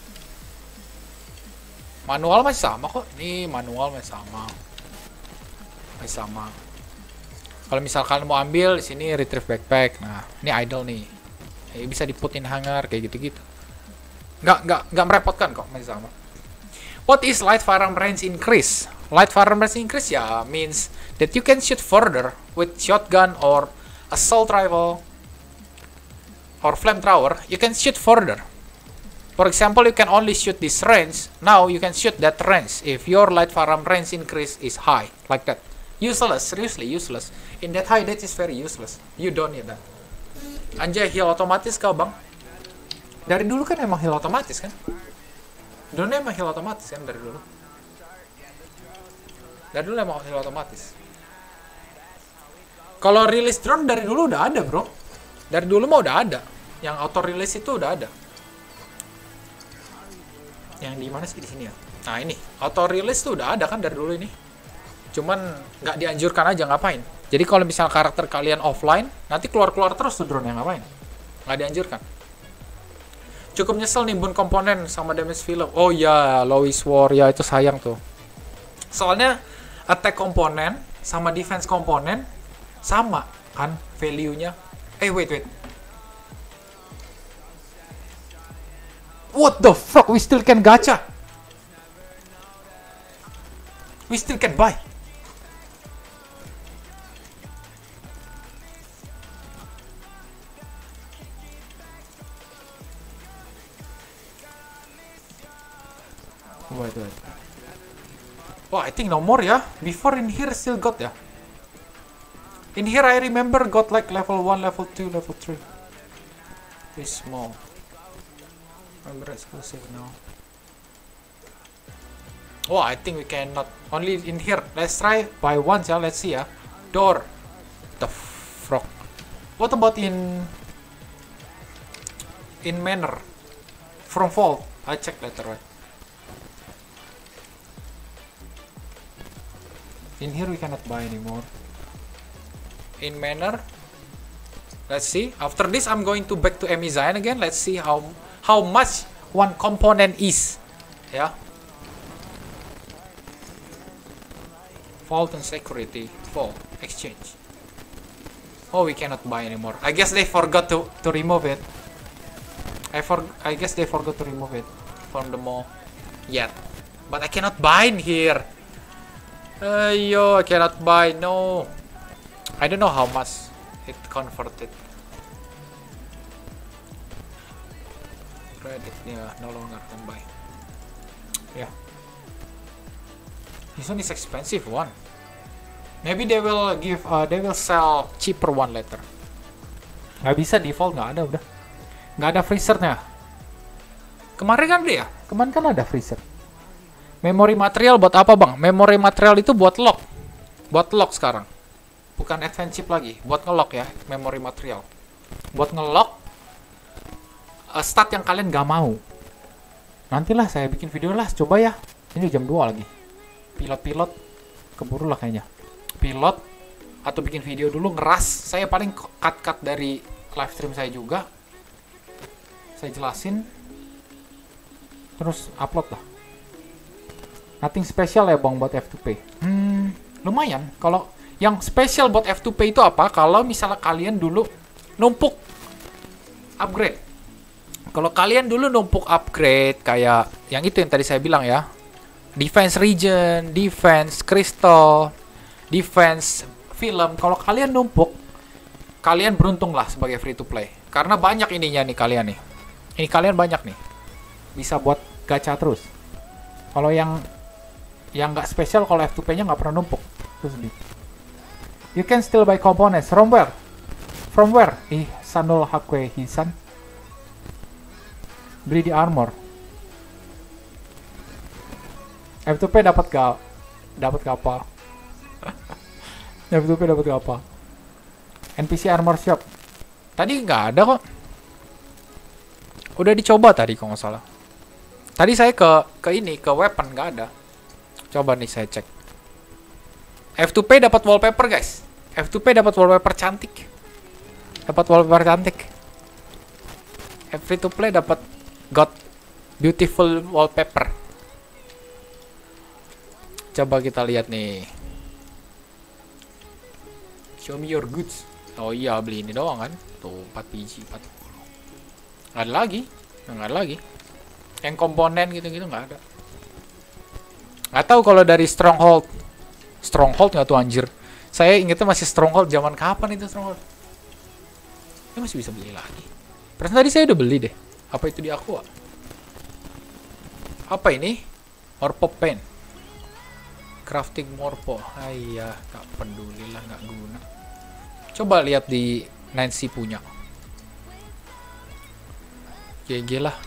Manual masih sama kok. Ini manual masih sama. Masih sama. Kalau misal kalian mau ambil di sini retrieve backpack. Nah, ini idle nih. Eh, bisa diputin hangar kayak gitu-gitu. Nggak nggak nggak merepotkan kok, masih sama. What is light firearm range increase? Light firearm range increase ya means that you can shoot further with shotgun or assault rifle or flamethrower. You can shoot further. For example, you can only shoot this range. Now you can shoot that range if your light firearm range increase is high, like that. Useless, seriously useless. In that high, that is very useless. You don't need that. Anjay, heal otomatis kau bang. Dari dulu kan emang heal otomatis kan? Drone emang heal otomatis kan dari dulu. Dari dulu emang heal otomatis. Kalau rilis drone dari dulu udah ada bro. Dari dulu mah udah ada. Yang auto release itu udah ada. Yang di mana sih, di sini ya? Nah ini auto release tuh udah ada kan dari dulu ini. Cuman nggak dianjurkan aja, ngapain? Jadi kalau misal karakter kalian offline, nanti keluar-keluar terus tuh drone yang ngapain? Nggak dianjurkan. Cukup nyesel nimbun komponen sama damage film. Oh ya, Lois War ya, itu sayang tuh. Soalnya attack komponen sama defense komponen sama kan value-nya. Eh wait wait. What the fuck? We still can gacha. We still can buy. Wait, wait. Oh, I think no more ya. Before in here still got ya. In here I remember got like level one, level two, level three. Very small. Remember exclusive now. Oh, I think we cannot. Only in here. Let's try by once ya. Let's see ya. Door. The frog. What about in in manor? From vault. I check later, right? In here we cannot buy anymore. In manor. Let's see. After this I'm going to back to Emizion again. Let's see how how much one component is. Yeah. Vault and security. Vault. Exchange. Oh, we cannot buy anymore. I guess they forgot to, to remove it. I for I guess they forgot to remove it from the mall. Yet. But I cannot buy in here. Ayo, I cannot buy. No. I don't know how much it converted. Credit, yeah, no longer can buy. Yeah. This one is expensive one. Maybe they will give, uh, they will sell cheaper one later. Nggak bisa default, nggak ada udah. Nggak ada freezernya. Kemarin kan dia, kemarin kan ada freezer. Memory material buat apa bang? Memory material itu buat lock. Buat lock sekarang. Bukan advance chip lagi. Buat ngelock ya, memory material. Buat ngelock uh, stat yang kalian gak mau. Nantilah saya bikin video lah, coba ya. Ini jam dua lagi. Pilot-pilot keburu lah kayaknya. Pilot atau bikin video dulu ngeras. Saya paling cut-cut dari live stream saya juga. Saya jelasin. Terus upload lah. Nothing special ya bang buat F two P. Hmm, lumayan. Kalau yang spesial buat F two P itu apa? Kalau misalnya kalian dulu numpuk upgrade. Kalau kalian dulu numpuk upgrade kayak yang itu yang tadi saya bilang ya. Defense region, defense crystal, defense film. Kalau kalian numpuk, kalian beruntung lah sebagai free to play. Karena banyak ininya nih kalian nih. Ini kalian banyak nih. Bisa buat gacha terus. Kalau yang yang nggak spesial, kalau F two P-nya nggak pernah numpuk. Terus di. You can still buy components. From where? From where? Ih, Sanul Hakwe Hisan. Beli di armor. F two P dapat gak? Dapat apa? F two P dapat apa? N P C armor shop. Tadi nggak ada kok. Udah dicoba tadi kalau nggak salah. Tadi saya ke ke ini ke weapon nggak ada. Coba nih saya cek. F two P dapat wallpaper guys. F two P dapat wallpaper cantik. Dapat wallpaper cantik. Free to play dapat got beautiful wallpaper. Coba kita lihat nih. Show me your goods. Oh iya, beli ini doang kan. Tuh empat biji, empat puluh. Nggak ada lagi. Nggak ada lagi. Yang komponen gitu-gitu nggak ada. Nggak tahu kalau dari Stronghold. Stronghold nggak tuh anjir. Saya ingetnya masih Stronghold zaman kapan itu Stronghold? Ini masih bisa beli lagi. Perasaan tadi saya udah beli deh. Apa itu di Aqua? Apa ini? Morpo pen. Crafting Morpo. Ayah, nggak peduli lah, nggak guna. Coba lihat di Nancy punya. G G lah.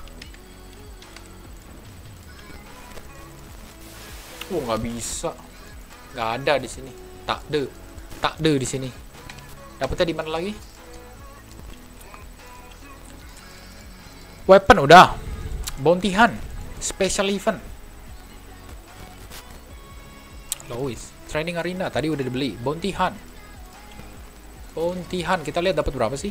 Oh, nggak bisa. Nggak ada di sini. Tak de. Tak de di sini. Dapatnya di mana lagi? Weapon udah. Bounty Hunt. Special event. Lois. Training Arena tadi udah dibeli. Bounty Hunt. Bounty Hunt. Kita lihat dapat berapa sih?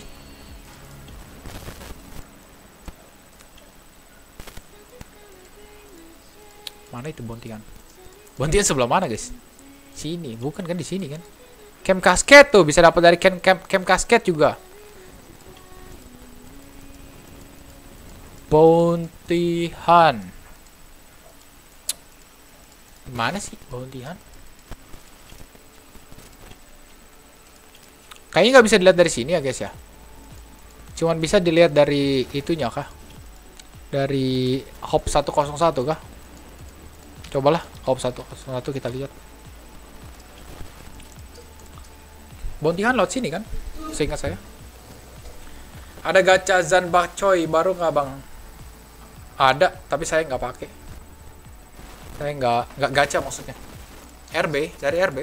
Mana itu Bounty Hunt? Bounty Hunt sebelah mana, guys? Sini. Bukan kan di sini kan? Camp Cascade tuh bisa dapat dari camp camp, camp Cascade juga. Bounty Hunt. Mana sih Bounty Hunt? Kayaknya nggak bisa dilihat dari sini ya guys ya. Cuman bisa dilihat dari itunya kah? Dari hop seratus satu kah? Cobalah hop seratus satu kita lihat. Bounty Hunt laut sini kan? Seingat saya. Ada gacha Zan Bakcoy baru nggak bang? Ada, tapi saya nggak pakai. Saya nggak nggak gacha maksudnya. R B dari R B.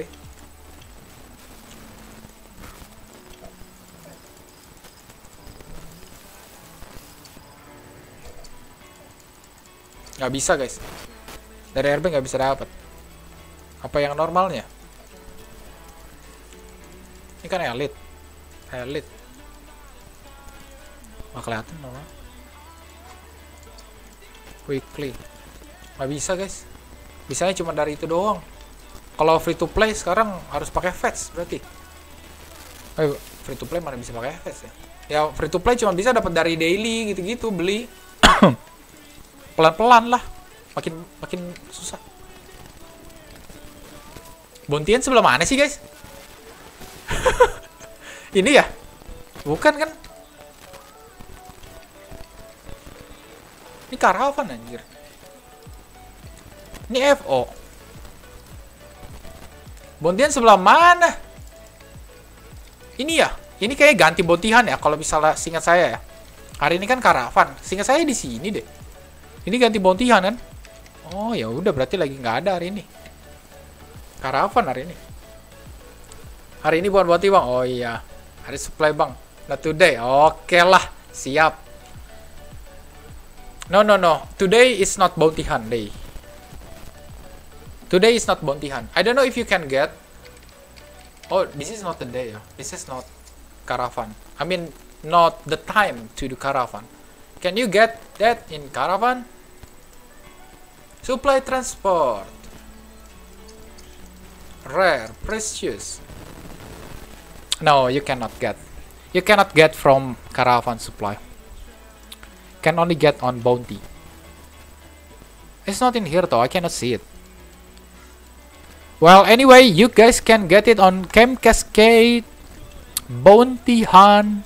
Nggak bisa guys. Dari R B nggak bisa dapat. Apa yang normalnya? Ini kan elite. Elite. Nggak kelihatan normal. Weekly. Nggak bisa guys. Bisanya cuma dari itu doang. Kalau free to play sekarang harus pakai fetch berarti. Eh, free to play mana bisa pakai fetch ya? Ya free to play cuma bisa dapat dari daily gitu-gitu beli. Pelan-pelan lah. Makin makin susah. Bounty Hunt sebelah mana sih guys? Ini ya? Bukan kan? Ini karavan anjir. Ini F O. Bounty Hunt sebelah mana? Ini ya? Ini kayak ganti Bounty Hunt ya kalau misalnya seingat saya ya. Hari ini kan karavan. Seingat saya di sini deh. Ini ganti Bounty Hunt kan? Oh ya udah berarti lagi nggak ada hari ini. Karavan hari ini. Hari ini bukan bounty bang. Oh iya. Hari supply bang. Not today. Oke lah. Siap. No no no. Today is not bounty hunt day. Today is not bounty hunt. I don't know if you can get. Oh, this is not the day. This is not caravan. I mean, not the time to do caravan. Can you get that in caravan? Supply transport. Rare, precious. No, you cannot get. You cannot get from caravan supply. Can only get on bounty. It's not in here though. I cannot see it. Well, anyway, you guys can get it on Camp Cascade, Bounty Hunt,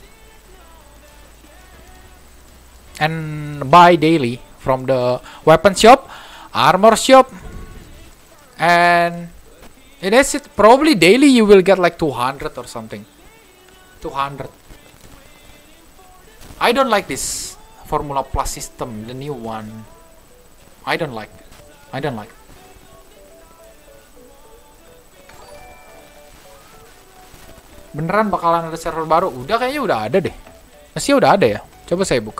and buy daily from the weapon shop, armor shop, and it is it probably daily you will get like two hundred or something. two hundred. I don't like this Formula Plus system, the new one. I don't like. I don't like. Beneran bakalan ada server baru? Udah kayaknya udah ada deh. Masih udah ada ya? Coba saya buka.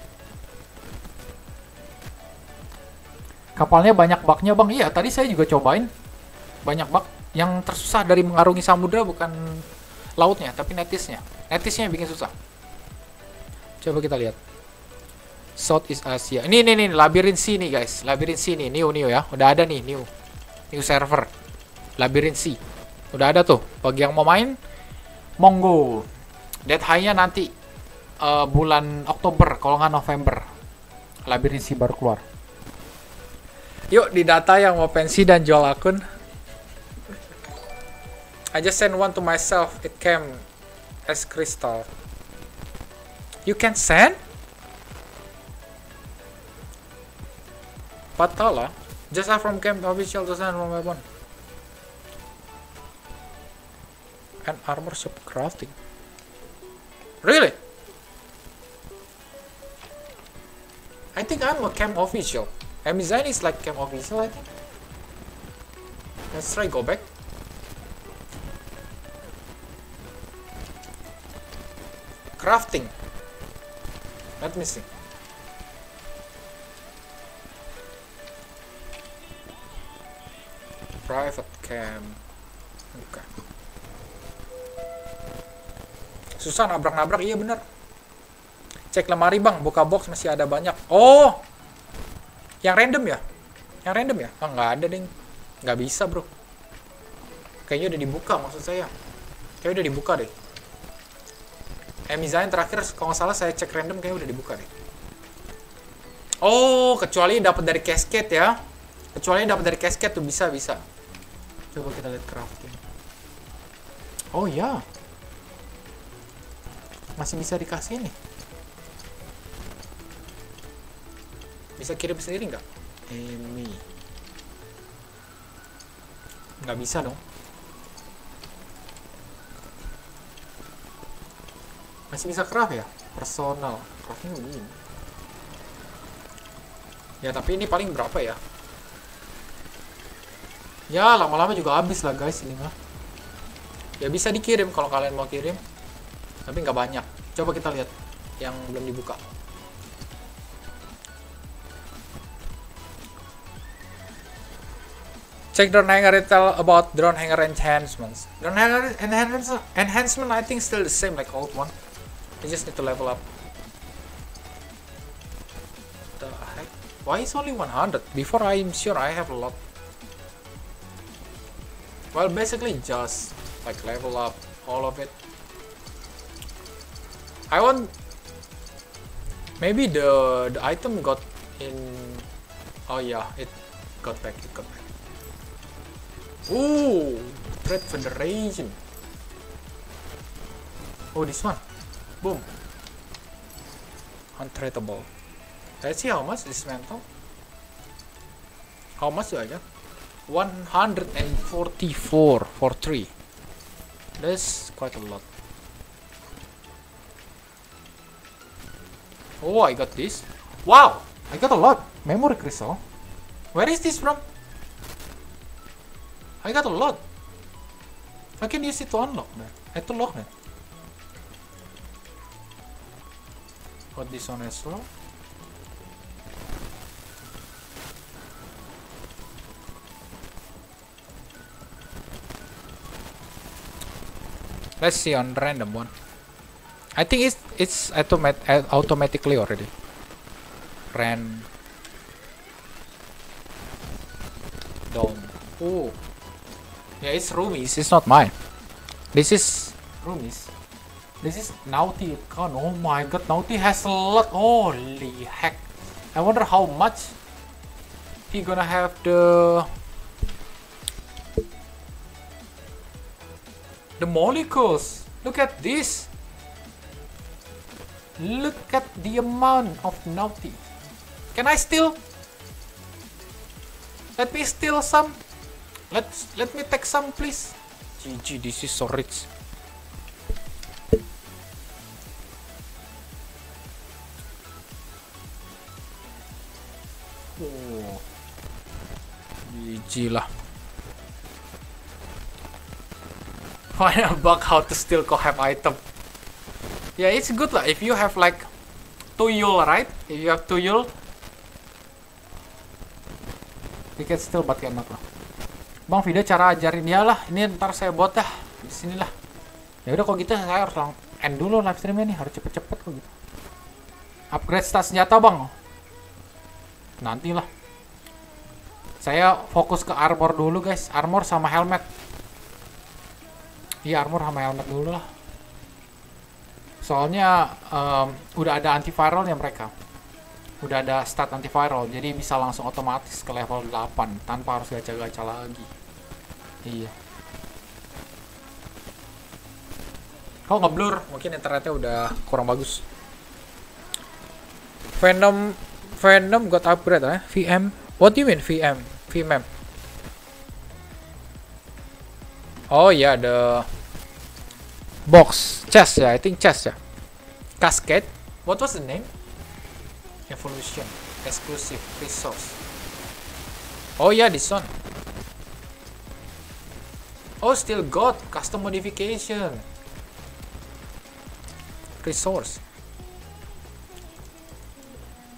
Kapalnya banyak bugnya bang. Iya tadi saya juga cobain. Banyak bug. Yang tersusah dari mengarungi samudra bukan lautnya, tapi netisnya. Netisnya yang bikin susah. Coba kita lihat. Southeast Asia. Ini nih nih Labyrinth Sea nih guys. Labyrinth Sea nih, new new ya. Udah ada nih new. New server. Labyrinth Sea. Udah ada tuh. Bagi yang mau main, monggo. Dead high-nya nanti uh, bulan Oktober kalau nggak November. Labyrinth Sea baru keluar. Yuk di data yang mau pensi dan jual akun. I just send one to myself. It came as crystal. You can send? Patala. Just have from camp official to send from weapon. And armor shop crafting. Really? I think I'm a camp official. Amazon is like camp official, I think. Let's try go back. Crafting. Let me see. Private camp. Oke. Okay. Susah nabrak-nabrak, iya bener. Cek lemari bang, buka box masih ada banyak. Oh, yang random ya? Yang random ya? Ah, nggak ada deh. Nggak bisa bro. Kayaknya udah dibuka maksud saya. Kayaknya udah dibuka deh. Eh misalnya terakhir kalau nggak salah saya cek random kayaknya udah dibuka deh. Oh, kecuali dapat dari casket ya. Kecuali dapat dari casket tuh bisa bisa. Coba kita lihat crafting. Oh ya. Masih bisa dikasih nih. Bisa kirim sendiri nggak? Emi. Nggak bisa dong. Masih bisa craft ya? Personal. Craftnya begini. Ya tapi ini paling berapa ya? Ya lama-lama juga habis lah guys ini mah. Ya bisa dikirim kalau kalian mau kirim. Tapi nggak banyak. Coba kita lihat yang belum dibuka. Check drone hanger tell about drone hanger enhancements. Drone hanger enhancement, enhancement I think still the same like old one. You just need to level up. The heck? Why is only one hundred? Before I'm sure I have a lot. Well, basically just like level up all of it. I want maybe the the item got in. Oh yeah, it got back. It got back. Ooh, Trade Federation. Oh, this one. Boom. Untradeable. Let's see how much dismantle. How much do I get? one hundred forty-four for three. That's quite a lot. Oh, I got this. Wow, I got a lot. Memory crystal. Where is this from? I got a lot. I can use it to unlock that. I to lock that. Got this one as well. Let's see on random one. I think it's it's automat automatically already. Ran. Dome. Oh. Yeah, it's Rumi's. It's not mine. This is Rumi's. This is Naughty. God, oh my god, Naughty has a lot. Holy heck! I wonder how much he gonna have the the molecules. Look at this. Look at the amount of Naughty. Can I steal? Let me steal some. Let's let me take some, please. G G, this is so rich. Oh, G G lah. Find a bug how to steal Kohab item. Yeah, it's good lah if you have like tuyul, right? If you have tuyul, you can steal but cannot lah. Bang, video cara ajarin dia lah. Ini ntar saya buat dah di sinilah. Ya udah kalau gitu saya harus lang end dulu live streamnya nih, harus cepet-cepet kok gitu. Upgrade stat senjata bang. Nantilah. Saya fokus ke armor dulu guys, armor sama helmet. Iya armor sama helmet dulu lah. Soalnya um, udah ada antiviralnya mereka. Udah ada stat antiviral, jadi bisa langsung otomatis ke level delapan tanpa harus gacha-gacha lagi. Iya. Kalau ngeblur, mungkin internetnya udah kurang bagus. Venom, Venom got upgrade eh? V M. What do you mean V M? V M. Oh ya, yeah, the box chest ya, yeah, I think chest ya. Yeah. Cascade. What was the name? Evolution, exclusive resource. Oh yeah, this one. Oh, still got custom modification resource.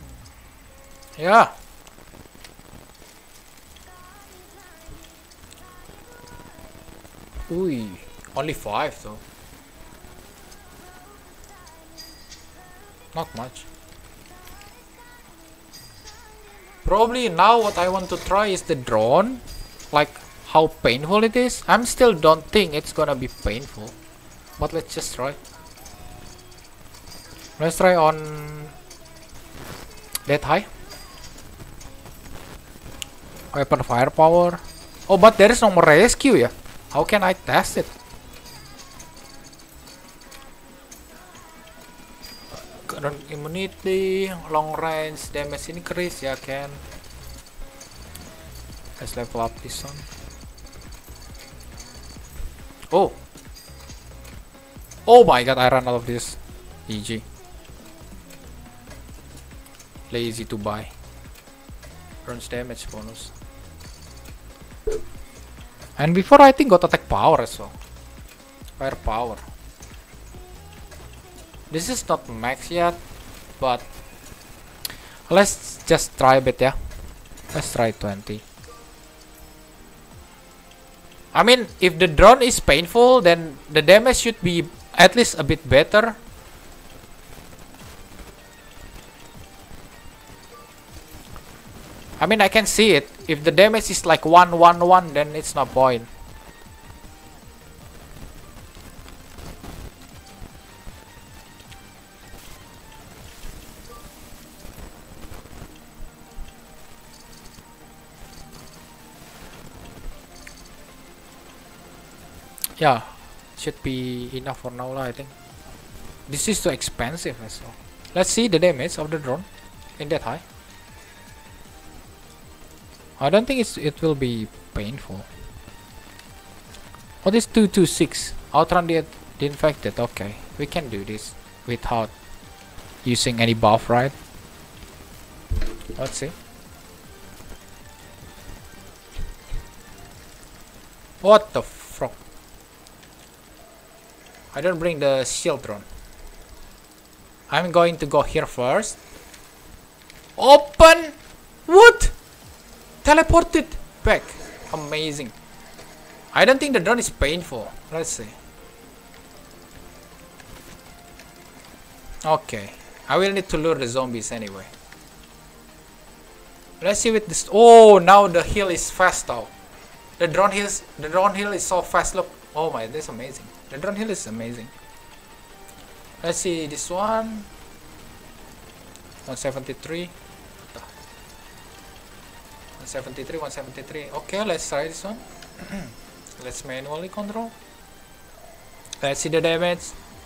Yeah. Ui, only five though. Not much. Probably now what I want to try is the drone. Like how painful it is. I'm still don't think it's gonna be painful. But let's just try. Let's try on that high. Weapon firepower. Oh, but there is no more rescue, yeah. How can I test it? Current immunity, long range damage increase, yeah, can. Let's level up this one. Oh. Oh my god, I ran out of this. G G. Lazy to buy. Runs damage bonus. And before I think got attack power as well. Fire power. This is not max yet, but let's just try a bit, yeah. Let's try twenty. I mean, if the drone is painful, then the damage should be at least a bit better. I mean, I can see it. If the damage is like one one one, then it's no point. Yeah, should be enough for now, I think. This is too expensive as well. Let's see the damage of the drone in that high. I don't think it's it will be painful. What is two two six? Outrun the, the infected. Okay, we can do this without using any buff, right? Let's see. What the frog? I don't bring the shield drone. I'm going to go here first. Open! What? Teleported back. Amazing. I don't think the drone is painful. Let's see. Okay. I will need to lure the zombies anyway. Let's see with this. Oh, now the hill is fast though. The drone hills. The drone hill is so fast. Look. Oh my, that's amazing. The drone hill is amazing. Let's see this one. one seventy-three. one seventy-three, one seventy-three. Okay, let's try this one. Let's manually control. Let's see the damage.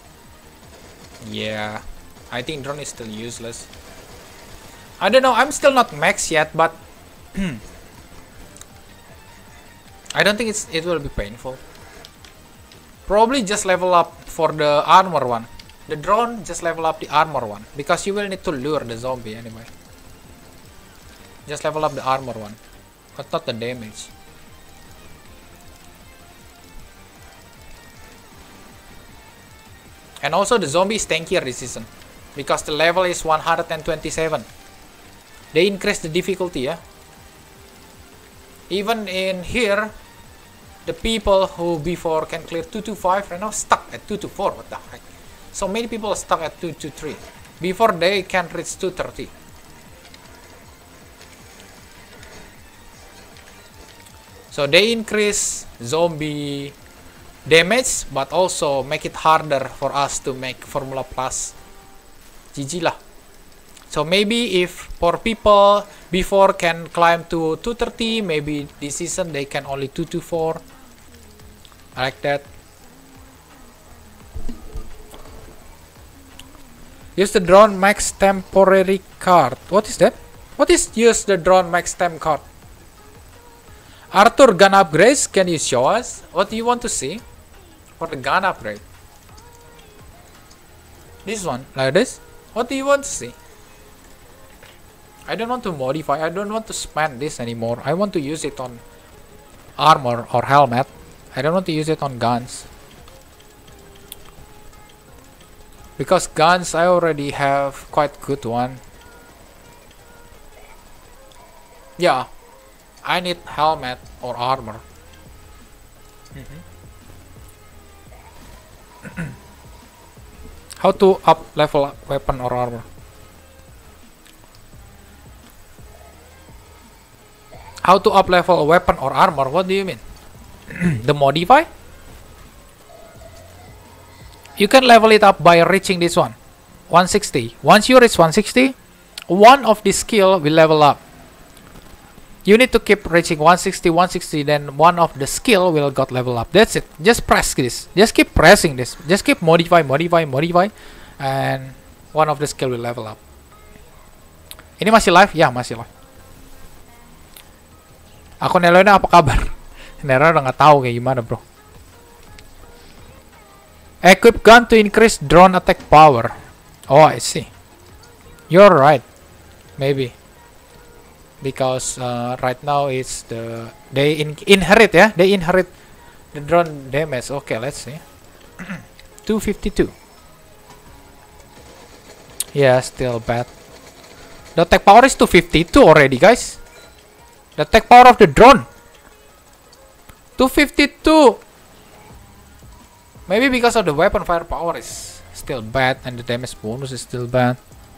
Yeah, I think drone is still useless. I don't know, I'm still not max yet, but I don't think it's it will be painful. Probably just level up for the armor one. The drone, just level up the armor one, because you will need to lure the zombie anyway. Just level up the armor one, but not the damage. And also the zombie is tankier this season, because the level is one hundred twenty-seven. They increase the difficulty, yeah. Even in here, the people who before can clear two two five are now stuck at two two four. What the heck? So many people are stuck at two two three. Before they can reach two thirty. So they increase zombie damage, but also make it harder for us to make Formula Plus. G G lah. So maybe if for people before can climb to two thirty, maybe this season they can only two two four. I like that. Use the drone max temporary card. What is that? What is use the drone max temp card? Arthur gun upgrades. Can you show us? What do you want to see for the gun upgrade? This one, like this. What do you want to see? I don't want to modify. I don't want to spend this anymore. I want to use it on armor or helmet. I don't want to use it on guns. Because guns, I already have quite good one. Yeah, I need helmet or armor. Mm-hmm. How to up level weapon or armor? How to up level a weapon or armor? What do you mean? The modify? You can level it up by reaching this one, one sixty. Once you reach one sixty, one of the skill will level up. You need to keep reaching one sixty, one sixty, then one of the skill will got level up. That's it. Just press this. Just keep pressing this. Just keep modify, modify, modify, and one of the skill will level up. Ini masih live? Ya, masih live. Aku Neloina apa kabar? Nero udah nggak tahu kayak gimana, bro. Equip gun to increase drone attack power. Oh, I see. You're right. Maybe. Because uh, right now it's the they in inherit ya, they inherit the drone damage. Okay, let's see. two fifty-two. Yeah, still bad. The attack power is two fifty-two already, guys. The attack power of the drone two fifty-two. Maybe because of the weapon firepower is still bad and the damage bonus is still bad.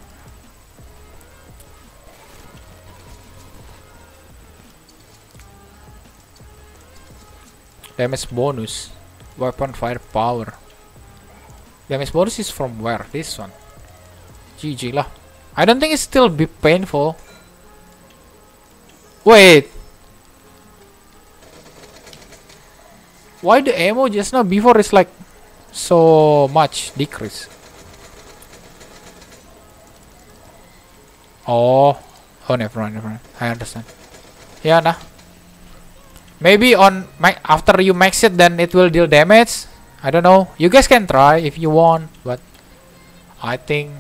Damage bonus, weapon firepower. Damage bonus is from where? This one. G G lah. I don't think it's still be painful. Wait. Why the ammo just now before is like so much decrease? Oh, oh never mind, never mind. I understand. Yeah, nah. Maybe on my after you max it, then it will deal damage. I don't know. You guys can try if you want, but I think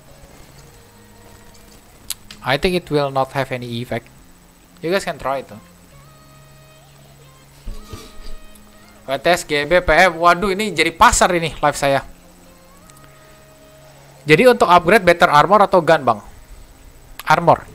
I think it will not have any effect. You guys can try it though. W T S G B P M. Waduh, ini jadi pasar ini live saya. Jadi untuk upgrade better armor atau gun, Bang? Armor.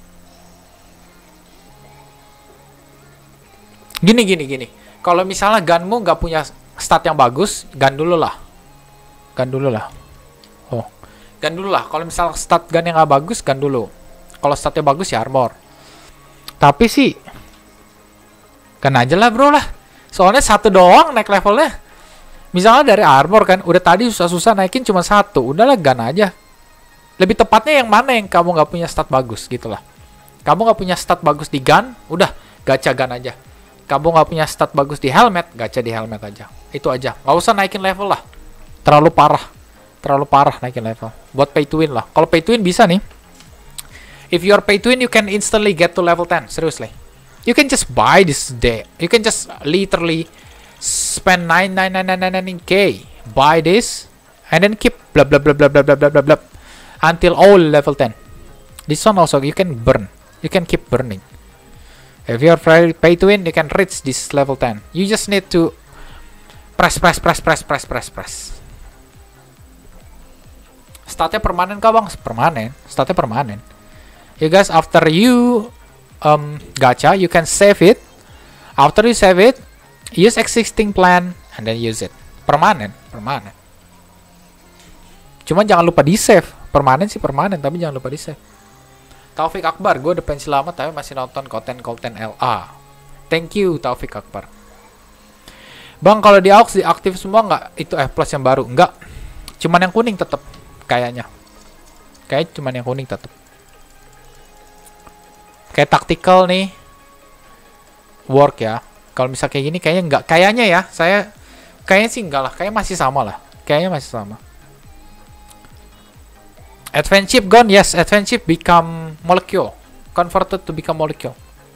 Gini gini gini. Kalau misalnya gunmu nggak punya stat yang bagus, gun dulu lah. Gun dulu lah. Oh, gun dulu lah. Kalau misalnya stat gun yang nggak bagus, gun dulu. Kalau statnya bagus ya armor. Tapi sih, kan aja lah bro lah. Soalnya satu doang naik levelnya. Misalnya dari armor kan, udah tadi susah-susah naikin cuma satu. Udahlah gun aja. Lebih tepatnya yang mana yang kamu nggak punya stat bagus gitulah. Kamu nggak punya stat bagus di gun, udah gacha gun aja. Kamu nggak punya stat bagus di helmet, gacha di helmet aja. Itu aja. Nggak usah naikin level lah. Terlalu parah. Terlalu parah naikin level. Buat pay to win lah. Kalau pay to win bisa nih. If you are pay to win, you can instantly get to level ten. Seriously. You can just buy this day. You can just literally spend nine nine nine nine nine K. Buy this. And then keep blah blah blah blah blah blah blah blah blah. Until all level ten. This one also you can burn. You can keep burning. If you are pay to win, you can reach this level ten. You just need to press press press press press press press. Statnya permanen kah bang? Permanen. Statnya permanen. You guys, after you um, gacha, you can save it. After you save it, use existing plan and then use it. Permanen, permanen. Cuman jangan lupa di save. Permanen sih permanen, tapi jangan lupa di save. Taufik Akbar, gue udah pensi lama tapi masih nonton konten-konten L A. Thank you Taufik Akbar. Bang, kalau di aux diaktif semua nggak itu F plus yang baru? Nggak. Cuman yang kuning tetap kayaknya. Kayak cuman yang kuning tetap. Kayak tactical nih. Work ya. Kalau misal kayak gini kayaknya nggak. Kayaknya ya, saya kayaknya sih enggak lah. Kayaknya masih sama lah. Kayaknya masih sama. Advanced chip gone, yes, advanced chip become molecule, converted to become molecule.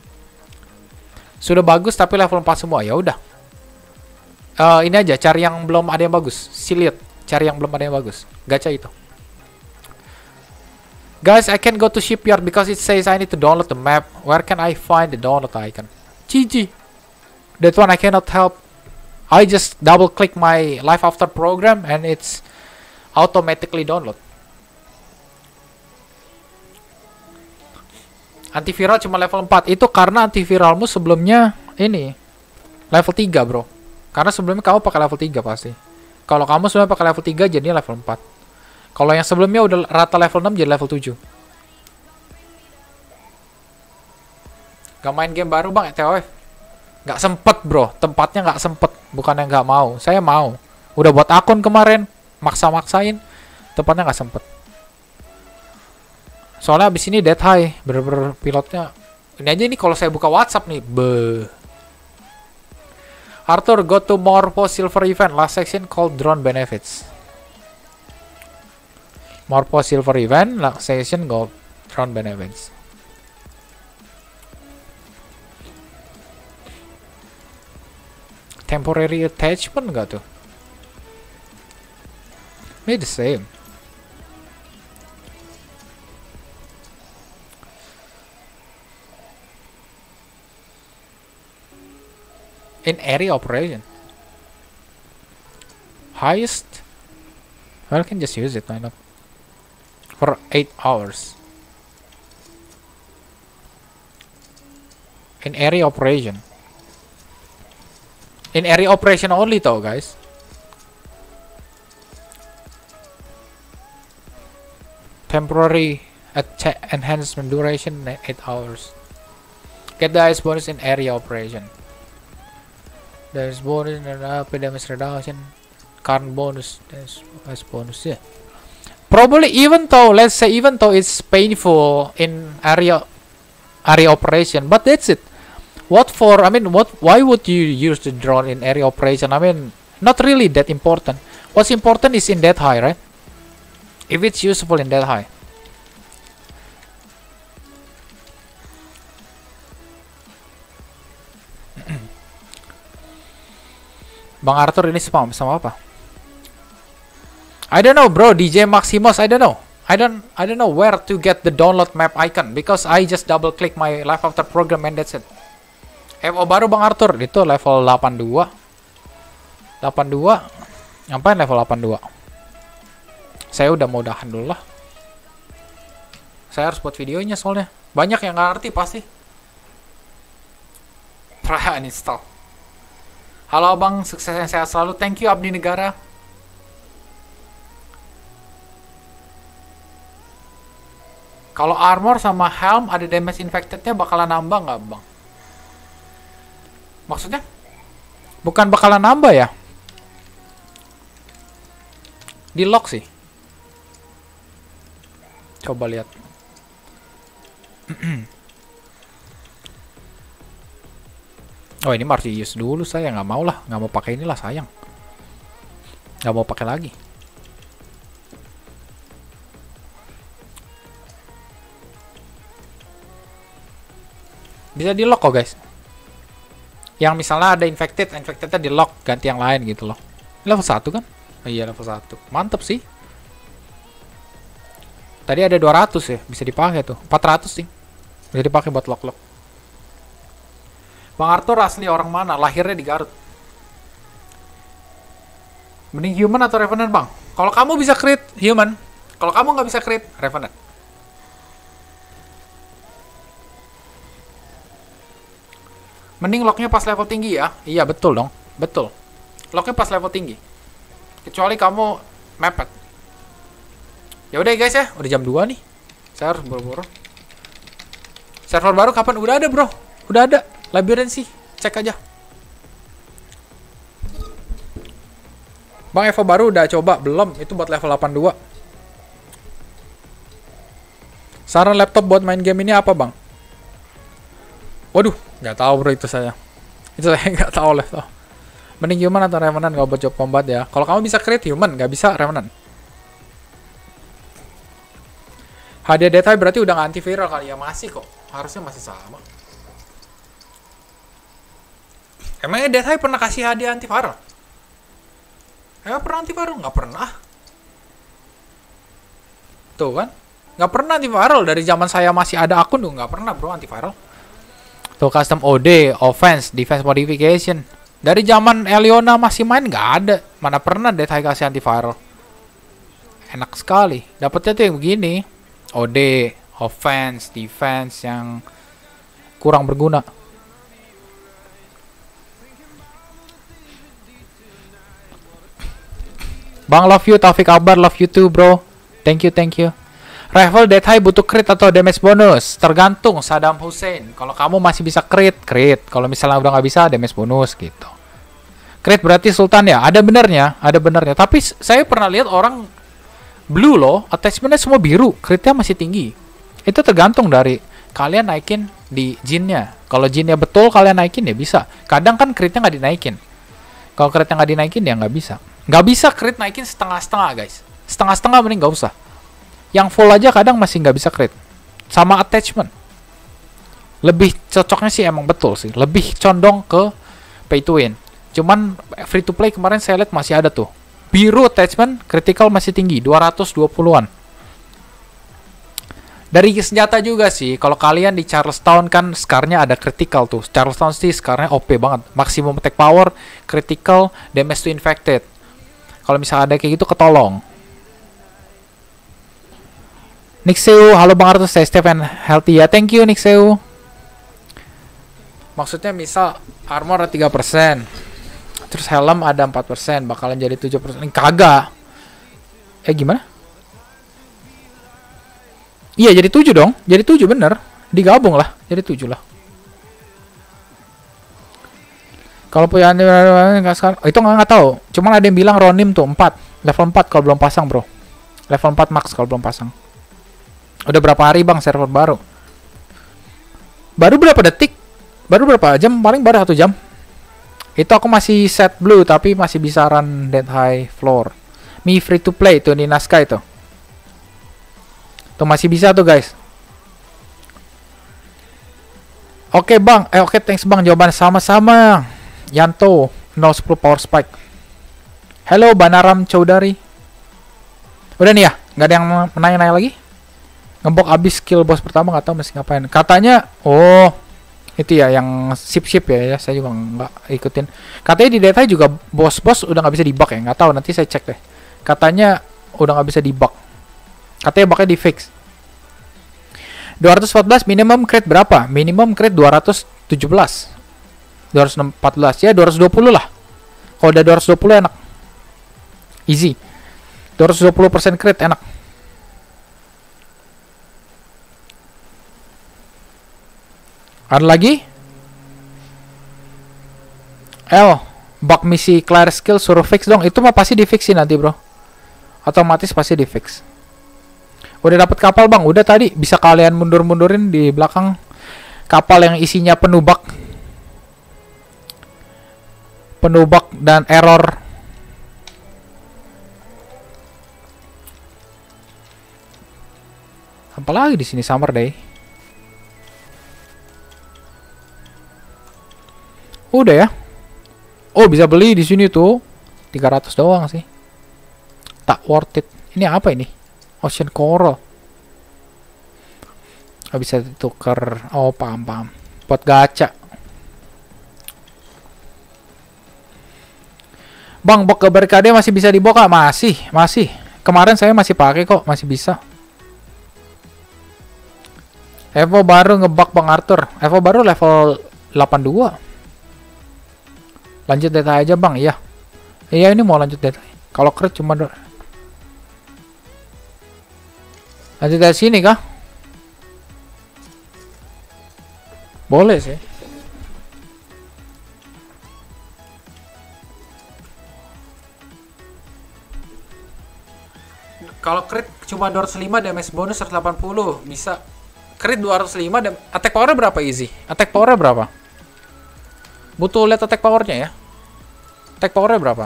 Sudah bagus tapi level empat semua, ya udah. Uh, ini aja, cari yang belum ada yang bagus. Silit, cari yang belum ada yang bagus. Gacha itu. Guys, I can go to shipyard because it says I need to download the map. Where can I find the download icon? G G. That one I cannot help. I just double click my live after program and it's automatically download. Antiviral cuma level empat. Itu karena antiviralmu sebelumnya ini level tiga, bro. Karena sebelumnya kamu pakai level tiga pasti. Kalau kamu sebelumnya pakai level tiga, jadinya level empat. Kalau yang sebelumnya udah rata level enam jadi level tujuh. Gak main game baru bang, T O F? Gak sempet bro, tempatnya gak sempet. Bukan yang gak mau, saya mau. Udah buat akun kemarin, maksa-maksain, tempatnya gak sempet. Soalnya abis ini dead high, bener-bener pilotnya. Ini aja nih kalau saya buka WhatsApp nih, be. Arthur, go to Morpho Silver Event, last section called Drone Benefits. Morpho Silver Event, last section called Drone Benefits. Temporary attachment nggak tuh? Maybe the same. In area operation. Highest? Well, I can just use it, why not? For eight hours. In area operation. In area operation only though, guys. Temporary enhancement duration eight hours. Get the ice bonus in area operation. There's bonus and epidemic reduction. Current bonus. There's ice bonus, yeah. Probably even though, let's say even though it's painful in area area operation, but that's it. What for? I mean, what? Why would you use the drone in area operation? I mean, not really that important. What's important is in that high, right? If it's useful in that high. Bang Arthur ini spam sama apa? I don't know, bro. D J Maximus, I don't know. I don't, I don't know where to get the download map icon because I just double click my live after program and that's it. F O baru Bang Arthur itu level delapan puluh dua. delapan puluh dua. Ngapain level delapan puluh dua? Saya udah mau udahan dulu lah. Saya harus buat videonya soalnya. Banyak yang nggak ngerti pasti. Try uninstall. Halo Bang, sukses dan sehat selalu. Thank you Abdi Negara. Kalau armor sama helm ada damage infectednya bakalan nambah nggak Bang? Maksudnya? Bukan bakalan nambah ya? Di lock sih. Coba lihat. Oh ini Martius dulu, saya nggak mau lah, nggak mau pakai inilah sayang, nggak mau pakai lagi. Bisa di lock kok guys. Yang misalnya ada infected, infectednya di lock, ganti yang lain gitu loh. Level satu kan? Oh, iya level satu, mantep sih. Tadi ada dua ratus ya, bisa dipakai tuh, empat ratus sih, bisa dipakai buat lock-lock. Bang Arthur asli orang mana? Lahirnya di Garut. Mending human atau revenant bang? Kalau kamu bisa crit, human. Kalau kamu nggak bisa crit, revenant. Mending locknya pas level tinggi ya. Iya betul dong, betul. Locknya pas level tinggi. Kecuali kamu mepet. Ya udah guys ya, udah jam dua nih. Saya harus buru-buru. Server baru kapan? Udah ada bro, udah ada. Labirin sih, cek aja. Bang Evo baru udah coba? Belum, itu buat level delapan puluh dua. Saran laptop buat main game ini apa bang? Waduh, nggak tahu bro itu saya. Itu saya nggak tahu laptop. Mending human atau revenant kalau buat job combat ya. Kalau kamu bisa crit human, nggak bisa revenant. Hadiah detail berarti udah nggak antiviral kali ya? Masih kok, harusnya masih sama. Emangnya Death High pernah kasih hadiah antiviral? Emang pernah antiviral? Nggak pernah. Tuh kan? Nggak pernah antiviral. Dari zaman saya masih ada akun tuh nggak pernah bro antiviral. Tuh custom O D, offense, defense modification. Dari zaman Eliona masih main nggak ada. Mana pernah Death High kasih antiviral. Enak sekali. Dapetnya tuh yang begini. O D, offense, defense yang kurang berguna. Bang love you, Taufik Akbar love you too bro. Thank you, thank you. Rifle dead high butuh crit atau damage bonus? Tergantung Saddam Hussein. Kalau kamu masih bisa crit, crit. Kalau misalnya udah nggak bisa, damage bonus gitu. Crit berarti Sultan ya? Ada benernya, ada benernya. Tapi saya pernah lihat orang blue loh, attachmentnya semua biru, critnya masih tinggi. Itu tergantung dari kalian naikin di jinnya. Kalau jinnya betul kalian naikin ya bisa. Kadang kan critnya nggak dinaikin. Kalau critnya nggak dinaikin ya nggak bisa. Nggak bisa crit naikin setengah-setengah guys. Setengah-setengah mending nggak usah. Yang full aja kadang masih nggak bisa crit. Sama attachment. Lebih cocoknya sih emang betul sih. Lebih condong ke pay to win. Cuman free to play kemarin saya lihat masih ada tuh. Biru attachment, critical masih tinggi. dua ratus dua puluhan. Dari senjata juga sih. Kalau kalian di Charlestown kan scarnya ada critical tuh. Charlestown sih scarnya O P banget. Maximum attack power, critical, damage to infected. Kalau misalnya ada kayak gitu ketolong. Nixeu, halo Bang Arthur, stay safe and healthy ya. Thank you Nixeu. Maksudnya misal armor ada tiga persen. Terus helm ada empat persen, bakalan jadi tujuh persen. Ini kagak. Eh gimana? Iya jadi tujuh dong. Jadi tujuh bener. Digabung lah. Jadi tujuh lah. Kalau punya nggak sekarang, oh, itu nggak tahu. Cuman ada yang bilang Ronim tuh empat, level empat kalau belum pasang bro. Level empat max kalau belum pasang. Udah berapa hari bang server baru? Baru berapa detik? Baru berapa jam? Paling baru satu jam. Itu aku masih set blue tapi masih bisa run dead high floor. Mi free to play tuh di naskah itu. Tuh masih bisa tuh guys. Oke bang, eh oke thanks bang jawaban sama-sama. Yanto nol sepuluh power spike. Hello Banaram Chaudhary. Udah nih ya, nggak ada yang menanya-nanya lagi? Ngebok abis skill bos pertama nggak tahu mesti ngapain. Katanya, oh itu ya yang sip-sip ya, ya saya juga nggak ikutin. Katanya di data juga bos-bos udah nggak bisa debug ya, nggak tahu nanti saya cek deh. Katanya udah nggak bisa debug. Katanya bugnya di fix. dua ratus empat belas minimum crit berapa? Minimum crit dua ratus tujuh belas. dua ratus empat belas ya, dua ratus dua puluh lah. Kalau udah dua ratus dua puluh enak. Easy. dua ratus dua puluh persen crit enak. Ada lagi? El, bug misi clear skill suruh fix dong. Itu mah pasti di fix sih nanti bro. Otomatis pasti di fix. Udah dapat kapal bang? Udah tadi. Bisa kalian mundur-mundurin di belakang kapal yang isinya penuh bug. Penuh bug dan error. Apa lagi di sini Summer Day? Udah ya. Oh, bisa beli di sini tuh. tiga ratus doang sih. Tak worth it. Ini apa ini? Ocean Coral. Gak bisa ditukar. Oh, paham-paham. Buat gacha. Bang, bok ke barikade masih bisa dibuka? Masih, masih. Kemarin saya masih pakai kok, masih bisa. Evo baru ngebug Bang Arthur. Evo baru level delapan puluh dua. Lanjut data aja bang, iya. Iya ini mau lanjut data. Kalau crit cuma do... lanjut dari sini kah? Boleh sih. Kalau crit cuma dua ratus lima damage bonus seratus delapan puluh bisa. Crit dua ratus lima dan attack power berapa easy? Attack power berapa? Butuh lihat attack powernya ya. Attack powernya berapa?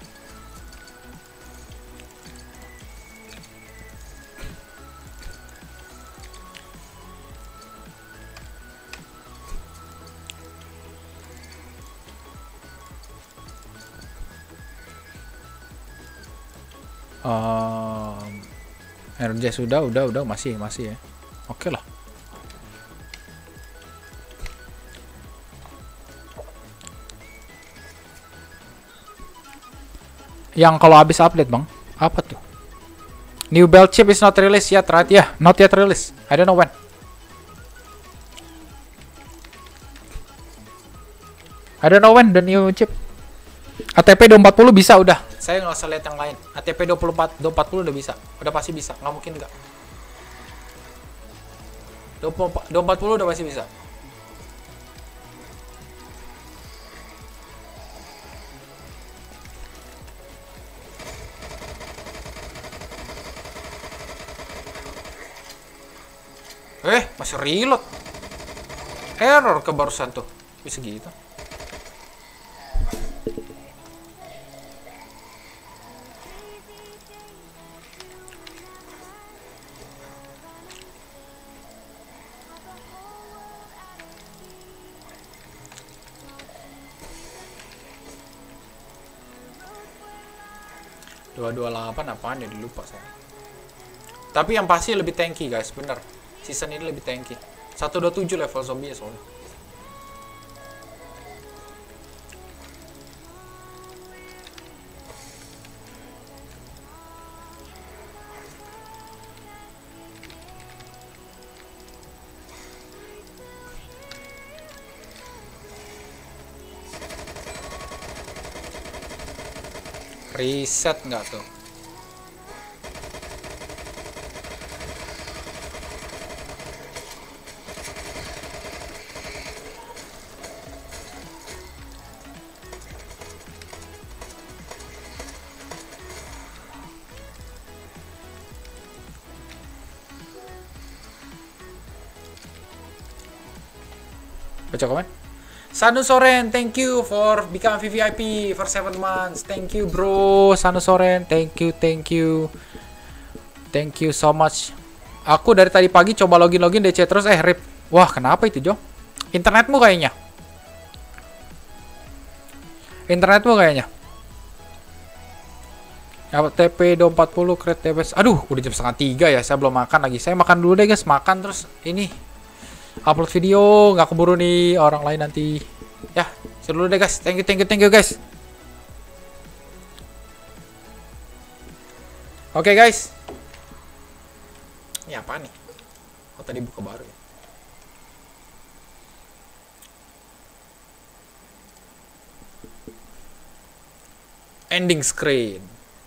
Um, R J sudah, udah, udah masih, masih ya. Oke lah. Yang kalau habis update bang, apa tuh? New belt chip is not released yet, right? Ya, yeah, not yet released. I don't know when. I don't know when the new chip. A T P dua empat puluh bisa udah. Saya nggak usah lihat yang lain. A T P dua puluh empat, dua empat puluh udah bisa. Udah pasti bisa. Nggak mungkin nggak. dua empat puluh udah pasti bisa. Eh, masih reload. Error ke barusan tuh. Bisa gitu. dua dua delapan apaan ya, dilupa saya. Tapi yang pasti lebih tanky guys, bener. Season ini lebih tanky. seratus dua puluh tujuh level zombie ya soalnya. Reset nggak tuh? Baca komen. Sanu Soren, thank you for become V V I P for seven months. Thank you bro, Sanu Soren, thank you, thank you, thank you so much. Aku dari tadi pagi coba login login D C terus, eh rip. Wah kenapa itu Jo? Internetmu kayaknya. Internetmu kayaknya. A T P dua empat puluh create T P S. Aduh, udah jam setengah tiga ya. Saya belum makan lagi. Saya makan dulu deh guys, makan terus ini upload video, nggak keburu nih orang lain nanti. Ya, dulu deh guys. Thank you, thank you, thank you guys. Oke okay, guys. Ini apa nih? Oh tadi buka baru ya. Ending screen.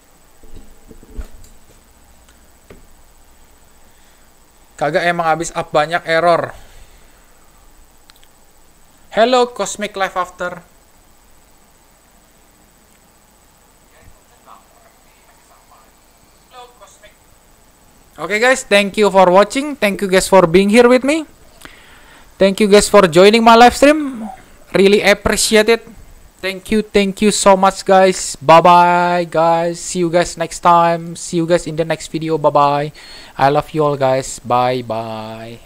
Kagak emang habis up banyak error. Hello Cosmic Life After. Oke okay guys, thank you for watching. Thank you guys for being here with me. Thank you guys for joining my live stream. Really appreciate it. Thank you, thank you so much guys. Bye bye guys. See you guys next time. See you guys in the next video. Bye bye. I love you all guys. Bye bye.